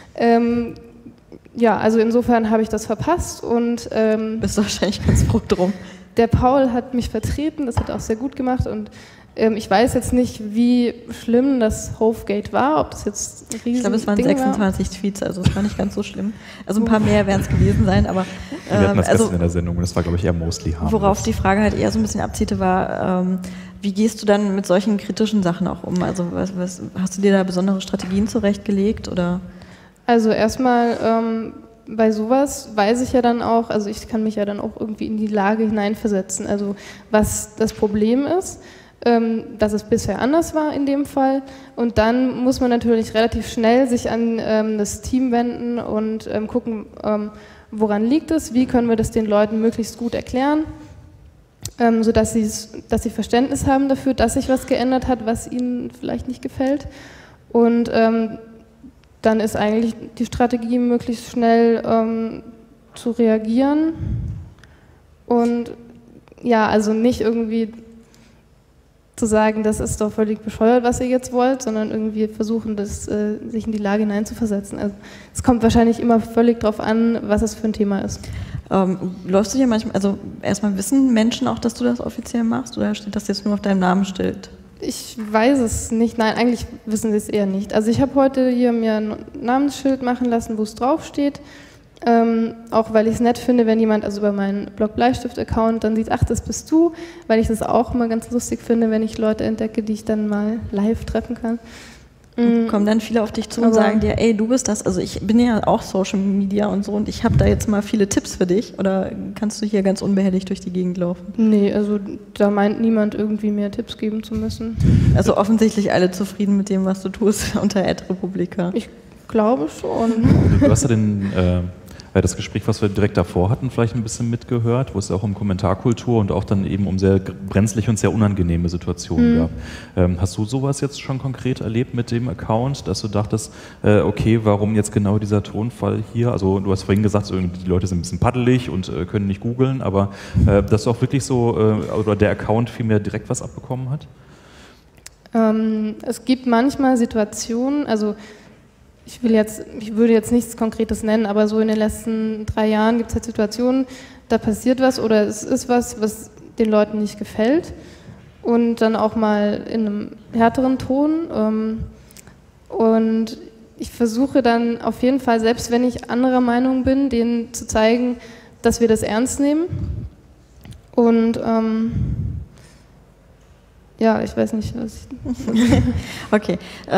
L: Ja, also insofern habe ich das verpasst und
B: bist du wahrscheinlich ganz froh drum.
L: Der Paul hat mich vertreten, das hat er auch sehr gut gemacht und ich weiß jetzt nicht, wie schlimm das Hofgate war, ob das jetzt ein riesen
B: Ich glaube, es waren
L: Ding
B: 26 Tweets, also es war nicht ganz so schlimm. Also ein paar mehr werden es gewesen sein, aber
A: wir hatten das gestern in der Sendung und das war, glaube ich, eher mostly harmless.
B: Worauf die Frage halt eher so ein bisschen abzielte, war, wie gehst du dann mit solchen kritischen Sachen auch um? Also hast du dir da besondere Strategien zurechtgelegt, oder?
L: Also erstmal bei sowas weiß ich ja dann auch, also ich kann mich ja dann auch irgendwie in die Lage hineinversetzen, also was das Problem ist, dass es bisher anders war in dem Fall, und dann muss man natürlich relativ schnell sich an das Team wenden und gucken, woran liegt es, wie können wir das den Leuten möglichst gut erklären, sodass sie Verständnis haben dafür, dass sich was geändert hat, was ihnen vielleicht nicht gefällt, und dann ist eigentlich die Strategie, möglichst schnell zu reagieren und ja, also nicht irgendwie zu sagen, das ist doch völlig bescheuert, was ihr jetzt wollt, sondern irgendwie versuchen, sich in die Lage hineinzuversetzen. Also es kommt wahrscheinlich immer völlig drauf an, was es für ein Thema ist.
B: Läufst du hier manchmal, also erstmal wissen Menschen auch, dass du das offiziell machst, oder steht das jetzt nur auf deinem Namensschild?
L: Ich weiß es nicht, nein, eigentlich wissen sie es eher nicht. Also ich habe heute hier mir ein Namensschild machen lassen, wo es draufsteht. Auch weil ich es nett finde, wenn jemand also über meinen Blog-Bleistift-Account dann sieht, ach, das bist du, weil ich das auch mal ganz lustig finde, wenn ich Leute entdecke, die ich dann mal live treffen kann.
B: Kommen dann viele auf dich zu und sagen dir, ey, du bist das, also ich bin ja auch Social Media und so und ich habe da jetzt mal viele Tipps für dich, oder kannst du hier ganz unbehelligt durch die Gegend laufen?
L: Nee, also da meint niemand irgendwie mir Tipps geben zu müssen.
B: Also offensichtlich alle zufrieden mit dem, was du tust unter @Republika.
L: Ich glaube schon.
A: Du hast ja das Gespräch, was wir direkt davor hatten, vielleicht ein bisschen mitgehört, wo es auch um Kommentarkultur und auch dann eben um sehr brenzliche und sehr unangenehme Situationen gab. Hast du sowas jetzt schon konkret erlebt mit dem Account, dass du dachtest, okay, warum jetzt genau dieser Tonfall hier? Also du hast vorhin gesagt, so, die Leute sind ein bisschen paddelig und können nicht googeln, aber dass du auch wirklich so, oder der Account vielmehr direkt was abbekommen hat?
L: Es gibt manchmal Situationen, also ich würde jetzt nichts Konkretes nennen, aber so in den letzten 3 Jahren gibt es halt Situationen, da passiert was oder es ist was den Leuten nicht gefällt, und dann auch mal in einem härteren Ton. Und ich versuche dann auf jeden Fall, selbst wenn ich anderer Meinung bin, denen zu zeigen, dass wir das ernst nehmen. Und ja, ich weiß nicht, was ich...
B: Okay.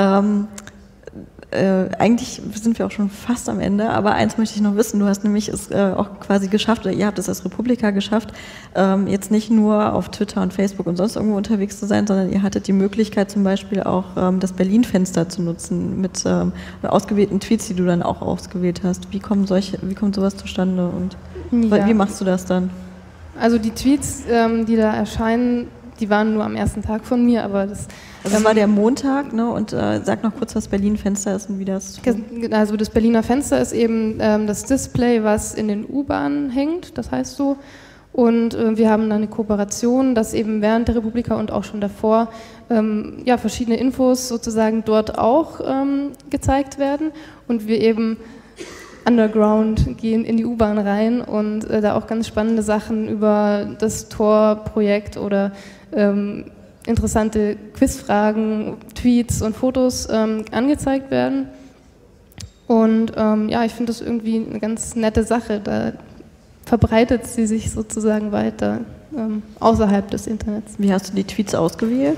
B: Eigentlich sind wir auch schon fast am Ende, aber eins möchte ich noch wissen, du hast nämlich es auch quasi geschafft, oder ihr habt es als Republika geschafft, jetzt nicht nur auf Twitter und Facebook und sonst irgendwo unterwegs zu sein, sondern ihr hattet die Möglichkeit zum Beispiel auch das Berlin-Fenster zu nutzen mit ausgewählten Tweets, die du dann auch ausgewählt hast. Wie kommt sowas zustande und wie machst du das dann?
L: Also die Tweets, die da erscheinen, die waren nur am ersten Tag von mir, aber das
B: war der Montag, ne? Und sag noch kurz, was Berlin-Fenster ist und wie das...
L: Also das Berliner Fenster ist eben das Display, was in den U-Bahnen hängt, das heißt so. Und wir haben dann eine Kooperation, dass eben während der Republika und auch schon davor verschiedene Infos sozusagen dort auch gezeigt werden und wir eben underground gehen in die U-Bahn rein und da auch ganz spannende Sachen über das Tor-Projekt oder interessante Quizfragen, Tweets und Fotos angezeigt werden. Und ich finde das irgendwie eine ganz nette Sache. Da verbreitet sie sich sozusagen weiter außerhalb des Internets.
B: Wie hast du die Tweets ausgewählt?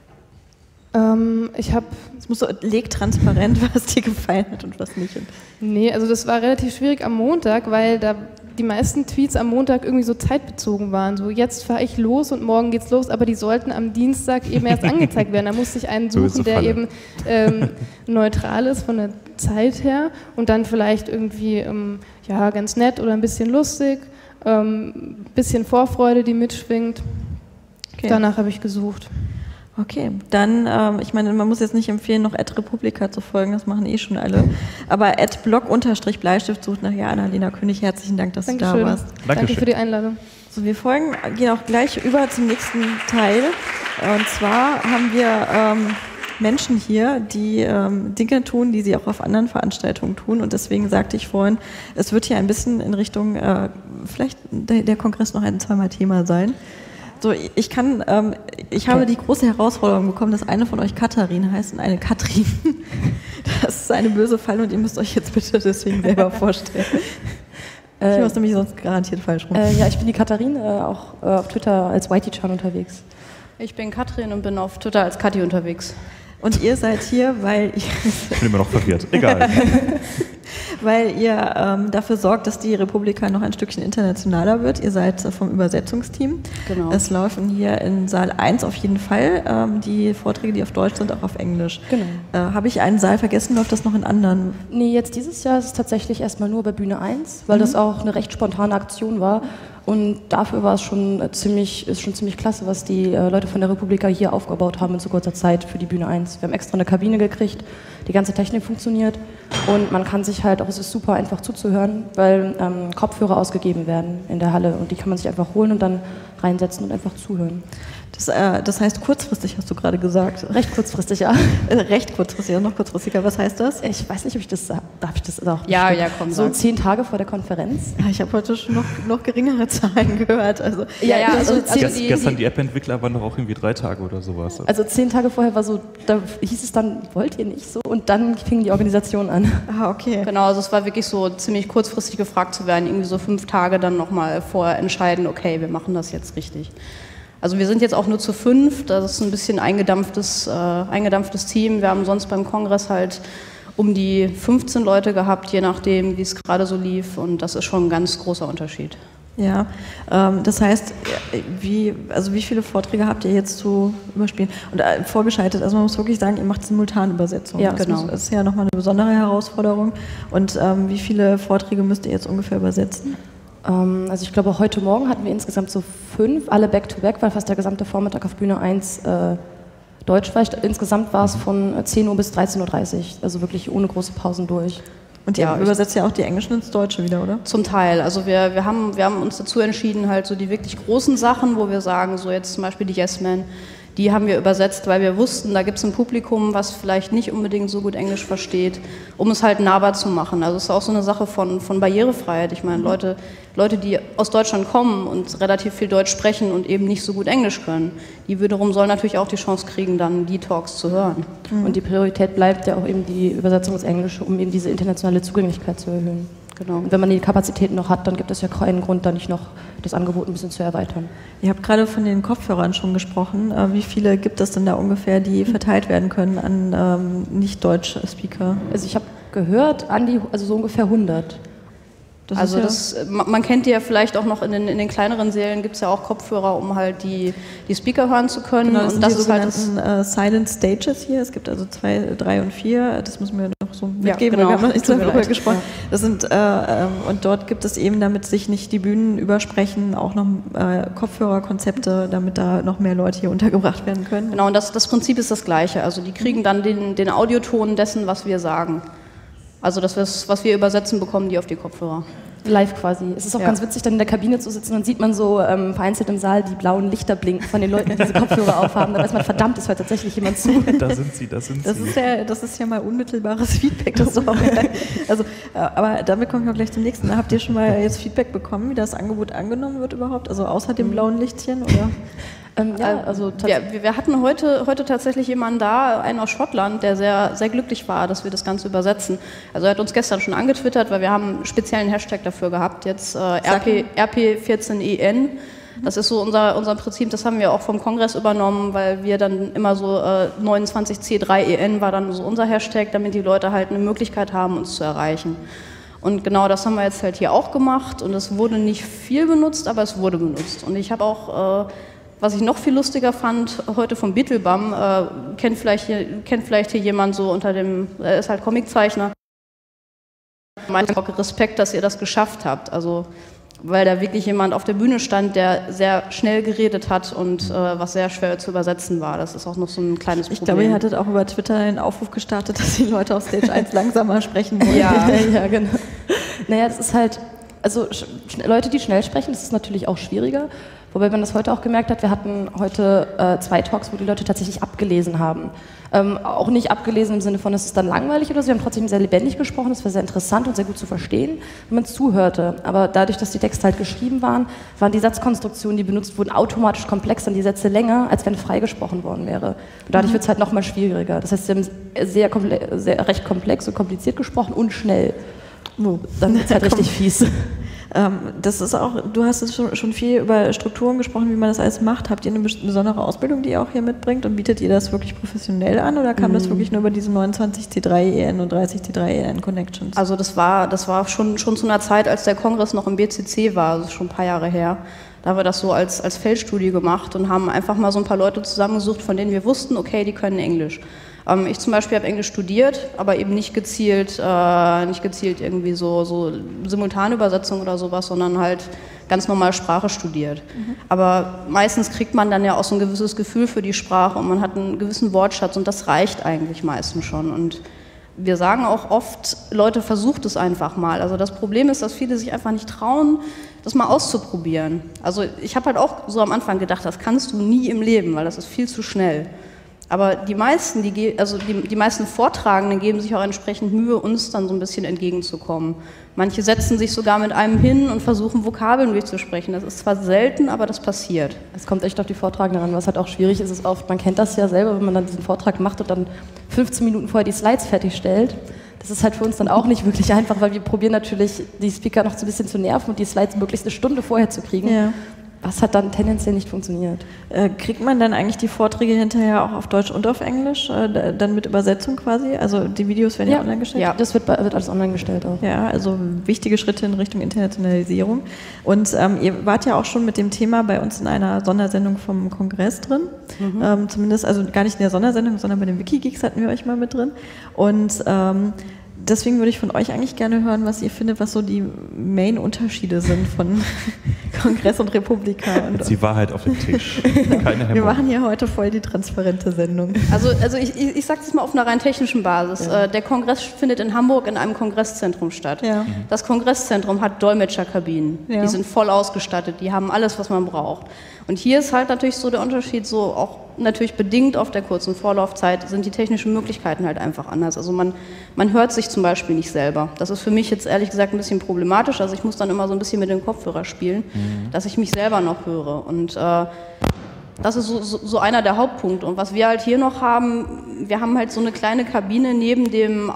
L: Es
B: muss so legtransparent, was dir gefallen hat und was nicht.
L: Nee, also das war relativ schwierig am Montag, weil da die meisten Tweets am Montag irgendwie so zeitbezogen waren. So, jetzt fahre ich los und morgen geht's los, aber die sollten am Dienstag eben erst angezeigt werden. Da musste ich einen suchen, der eben neutral ist von der Zeit her und dann vielleicht irgendwie ganz nett oder ein bisschen lustig, bisschen Vorfreude, die mitschwingt. Okay. Danach habe ich gesucht.
B: Okay, dann, ich meine, man muss jetzt nicht empfehlen, noch @Republika zu folgen, das machen schon alle. Aber @blog_Bleistift sucht nachher Annalena König. Herzlichen Dank, dass du da warst.
L: Danke für die Einladung.
B: So, wir gehen auch gleich über zum nächsten Teil. Und zwar haben wir Menschen hier, die Dinge tun, die sie auch auf anderen Veranstaltungen tun. Und deswegen sagte ich vorhin, es wird hier ein bisschen in Richtung, vielleicht der Kongress noch ein, zweimal Thema sein. So, ich habe die große Herausforderung bekommen, dass eine von euch Katharin heißt und eine Katrin. Das ist eine böse Falle und ihr müsst euch jetzt bitte deswegen selber vorstellen. Ich muss nämlich sonst garantiert falsch rum.
M: Ja, ich bin die Katharin, auch auf Twitter als Whitey-Chan unterwegs.
N: Ich bin Katrin und bin auf Twitter als Kathi unterwegs.
B: Und ihr seid hier, weil
A: ich bin immer noch verwirrt. Egal.
B: Weil ihr dafür sorgt, dass die Republika noch ein Stückchen internationaler wird. Ihr seid vom Übersetzungsteam.
N: Genau.
B: Es laufen hier in Saal 1 auf jeden Fall die Vorträge, die auf Deutsch sind, auch auf Englisch.
M: Genau.
B: Habe ich einen Saal vergessen? Läuft das noch in anderen?
M: Nee, jetzt dieses Jahr ist es tatsächlich erstmal nur bei Bühne 1, weil das auch eine recht spontane Aktion war. Und dafür war es schon ziemlich klasse, was die Leute von der Republika hier aufgebaut haben in so kurzer Zeit für die Bühne 1. Wir haben extra eine Kabine gekriegt, die ganze Technik funktioniert und man kann sich halt auch, es ist super einfach zuzuhören, weil Kopfhörer ausgegeben werden in der Halle und die kann man sich einfach holen und dann reinsetzen und einfach zuhören.
B: Das heißt kurzfristig, hast du gerade gesagt.
M: Recht kurzfristig, ja.
B: Recht kurzfristig, ja, noch kurzfristiger. Was heißt das?
M: Ich weiß nicht, ob ich das sage. Darf ich das auch?
N: Ja, komm,
M: so 10 Tage vor der Konferenz.
B: Ja, ich habe heute schon noch geringere Zahlen gehört. Also,
A: gestern die App-Entwickler waren doch auch irgendwie 3 Tage oder sowas.
M: Also 10 Tage vorher war so, da hieß es dann, wollt ihr nicht so? Und dann fing die Organisation an.
B: Ah, okay.
N: Genau, also es war wirklich so ziemlich kurzfristig gefragt zu werden, irgendwie so 5 Tage dann nochmal vorher entscheiden, okay, wir machen das jetzt richtig. Also wir sind jetzt auch nur zu 5, das ist ein bisschen eingedampftes Team. Wir haben sonst beim Kongress halt um die 15 Leute gehabt, je nachdem, wie es gerade so lief. Und das ist schon ein ganz großer Unterschied.
B: Ja, das heißt, wie viele Vorträge habt ihr jetzt zu überspielen? Und vorgeschaltet, also man muss wirklich sagen, ihr macht Simultanübersetzung.
N: Ja, genau.
B: Das ist ja nochmal eine besondere Herausforderung. Und wie viele Vorträge müsst ihr jetzt ungefähr übersetzen?
M: Also ich glaube, heute Morgen hatten wir insgesamt so 5, alle back-to-back, weil fast der gesamte Vormittag auf Bühne 1 Deutsch war. Insgesamt war es von 10 Uhr bis 13.30 Uhr, also wirklich ohne große Pausen durch.
B: Und ihr übersetzt ja auch die Englischen ins Deutsche wieder, oder?
N: Zum Teil. Also wir haben uns dazu entschieden, halt so die wirklich großen Sachen, wo wir sagen, so jetzt zum Beispiel die Yes Men, die haben wir übersetzt, weil wir wussten, da gibt es ein Publikum, was vielleicht nicht unbedingt so gut Englisch versteht, um es halt nahbar zu machen. Also es ist auch so eine Sache von Barrierefreiheit. Ich meine, Leute, die aus Deutschland kommen und relativ viel Deutsch sprechen und eben nicht so gut Englisch können, die wiederum sollen natürlich auch die Chance kriegen, dann die Talks zu hören.
M: Und die Priorität bleibt ja auch eben die Übersetzung ins Englische, um eben diese internationale Zugänglichkeit zu erhöhen. Genau. Und wenn man die Kapazitäten noch hat, dann gibt es ja keinen Grund, da nicht noch das Angebot ein bisschen zu erweitern.
B: Ihr habt gerade von den Kopfhörern schon gesprochen. Wie viele gibt es denn da ungefähr, die verteilt werden können an Nicht-Deutsch-Speaker?
M: Also ich habe gehört, so ungefähr 100.
N: Man kennt die ja vielleicht auch noch in den kleineren Sälen, gibt es ja auch Kopfhörer, um halt die Speaker hören zu können.
B: Genau, das
N: und
B: sind
N: das
B: die
N: ist
B: sogenannten
N: halt
B: Silent Stages hier. Es gibt also 2, 3 und 4. Das müssen wir noch so mitgeben,
N: genau.
B: wir haben noch nicht so darüber gesprochen.
N: Ja.
B: Das sind, und dort gibt es eben, damit sich nicht die Bühnen übersprechen, auch noch Kopfhörerkonzepte, damit da noch mehr Leute hier untergebracht werden können.
N: Genau, und das Prinzip ist das Gleiche. Also die kriegen dann den Audioton dessen, was wir sagen. Also das, was wir übersetzen, bekommen die auf die Kopfhörer.
M: Live quasi. Es ist auch ganz witzig, dann in der Kabine zu sitzen und sieht man so vereinzelt im Saal die blauen Lichter blinken von den Leuten, die diese Kopfhörer aufhaben. Dann weiß man, verdammt, es hört tatsächlich jemand zu.
A: Da sind sie. Das
B: ist ja mal unmittelbares Feedback. Aber damit kommen wir gleich zum nächsten. Habt ihr schon mal jetzt Feedback bekommen, wie das Angebot angenommen wird überhaupt? Also außer dem blauen Lichtchen, oder?
N: Wir hatten heute tatsächlich jemanden da, einen aus Schottland, der sehr, sehr glücklich war, dass wir das Ganze übersetzen. Also er hat uns gestern schon angetwittert, weil wir haben einen speziellen Hashtag dafür gehabt, jetzt RP14EN. Das ist so unser Prinzip, das haben wir auch vom Kongress übernommen, weil wir dann immer so 29C3EN war dann so unser Hashtag, damit die Leute halt eine Möglichkeit haben, uns zu erreichen. Und genau das haben wir jetzt halt hier auch gemacht und es wurde nicht viel benutzt, aber es wurde benutzt. Und ich habe auch... was ich noch viel lustiger fand, heute vom Beetlebum, kennt vielleicht hier jemand so unter dem, er ist halt Comiczeichner. Mein Respekt, dass ihr das geschafft habt. Also weil da wirklich jemand auf der Bühne stand, der sehr schnell geredet hat und was sehr schwer zu übersetzen war. Das ist auch noch so ein kleines Problem.
B: Ich glaube, ihr hattet auch über Twitter einen Aufruf gestartet, dass die Leute auf Stage 1 langsamer sprechen wollen.
M: Ja, ja, genau. Naja, das ist halt, also Leute, die schnell sprechen, das ist natürlich auch schwieriger. Wobei man das heute auch gemerkt hat, wir hatten heute 2 Talks, wo die Leute tatsächlich abgelesen haben. Auch nicht abgelesen im Sinne von, es ist dann langweilig oder so, wir haben trotzdem sehr lebendig gesprochen, das war sehr interessant und sehr gut zu verstehen, wenn man zuhörte. Aber dadurch, dass die Texte halt geschrieben waren, waren die Satzkonstruktionen, die benutzt wurden, automatisch komplexer und die Sätze länger, als wenn freigesprochen worden wäre. Und dadurch wird es halt nochmal schwieriger. Das heißt, sie haben recht komplex und kompliziert gesprochen und schnell. Dann wird es halt richtig fies.
B: Das ist auch, du hast jetzt schon viel über Strukturen gesprochen, wie man das alles macht. Habt ihr eine besondere Ausbildung, die ihr auch hier mitbringt und bietet ihr das wirklich professionell an oder kam das wirklich nur über diese 29C3EN und 30C3EN Connections?
N: Also das war schon zu einer Zeit, als der Kongress noch im BCC war, also schon ein paar Jahre her. Da haben wir das so als Feldstudie gemacht und haben einfach mal so ein paar Leute zusammengesucht, von denen wir wussten, okay, die können Englisch. Ich zum Beispiel habe Englisch studiert, aber eben nicht gezielt irgendwie so Simultanübersetzung oder sowas, sondern halt ganz normal Sprache studiert. Aber meistens kriegt man dann ja auch so ein gewisses Gefühl für die Sprache und man hat einen gewissen Wortschatz und das reicht eigentlich meistens schon. Und wir sagen auch oft, Leute, versucht es einfach mal. Also das Problem ist, dass viele sich einfach nicht trauen, das mal auszuprobieren. Also ich habe halt auch so am Anfang gedacht, das kannst du nie im Leben, weil das ist viel zu schnell. Aber die meisten Vortragenden geben sich auch entsprechend Mühe, uns dann so ein bisschen entgegenzukommen. Manche setzen sich sogar mit einem hin und versuchen, Vokabeln durchzusprechen. Das ist zwar selten, aber das passiert.
M: Es kommt echt auf die Vortragenden an. Was halt auch schwierig ist, ist oft, man kennt das ja selber, wenn man dann diesen Vortrag macht und dann 15 Minuten vorher die Slides fertigstellt. Das ist halt für uns dann auch nicht wirklich einfach, weil wir probieren natürlich, die Speaker noch so ein bisschen zu nerven und die Slides möglichst eine Stunde vorher zu kriegen. Ja. Was hat dann tendenziell nicht funktioniert.
B: Kriegt man dann eigentlich die Vorträge hinterher auch auf Deutsch und auf Englisch, dann mit Übersetzung quasi? Also die Videos werden ja online gestellt?
M: Ja, das wird alles online gestellt auch.
B: Ja, also wichtige Schritte in Richtung Internationalisierung. Und ihr wart ja auch schon mit dem Thema bei uns in einer Sondersendung vom Kongress drin. Zumindest, also gar nicht in der Sondersendung, sondern bei den Wikigeeks hatten wir euch mal mit drin. Und deswegen würde ich von euch eigentlich gerne hören, was ihr findet, was so die Main-Unterschiede sind von Kongress und Republika.
A: Und die Wahrheit auf dem Tisch. Keine Hemmung.
B: Wir machen hier heute voll die transparente Sendung.
N: Also ich sage es mal auf einer rein technischen Basis. Ja. Der Kongress findet in Hamburg in einem Kongresszentrum statt. Ja. Das Kongresszentrum hat Dolmetscherkabinen. Ja. Die sind voll ausgestattet, die haben alles, was man braucht. Und hier ist halt natürlich so der Unterschied, so auch natürlich bedingt auf der kurzen Vorlaufzeit sind die technischen Möglichkeiten halt einfach anders. Also man hört sich zum Beispiel nicht selber. Das ist für mich jetzt ehrlich gesagt ein bisschen problematisch. Also ich muss dann immer so ein bisschen mit dem Kopfhörer spielen, dass ich mich selber noch höre. Und das ist so einer der Hauptpunkte. Und was wir halt hier noch haben, wir haben halt so eine kleine Kabine neben dem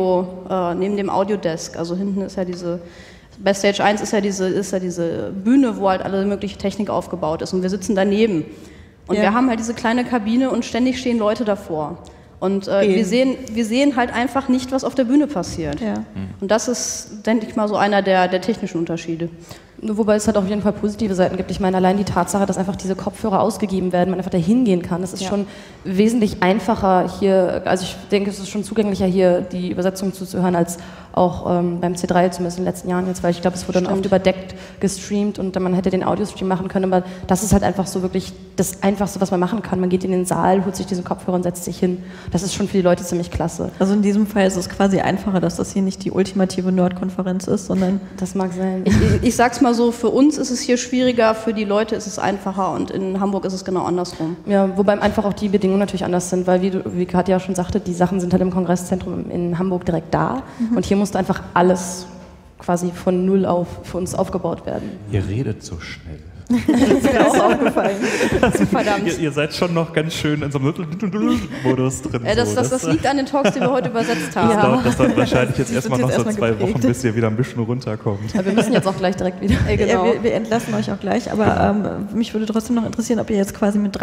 N: Audiodesk. Also hinten ist ja bei Stage 1 ist ja diese Bühne, wo halt alle mögliche Technik aufgebaut ist und wir sitzen daneben. Und wir haben halt diese kleine Kabine und ständig stehen Leute davor. Und wir sehen halt einfach nicht, was auf der Bühne passiert. Ja. Und das ist, denke ich mal, so einer der technischen Unterschiede.
M: Wobei es halt auf jeden Fall positive Seiten gibt. Ich meine, allein die Tatsache, dass einfach diese Kopfhörer ausgegeben werden, man einfach da hingehen kann, das ist schon wesentlich einfacher hier, also ich denke, es ist schon zugänglicher hier, die Übersetzung zuzuhören, als auch beim C3 zumindest in den letzten Jahren jetzt, weil ich glaube, es wurde dann oft überdeckt gestreamt und man hätte den Audiostream machen können, aber das ist halt einfach so wirklich das Einfachste, was man machen kann. Man geht in den Saal, holt sich diesen Kopfhörer und setzt sich hin. Das ist schon für die Leute ziemlich klasse.
B: Also in diesem Fall ist es quasi einfacher, dass das hier nicht die ultimative Nerd-Konferenz ist, sondern...
M: Das mag sein.
N: Ich sag's mal so, für uns ist es hier schwieriger, für die Leute ist es einfacher und in Hamburg ist es genau andersrum.
M: Ja, wobei einfach auch die Bedingungen natürlich anders sind, weil wie Katja schon sagte, die Sachen sind halt im Kongresszentrum in Hamburg direkt da und hier musste einfach alles quasi von Null auf für uns aufgebaut werden.
A: Ihr redet so schnell.
B: Das ist mir auch aufgefallen.
A: Verdammt. Ihr seid schon noch ganz schön in so einem Modus drin.
N: Das liegt an den Talks, die wir heute übersetzt haben.
A: Das dauert wahrscheinlich jetzt erstmal noch so 2 Wochen, bis ihr wieder ein bisschen runterkommt.
M: Ja, wir müssen jetzt auch gleich direkt wieder.
B: Genau. Wir entlassen euch auch gleich, aber mich würde trotzdem noch interessieren, ob ihr jetzt quasi mit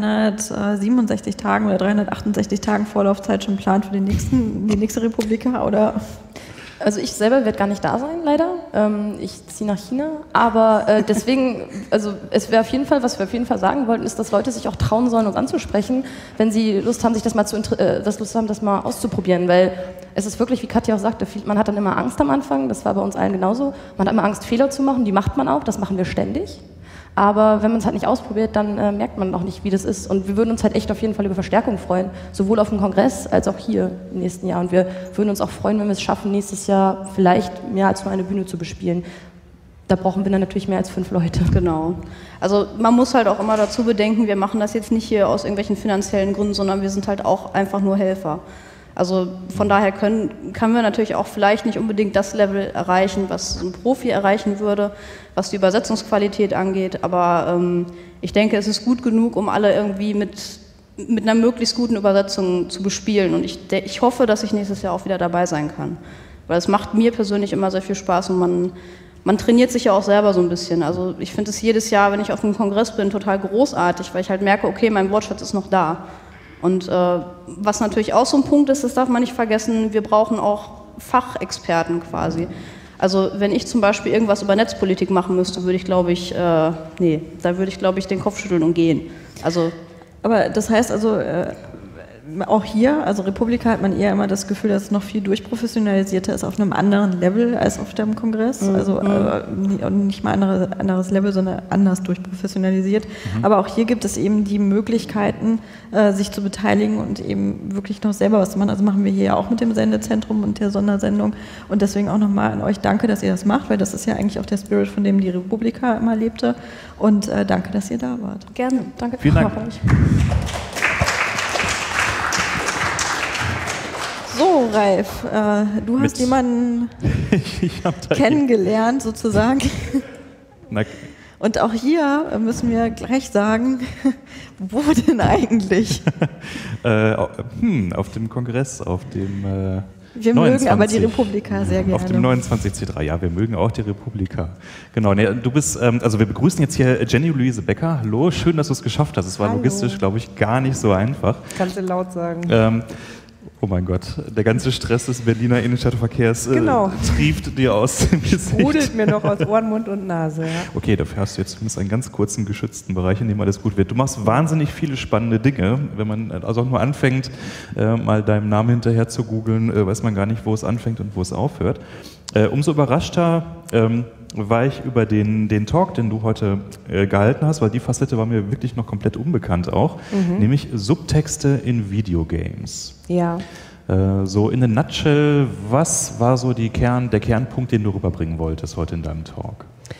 B: 367 Tagen oder 368 Tagen Vorlaufzeit schon plant für die nächste Republika oder...
M: Also ich selber werde gar nicht da sein, leider. Ich ziehe nach China. Aber deswegen, also es wäre auf jeden Fall, was wir auf jeden Fall sagen wollten, ist, dass Leute sich auch trauen sollen, uns anzusprechen, wenn sie Lust haben, sich das mal das mal auszuprobieren. Weil es ist wirklich, wie Katja auch sagte, man hat dann immer Angst am Anfang. Das war bei uns allen genauso. Man hat immer Angst, Fehler zu machen. Die macht man auch. Das machen wir ständig. Aber wenn man es halt nicht ausprobiert, dann merkt man auch nicht, wie das ist. Und wir würden uns halt echt auf jeden Fall über Verstärkung freuen, sowohl auf dem Kongress als auch hier im nächsten Jahr. Und wir würden uns auch freuen, wenn wir es schaffen, nächstes Jahr vielleicht mehr als nur eine Bühne zu bespielen. Da brauchen wir dann natürlich mehr als 5 Leute.
N: Genau. Also man muss halt auch immer dazu bedenken, wir machen das jetzt nicht hier aus irgendwelchen finanziellen Gründen, sondern wir sind halt auch einfach nur Helfer. Also von daher können wir natürlich auch vielleicht nicht unbedingt das Level erreichen, was ein Profi erreichen würde, was die Übersetzungsqualität angeht, aber ich denke, es ist gut genug, um alle irgendwie mit einer möglichst guten Übersetzung zu bespielen und ich hoffe, dass ich nächstes Jahr auch wieder dabei sein kann, weil es macht mir persönlich immer sehr viel Spaß und man trainiert sich ja auch selber so ein bisschen. Also ich finde es jedes Jahr, wenn ich auf einem Kongress bin, total großartig, weil ich halt merke, okay, mein Wortschatz ist noch da. Und was natürlich auch so ein Punkt ist, das darf man nicht vergessen, wir brauchen auch Fachexperten quasi. Also wenn ich zum Beispiel irgendwas über Netzpolitik machen müsste, würde ich glaube ich, da würde ich glaube ich den Kopf schütteln und gehen. Also
B: aber das heißt also, auch hier, also Republika hat man eher immer das Gefühl, dass es noch viel durchprofessionalisierter ist auf einem anderen Level als auf dem Kongress. Also nicht mal anderes Level, sondern anders durchprofessionalisiert. Aber auch hier gibt es eben die Möglichkeiten, sich zu beteiligen und eben wirklich noch selber was zu machen. Also machen wir hier auch mit dem Sendezentrum und der Sondersendung. Und deswegen auch nochmal an euch danke, dass ihr das macht, weil das ist ja eigentlich auch der Spirit, von dem die Republika immer lebte. Und danke, dass ihr da wart.
N: Gerne. Danke.
A: Vielen Dank.
B: So, Ralf, du hast jemanden kennengelernt, sozusagen. Und auch hier müssen wir gleich sagen, wo denn eigentlich?
A: Auf dem Kongress, auf dem
B: wir 29, mögen aber die Republika sehr gerne.
A: Auf dem 29C3, ja, wir mögen auch die Republika. Genau, du bist, also wir begrüßen jetzt hier Jenny Luise Becker. Hallo, schön, dass du es geschafft hast. Es war logistisch, glaube ich, gar nicht so einfach.
O: Kannst du laut sagen.
A: Oh mein Gott, der ganze Stress des Berliner Innenstadtverkehrs trieft dir aus dem Gesicht.
O: Sprudelt mir noch aus Ohren, Mund und Nase. Ja.
A: Okay, dafür hast du jetzt zumindest einen ganz kurzen geschützten Bereich, in dem alles gut wird. Du machst wahnsinnig viele spannende Dinge. Wenn man also auch nur anfängt, mal deinem Namen hinterher zu googeln, weiß man gar nicht, wo es anfängt und wo es aufhört. Umso überraschter war ich über den Talk, den du heute gehalten hast, weil die Facette war mir wirklich noch komplett unbekannt auch, nämlich Subtexte in Videogames.
O: Ja.
A: So in a nutshell, was war so der Kernpunkt, den du rüberbringen wolltest heute in deinem Talk?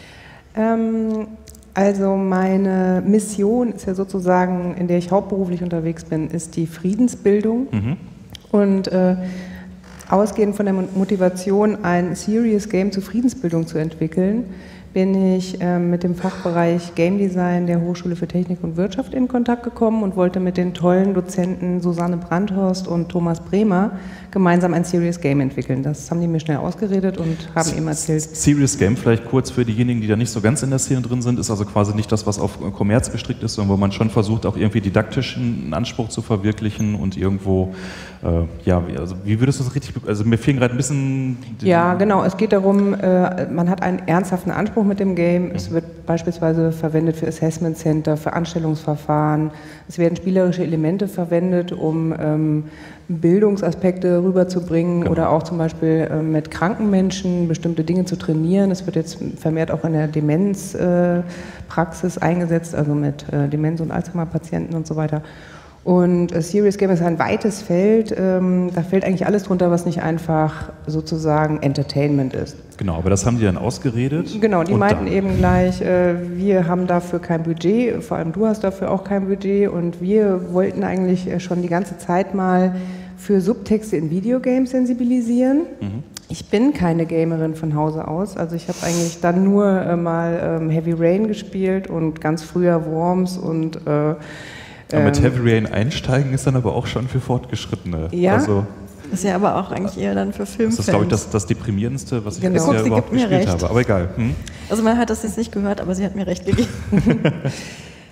O: Also meine Mission ist ja sozusagen, in der ich hauptberuflich unterwegs bin, ist die Friedensbildung. Und ausgehend von der Motivation, ein Serious Game zur Friedensbildung zu entwickeln, bin ich mit dem Fachbereich Game Design der Hochschule für Technik und Wirtschaft in Kontakt gekommen und wollte mit den tollen Dozenten Susanne Brandhorst und Thomas Bremer gemeinsam ein Serious Game entwickeln. Das haben die mir schnell ausgeredet und haben ihm erzählt.
A: Serious Game, vielleicht kurz für diejenigen, die da nicht so ganz in der Szene drin sind, ist also quasi nicht das, was auf Kommerz gestrickt ist, sondern wo man schon versucht, auch irgendwie didaktischen Anspruch zu verwirklichen und irgendwo, also wie würdest du das richtig, also mir fehlen gerade ein bisschen...
O: Ja, genau, es geht darum, man hat einen ernsthaften Anspruch mit dem Game. Es wird beispielsweise verwendet für Assessment Center, für Anstellungsverfahren. Es werden spielerische Elemente verwendet, um Bildungsaspekte rüberzubringen oder auch zum Beispiel mit kranken Menschen bestimmte Dinge zu trainieren. Es wird jetzt vermehrt auch in der Demenzpraxis eingesetzt, also mit Demenz- und Alzheimer-Patienten und so weiter. Und Serious Game ist ein weites Feld, da fällt eigentlich alles drunter, was nicht einfach sozusagen Entertainment ist.
A: Genau, aber das haben die dann ausgeredet?
O: Genau, die meinten eben gleich, wir haben dafür kein Budget, vor allem du hast dafür auch kein Budget und wir wollten eigentlich schon die ganze Zeit mal für Subtexte in Videogames sensibilisieren. Ich bin keine Gamerin von Hause aus, also ich habe eigentlich dann nur mal Heavy Rain gespielt und ganz früher Worms und
A: mit Heavy Rain einsteigen ist dann aber auch schon für Fortgeschrittene.
O: Ja.
A: Also,
B: das ist ja aber auch eigentlich eher dann für Filmfans.
A: Das ist, glaube ich, das Deprimierendste, was ich bisher überhaupt gespielt habe. Aber egal.
B: Also man hat das jetzt nicht gehört, aber sie hat mir recht gegeben.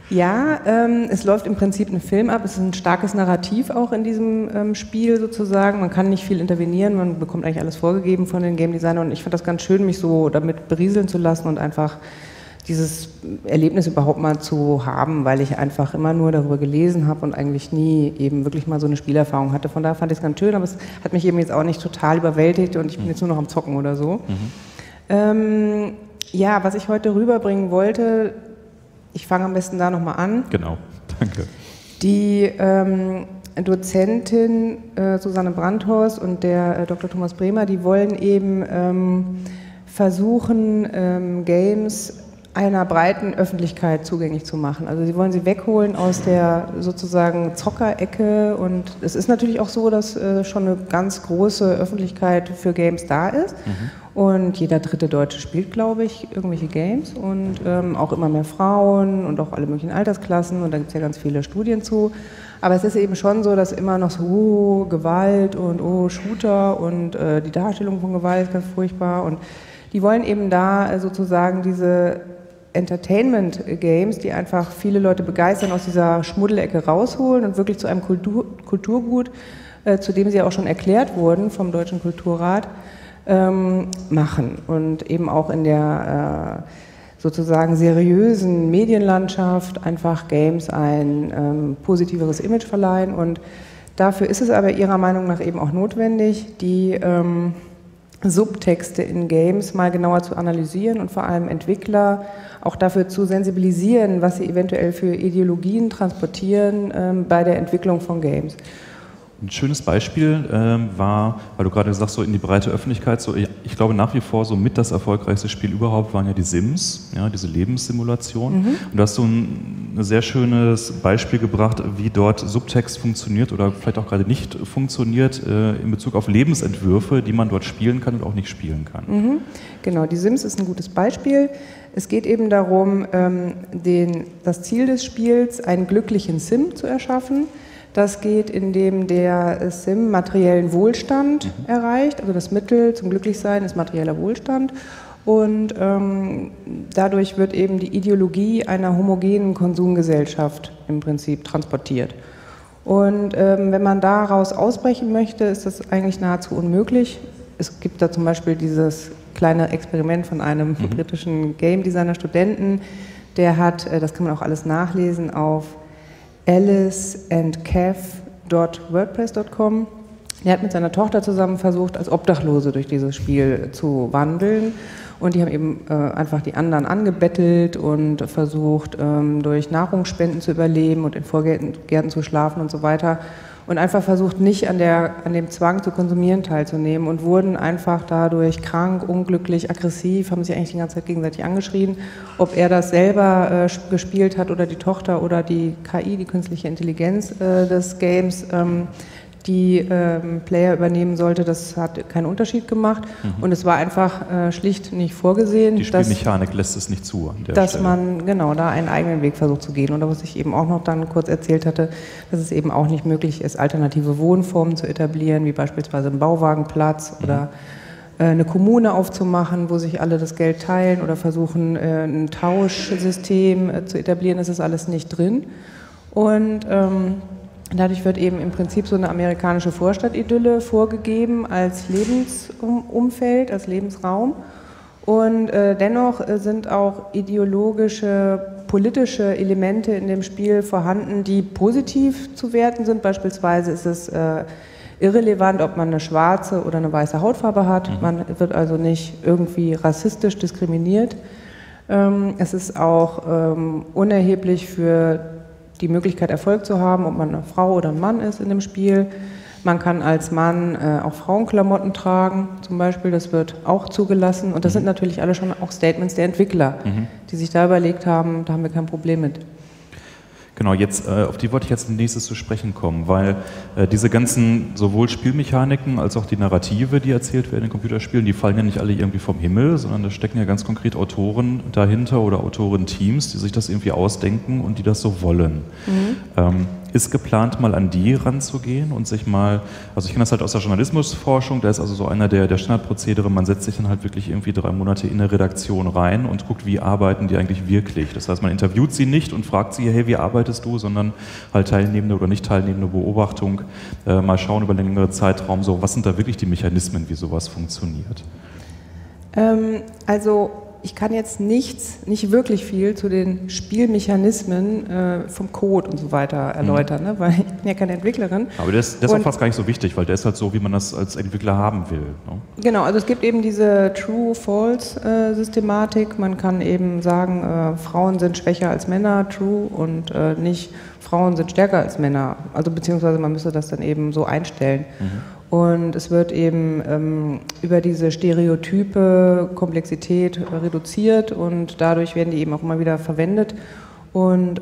O: Ja, es läuft im Prinzip ein Film ab. Es ist ein starkes Narrativ auch in diesem Spiel sozusagen. Man kann nicht viel intervenieren, man bekommt eigentlich alles vorgegeben von den Game Designern. Und ich fand das ganz schön, mich so damit berieseln zu lassen und einfach dieses Erlebnis überhaupt mal zu haben, weil ich einfach immer nur darüber gelesen habe und eigentlich nie eben wirklich mal so eine Spielerfahrung hatte. Von daher fand ich es ganz schön, aber es hat mich eben jetzt auch nicht total überwältigt und ich bin jetzt nur noch am Zocken oder so. Ja, was ich heute rüberbringen wollte, ich fange am besten da nochmal an.
A: Genau, danke.
O: Die Dozentin Susanne Brandhorst und der Dr. Thomas Bremer, die wollen eben versuchen, Games einer breiten Öffentlichkeit zugänglich zu machen. Also sie wollen sie wegholen aus der sozusagen Zockerecke und es ist natürlich auch so, dass schon eine ganz große Öffentlichkeit für Games da ist und jeder dritte Deutsche spielt, glaube ich, irgendwelche Games und auch immer mehr Frauen und auch alle möglichen Altersklassen und da gibt es ja ganz viele Studien zu. Aber es ist eben schon so, dass immer noch so Gewalt und Shooter und die Darstellung von Gewalt ist ganz furchtbar und die wollen eben da sozusagen diese Entertainment-Games, die einfach viele Leute begeistern, aus dieser Schmuddelecke rausholen und wirklich zu einem Kulturgut, zu dem sie auch schon erklärt wurden vom Deutschen Kulturrat, machen. Und eben auch in der sozusagen seriösen Medienlandschaft einfach Games ein positiveres Image verleihen. Und dafür ist es aber ihrer Meinung nach eben auch notwendig, die Subtexte in Games mal genauer zu analysieren und vor allem Entwickler auch dafür zu sensibilisieren, was sie eventuell für Ideologien transportieren bei der Entwicklung von Games.
A: Ein schönes Beispiel war, weil du gerade sagst, so in die breite Öffentlichkeit, so, ich glaube nach wie vor so mit das erfolgreichste Spiel überhaupt waren ja die Sims, ja, diese Lebenssimulation. Und da hast du ein sehr schönes Beispiel gebracht, wie dort Subtext funktioniert oder vielleicht auch gerade nicht funktioniert in Bezug auf Lebensentwürfe, die man dort spielen kann und auch nicht spielen kann.
O: Genau, die Sims ist ein gutes Beispiel. Es geht eben darum, das Ziel des Spiels, einen glücklichen Sim zu erschaffen. Das geht, indem der Sim materiellen Wohlstand erreicht. Also das Mittel zum Glücklichsein ist materieller Wohlstand. Und dadurch wird eben die Ideologie einer homogenen Konsumgesellschaft im Prinzip transportiert. Und wenn man daraus ausbrechen möchte, ist das eigentlich nahezu unmöglich. Es gibt da zum Beispiel dieses kleine Experiment von einem britischen Game Designer Studenten, der hat, das kann man auch alles nachlesen auf aliceandkev.wordpress.com. Er hat mit seiner Tochter zusammen versucht, als Obdachlose durch dieses Spiel zu wandeln. Und die haben eben einfach die anderen angebettelt und versucht, durch Nahrungsspenden zu überleben und in Vorgärten zu schlafen und so weiter. Und einfach versucht, nicht an dem Zwang zu konsumieren teilzunehmen und wurden einfach dadurch krank, unglücklich, aggressiv, haben sich eigentlich die ganze Zeit gegenseitig angeschrien. Ob er das selber gespielt hat oder die Tochter oder die KI, die künstliche Intelligenz des Games, die Player übernehmen sollte, das hat keinen Unterschied gemacht. Und es war einfach schlicht nicht vorgesehen.
A: Die Spielmechanik lässt es nicht zu.
O: Dass man genau da einen eigenen Weg versucht zu gehen. Oder was ich eben auch noch dann kurz erzählt hatte, dass es eben auch nicht möglich ist, alternative Wohnformen zu etablieren, wie beispielsweise einen Bauwagenplatz oder eine Kommune aufzumachen, wo sich alle das Geld teilen oder versuchen, ein Tauschsystem zu etablieren. Das ist alles nicht drin. Und dadurch wird eben im Prinzip so eine amerikanische Vorstadtidylle vorgegeben als Lebensumfeld, als Lebensraum. Und dennoch sind auch ideologische, politische Elemente in dem Spiel vorhanden, die positiv zu werten sind. Beispielsweise ist es irrelevant, ob man eine schwarze oder eine weiße Hautfarbe hat. Man wird also nicht irgendwie rassistisch diskriminiert. Es ist auch unerheblich für die Möglichkeit, Erfolg zu haben, ob man eine Frau oder ein Mann ist in dem Spiel. Man kann als Mann auch Frauenklamotten tragen, zum Beispiel, das wird auch zugelassen. Und das sind natürlich alle schon auch Statements der Entwickler, die sich da überlegt haben, da haben wir kein Problem mit.
A: Genau, jetzt auf die wollte ich jetzt als nächstes zu sprechen kommen, weil diese ganzen sowohl Spielmechaniken als auch die Narrative, die erzählt werden in Computerspielen, die fallen ja nicht alle irgendwie vom Himmel, sondern da stecken ja ganz konkret Autoren dahinter oder Autorenteams, die sich das irgendwie ausdenken und die das so wollen. Ist geplant, mal an die ranzugehen und sich mal, also ich kenne das halt aus der Journalismusforschung, da ist also so einer der Standardprozedere, man setzt sich dann halt wirklich irgendwie 3 Monate in eine Redaktion rein und guckt, wie arbeiten die eigentlich wirklich. Das heißt, man interviewt sie nicht und fragt sie, hey, wie arbeitest du, sondern halt teilnehmende oder nicht teilnehmende Beobachtung, mal schauen über einen längeren Zeitraum, so was sind da wirklich die Mechanismen, wie sowas funktioniert.
O: Also ich kann jetzt nicht wirklich viel zu den Spielmechanismen vom Code und so weiter erläutern, ne? Weil ich bin ja keine Entwicklerin.
A: Aber der ist auch fast gar nicht so wichtig, weil der ist halt so, wie man das als Entwickler haben will. Ne?
O: Genau, also es gibt eben diese True-False-Systematik. Man kann eben sagen, Frauen sind schwächer als Männer, true, und nicht Frauen sind stärker als Männer. Also beziehungsweise man müsste das dann eben so einstellen. Und es wird eben über diese Stereotype Komplexität reduziert und dadurch werden die eben auch immer wieder verwendet. Und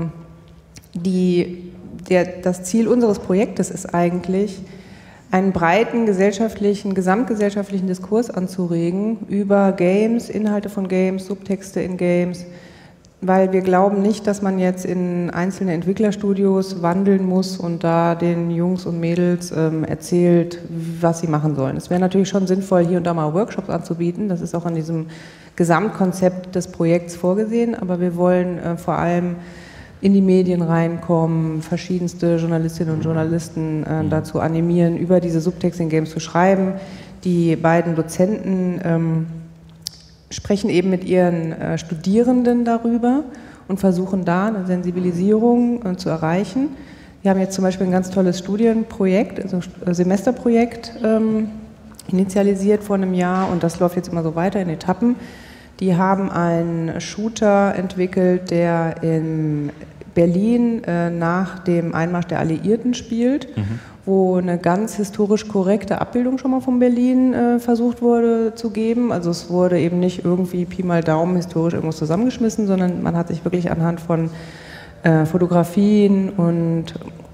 O: das Ziel unseres Projektes ist eigentlich, einen breiten gesamtgesellschaftlichen Diskurs anzuregen über Games, Inhalte von Games, Subtexte in Games, weil wir glauben nicht, dass man jetzt in einzelne Entwicklerstudios wandeln muss und da den Jungs und Mädels erzählt, was sie machen sollen. Es wäre natürlich schon sinnvoll, hier und da mal Workshops anzubieten. Das ist auch an diesem Gesamtkonzept des Projekts vorgesehen, aber wir wollen vor allem in die Medien reinkommen, verschiedenste Journalistinnen und Journalisten dazu animieren, über diese Subtexte in Games zu schreiben. Die beiden Dozenten sprechen eben mit ihren Studierenden darüber und versuchen da eine Sensibilisierung zu erreichen. Wir haben jetzt zum Beispiel ein ganz tolles Studienprojekt, also Semesterprojekt initialisiert vor einem Jahr und das läuft jetzt immer so weiter in Etappen. Die haben einen Shooter entwickelt, der in Berlin nach dem Einmarsch der Alliierten spielt, wo eine ganz historisch korrekte Abbildung schon mal von Berlin versucht wurde zu geben. Also es wurde eben nicht irgendwie Pi mal Daumen historisch irgendwas zusammengeschmissen, sondern man hat sich wirklich anhand von Fotografien und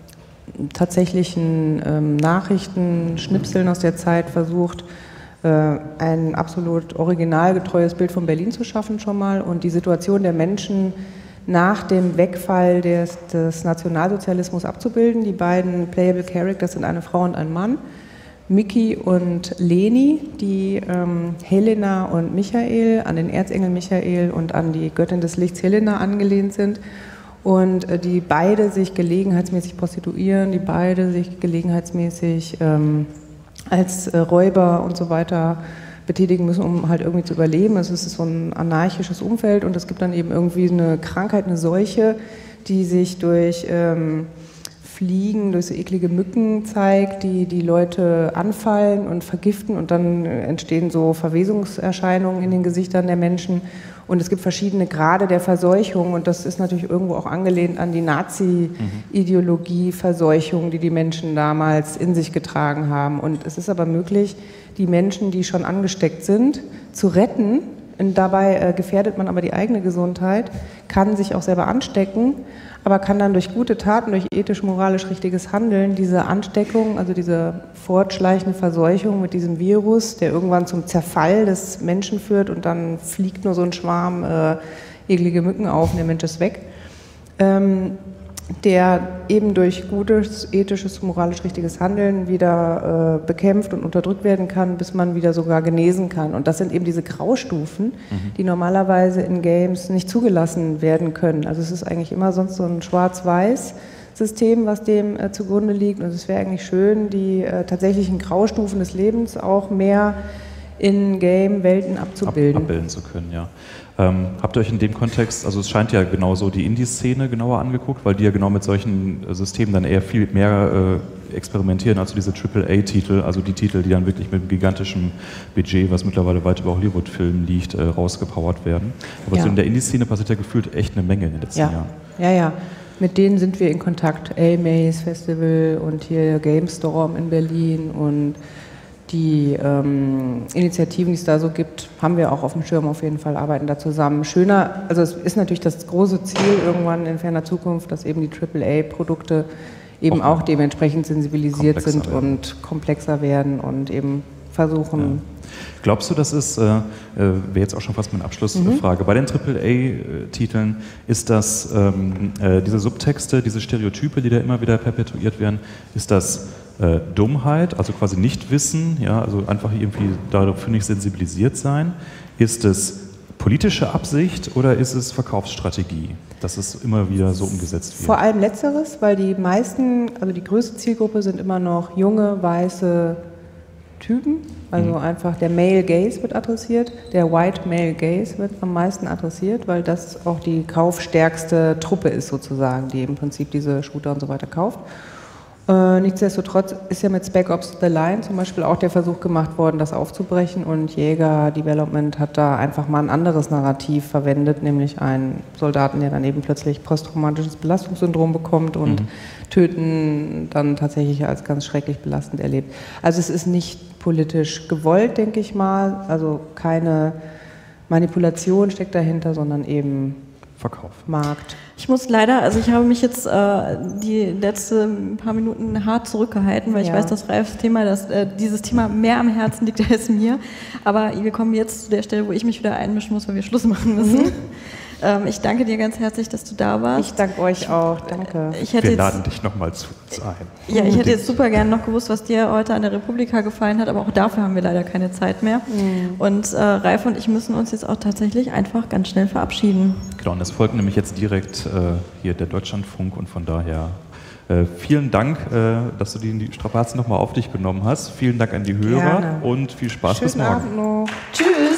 O: tatsächlichen Nachrichten, Schnipseln aus der Zeit versucht, ein absolut originalgetreues Bild von Berlin zu schaffen schon mal und die Situation der Menschen nach dem Wegfall des Nationalsozialismus abzubilden. Die beiden Playable Characters sind eine Frau und ein Mann, Miki und Leni, die Helena und Michael, an den Erzengel Michael und an die Göttin des Lichts Helena angelehnt sind und die beide sich gelegenheitsmäßig prostituieren, die beide sich gelegenheitsmäßig als Räuber und so weiter betätigen müssen, um halt irgendwie zu überleben. Es ist so ein anarchisches Umfeld und es gibt dann eben irgendwie eine Krankheit, eine Seuche, die sich durch Fliegen, durch so eklige Mücken zeigt, die die Leute anfallen und vergiften und dann entstehen so Verwesungserscheinungen in den Gesichtern der Menschen. Und es gibt verschiedene Grade der Verseuchung und das ist natürlich irgendwo auch angelehnt an die Nazi-Ideologie-Verseuchung, die die Menschen damals in sich getragen haben. Und es ist aber möglich, die Menschen, die schon angesteckt sind, zu retten. Und dabei gefährdet man aber die eigene Gesundheit, kann sich auch selber anstecken, aber kann dann durch gute Taten, durch ethisch-moralisch richtiges Handeln diese Ansteckung, also diese fortschleichende Verseuchung mit diesem Virus, der irgendwann zum Zerfall des Menschen führt und dann fliegt nur so ein Schwarm eklige Mücken auf und der Mensch ist weg, der eben durch gutes, ethisches, moralisch richtiges Handeln wieder bekämpft und unterdrückt werden kann, bis man wieder sogar genesen kann. Und das sind eben diese Graustufen, die normalerweise in Games nicht zugelassen werden können. Also es ist eigentlich immer sonst so ein Schwarz-Weiß-System, was dem zugrunde liegt. Und es wäre eigentlich schön, die tatsächlichen Graustufen des Lebens auch mehr in Game-Welten abzubilden.
A: Abbilden zu können, ja. Habt ihr euch in dem Kontext, also es scheint ja genauso die Indie-Szene genauer angeguckt, weil die ja genau mit solchen Systemen dann eher viel mehr experimentieren als diese AAA-Titel, also die Titel, die dann wirklich mit einem gigantischen Budget, was mittlerweile weit über Hollywood-Filmen liegt, rausgepowert werden. Aber so in der Indie-Szene passiert ja gefühlt echt eine Menge in den letzten Jahren.
O: Ja. Mit denen sind wir in Kontakt. A-Maze Festival und hier GameStorm in Berlin und die Initiativen, die es da so gibt, haben wir auch auf dem Schirm auf jeden Fall, arbeiten da zusammen. Schöner, also es ist natürlich das große Ziel irgendwann in ferner Zukunft, dass eben die AAA-Produkte eben auch dementsprechend sensibilisiert sind und komplexer werden und eben versuchen.
A: Ja. Glaubst du, das ist, wäre jetzt auch schon fast meine Abschlussfrage, bei den AAA-Titeln ist das, diese Subtexte, diese Stereotype, die da immer wieder perpetuiert werden, ist das Dummheit, also quasi Nichtwissen, ja, also einfach irgendwie dafür nicht sensibilisiert sein? Ist es politische Absicht oder ist es Verkaufsstrategie, dass es immer wieder so umgesetzt wird?
O: Vor allem Letzteres, weil die meisten, also die größte Zielgruppe sind immer noch junge, weiße Typen. Also einfach der Male Gaze wird adressiert, der White Male Gaze wird am meisten adressiert, weil das auch die kaufstärkste Truppe ist sozusagen, die im Prinzip diese Shooter und so weiter kauft. Nichtsdestotrotz ist ja mit Spec Ops The Line zum Beispiel auch der Versuch gemacht worden, das aufzubrechen, und Jäger Development hat da einfach mal ein anderes Narrativ verwendet, nämlich einen Soldaten, der dann eben plötzlich posttraumatisches Belastungssyndrom bekommt und Töten dann tatsächlich als ganz schrecklich belastend erlebt. Also es ist nicht politisch gewollt, denke ich mal, also keine Manipulation steckt dahinter, sondern eben
A: Verkauf.
O: Markt.
B: Ich muss leider, also ich habe mich jetzt die letzten paar Minuten hart zurückgehalten, weil ich weiß, dass Ralfs Thema, dieses Thema mehr am Herzen liegt als mir. Aber wir kommen jetzt zu der Stelle, wo ich mich wieder einmischen muss, weil wir Schluss machen müssen. Ich danke dir ganz herzlich, dass du da warst.
O: Ich danke euch auch, danke.
A: Wir laden dich nochmal zu uns ein.
B: Ja, ich hätte jetzt super gerne noch gewusst, was dir heute an der Republika gefallen hat, aber auch dafür haben wir leider keine Zeit mehr. Und Ralf und ich müssen uns jetzt auch tatsächlich einfach ganz schnell verabschieden.
A: Genau, und das folgt nämlich jetzt direkt hier der Deutschlandfunk, und von daher vielen Dank, dass du die Strapazen nochmal auf dich genommen hast. Vielen Dank an die Hörer und viel Spaß bis morgen.
O: Schönen Abend noch.
B: Tschüss.